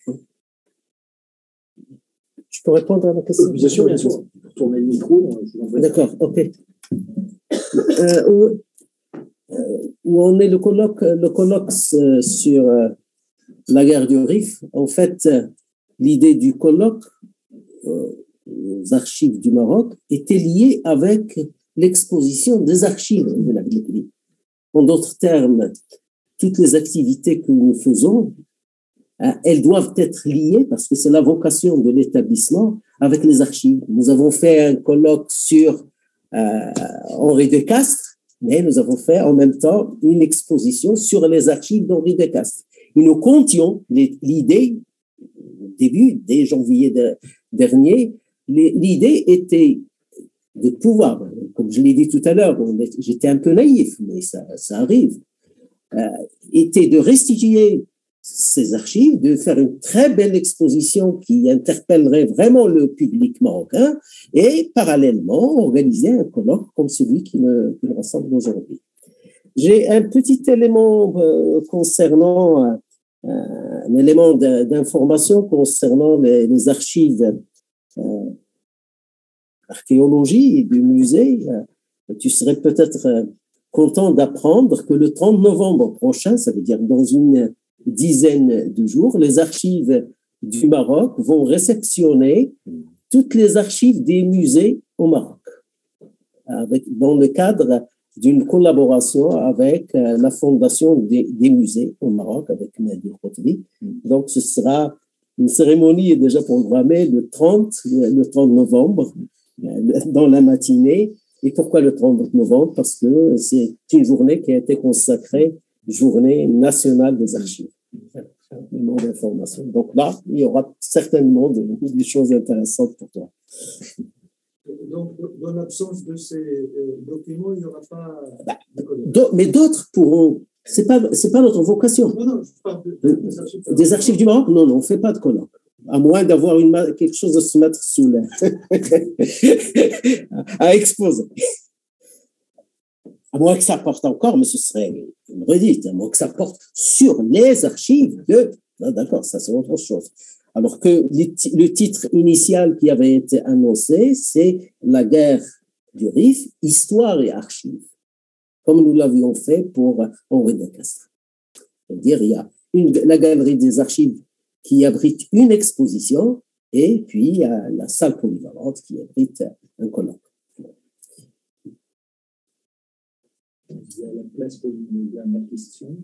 Je peux répondre à la question? Bien sûr, bien sûr. Tourner le micro. D'accord, ok. Euh, où, euh, où on est le colloque, le colloque euh, sur euh, la guerre du Rif. En fait, euh, l'idée du colloque euh, aux archives du Maroc était liée avec l'exposition des archives de la ville. En d'autres termes, toutes les activités que nous faisons, elles doivent être liées, parce que c'est la vocation de l'établissement, avec les archives. Nous avons fait un colloque sur euh, Henri de Castres, mais nous avons fait en même temps une exposition sur les archives d'Henri de Castres. Et nous comptions l'idée, au début, dès janvier de, dernier, l'idée était de pouvoir, comme je l'ai dit tout à l'heure, j'étais un peu naïf, mais ça, ça arrive, euh, était de restituer ces archives, de faire une très belle exposition qui interpellerait vraiment le public marocain et parallèlement organiser un colloque comme celui qui me, qui me rassemble aujourd'hui. J'ai un petit élément euh, concernant, euh, un élément d'information concernant les, les archives euh, archéologie et du musée. Euh, tu serais peut-être euh, content d'apprendre que le trente novembre prochain, ça veut dire dans une dizaine de jours, les archives du Maroc vont réceptionner toutes les archives des musées au Maroc, avec, dans le cadre d'une collaboration avec euh, la Fondation des, des musées au Maroc, avec Nadir Khotri. Donc, ce sera une cérémonie déjà programmée le trente, le trente novembre, dans la matinée. Et pourquoi le trente novembre? Parce que c'est une journée qui a été consacrée Journée nationale des archives. Un nom d'information. Donc là, il y aura certainement des, des choses intéressantes pour toi. Donc, dans l'absence de ces euh, documents, il n'y aura pas bah, de colloque. Mais d'autres pourront. C'est pas, c'est pas notre vocation. Non, non, je parle de, de, des, archives. des archives du Maroc. Non, non, on ne fait pas de colloque. À moins d'avoir une, quelque chose à se mettre sous l'air, à exposer. À moins que ça porte encore, mais ce serait une redite, à moins que ça porte sur les archives de... Non, d'accord, ça c'est autre chose. Alors que le titre initial qui avait été annoncé, c'est La guerre du Rif, histoire et archives, comme nous l'avions fait pour Henri de Castres. C'est-à-dire, il y a une, la galerie des archives qui abrite une exposition, et puis il y a la salle polyvalente qui abrite un colloque. Il y a la place pour une dernière question.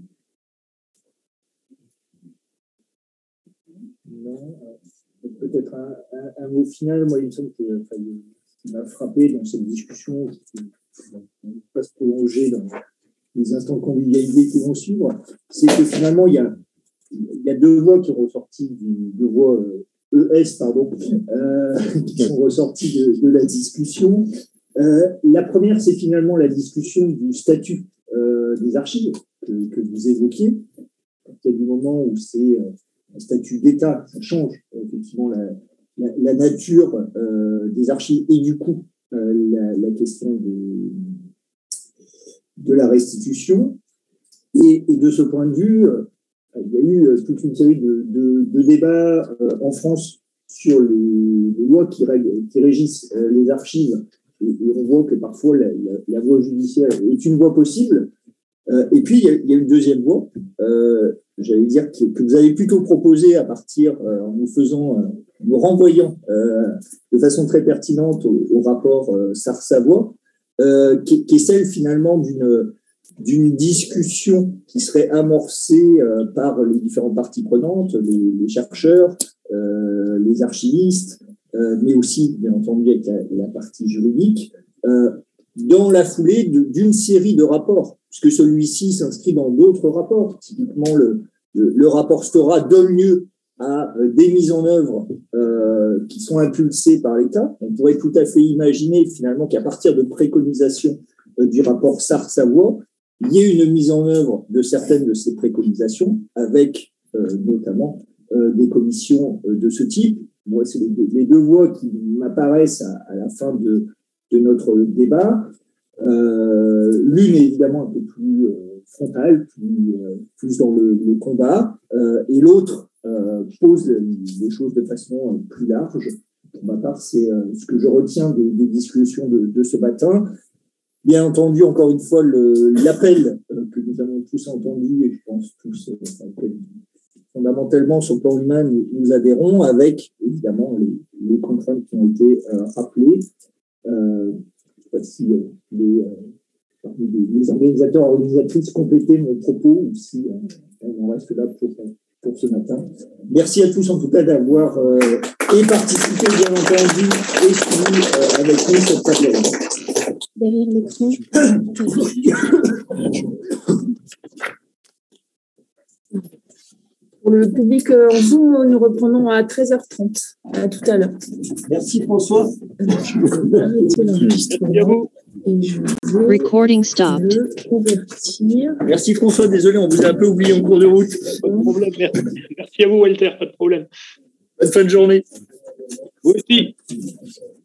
Non. Peut-être un, un, un mot final. Moi, il me semble que enfin, qui m'a frappé dans cette discussion, qui ne va pas se prolonger dans les instants de convivialité qui vont suivre, c'est que finalement, il y a, il y a deux voix qui sont ressorties, deux voix E S, pardon, euh, qui sont ressorties de, de la discussion. Euh, la première, c'est finalement la discussion du statut euh, des archives que, que vous évoquiez. À partir du moment où c'est euh, un statut d'État, ça change effectivement la, la, la nature euh, des archives et du coup euh, la, la question de, de la restitution. Et, et de ce point de vue, euh, il y a eu toute une série de, de, de débats euh, en France sur les, les lois qui, règlent, qui régissent euh, les archives. Et on voit que parfois la, la, la voie judiciaire est une voie possible. Euh, et puis, il y, a, il y a une deuxième voie, euh, j'allais dire, que, que vous avez plutôt proposé à partir, euh, en nous faisant, euh, nous renvoyant euh, de façon très pertinente au, au rapport euh, Sarr-Savoie, euh, qui, qui est celle finalement d'une, d'une discussion qui serait amorcée euh, par les différentes parties prenantes, les, les chercheurs, euh, les archivistes, Euh, mais aussi, bien entendu, avec la, la partie juridique, euh, dans la foulée de, d'une série de rapports, puisque celui-ci s'inscrit dans d'autres rapports. Typiquement, le, le, le rapport Stora donne lieu à euh, des mises en œuvre euh, qui sont impulsées par l'État. On pourrait tout à fait imaginer, finalement, qu'à partir de préconisations euh, du rapport Sarr-Savoie, il y ait une mise en œuvre de certaines de ces préconisations, avec euh, notamment euh, des commissions euh, de ce type. Moi, c'est les deux, les deux voies qui m'apparaissent à, à la fin de, de notre débat. Euh, l'une est évidemment un peu plus euh, frontale, plus, euh, plus dans le, le combat, euh, et l'autre euh, pose les choses de façon euh, plus large. Pour ma part, c'est euh, ce que je retiens des, des discussions de, de ce matin. Bien entendu, encore une fois, le, l'appel euh, que nous avons tous entendu, et je pense tous, euh, enfin, fondamentalement, sur le plan humain, nous, nous adhérons, avec évidemment les, les contraintes qui ont été euh, rappelées. Euh, je ne sais pas si euh, les, euh, les, les organisateurs et organisatrices complétaient mon propos ou si euh, on en reste là pour, pour ce matin. Merci à tous en tout cas d'avoir euh, et participé, bien entendu, et suivi euh, avec nous cette table. Derrière l'écran. Pour le public en Zoom, nous reprenons à treize heures trente. À tout à l'heure. Merci François. Recording stopped. Merci François, désolé, on vous a un peu oublié en cours de route. Pas de problème, merci. Merci à vous Walter, pas de problème. Bonne fin de journée. Vous aussi.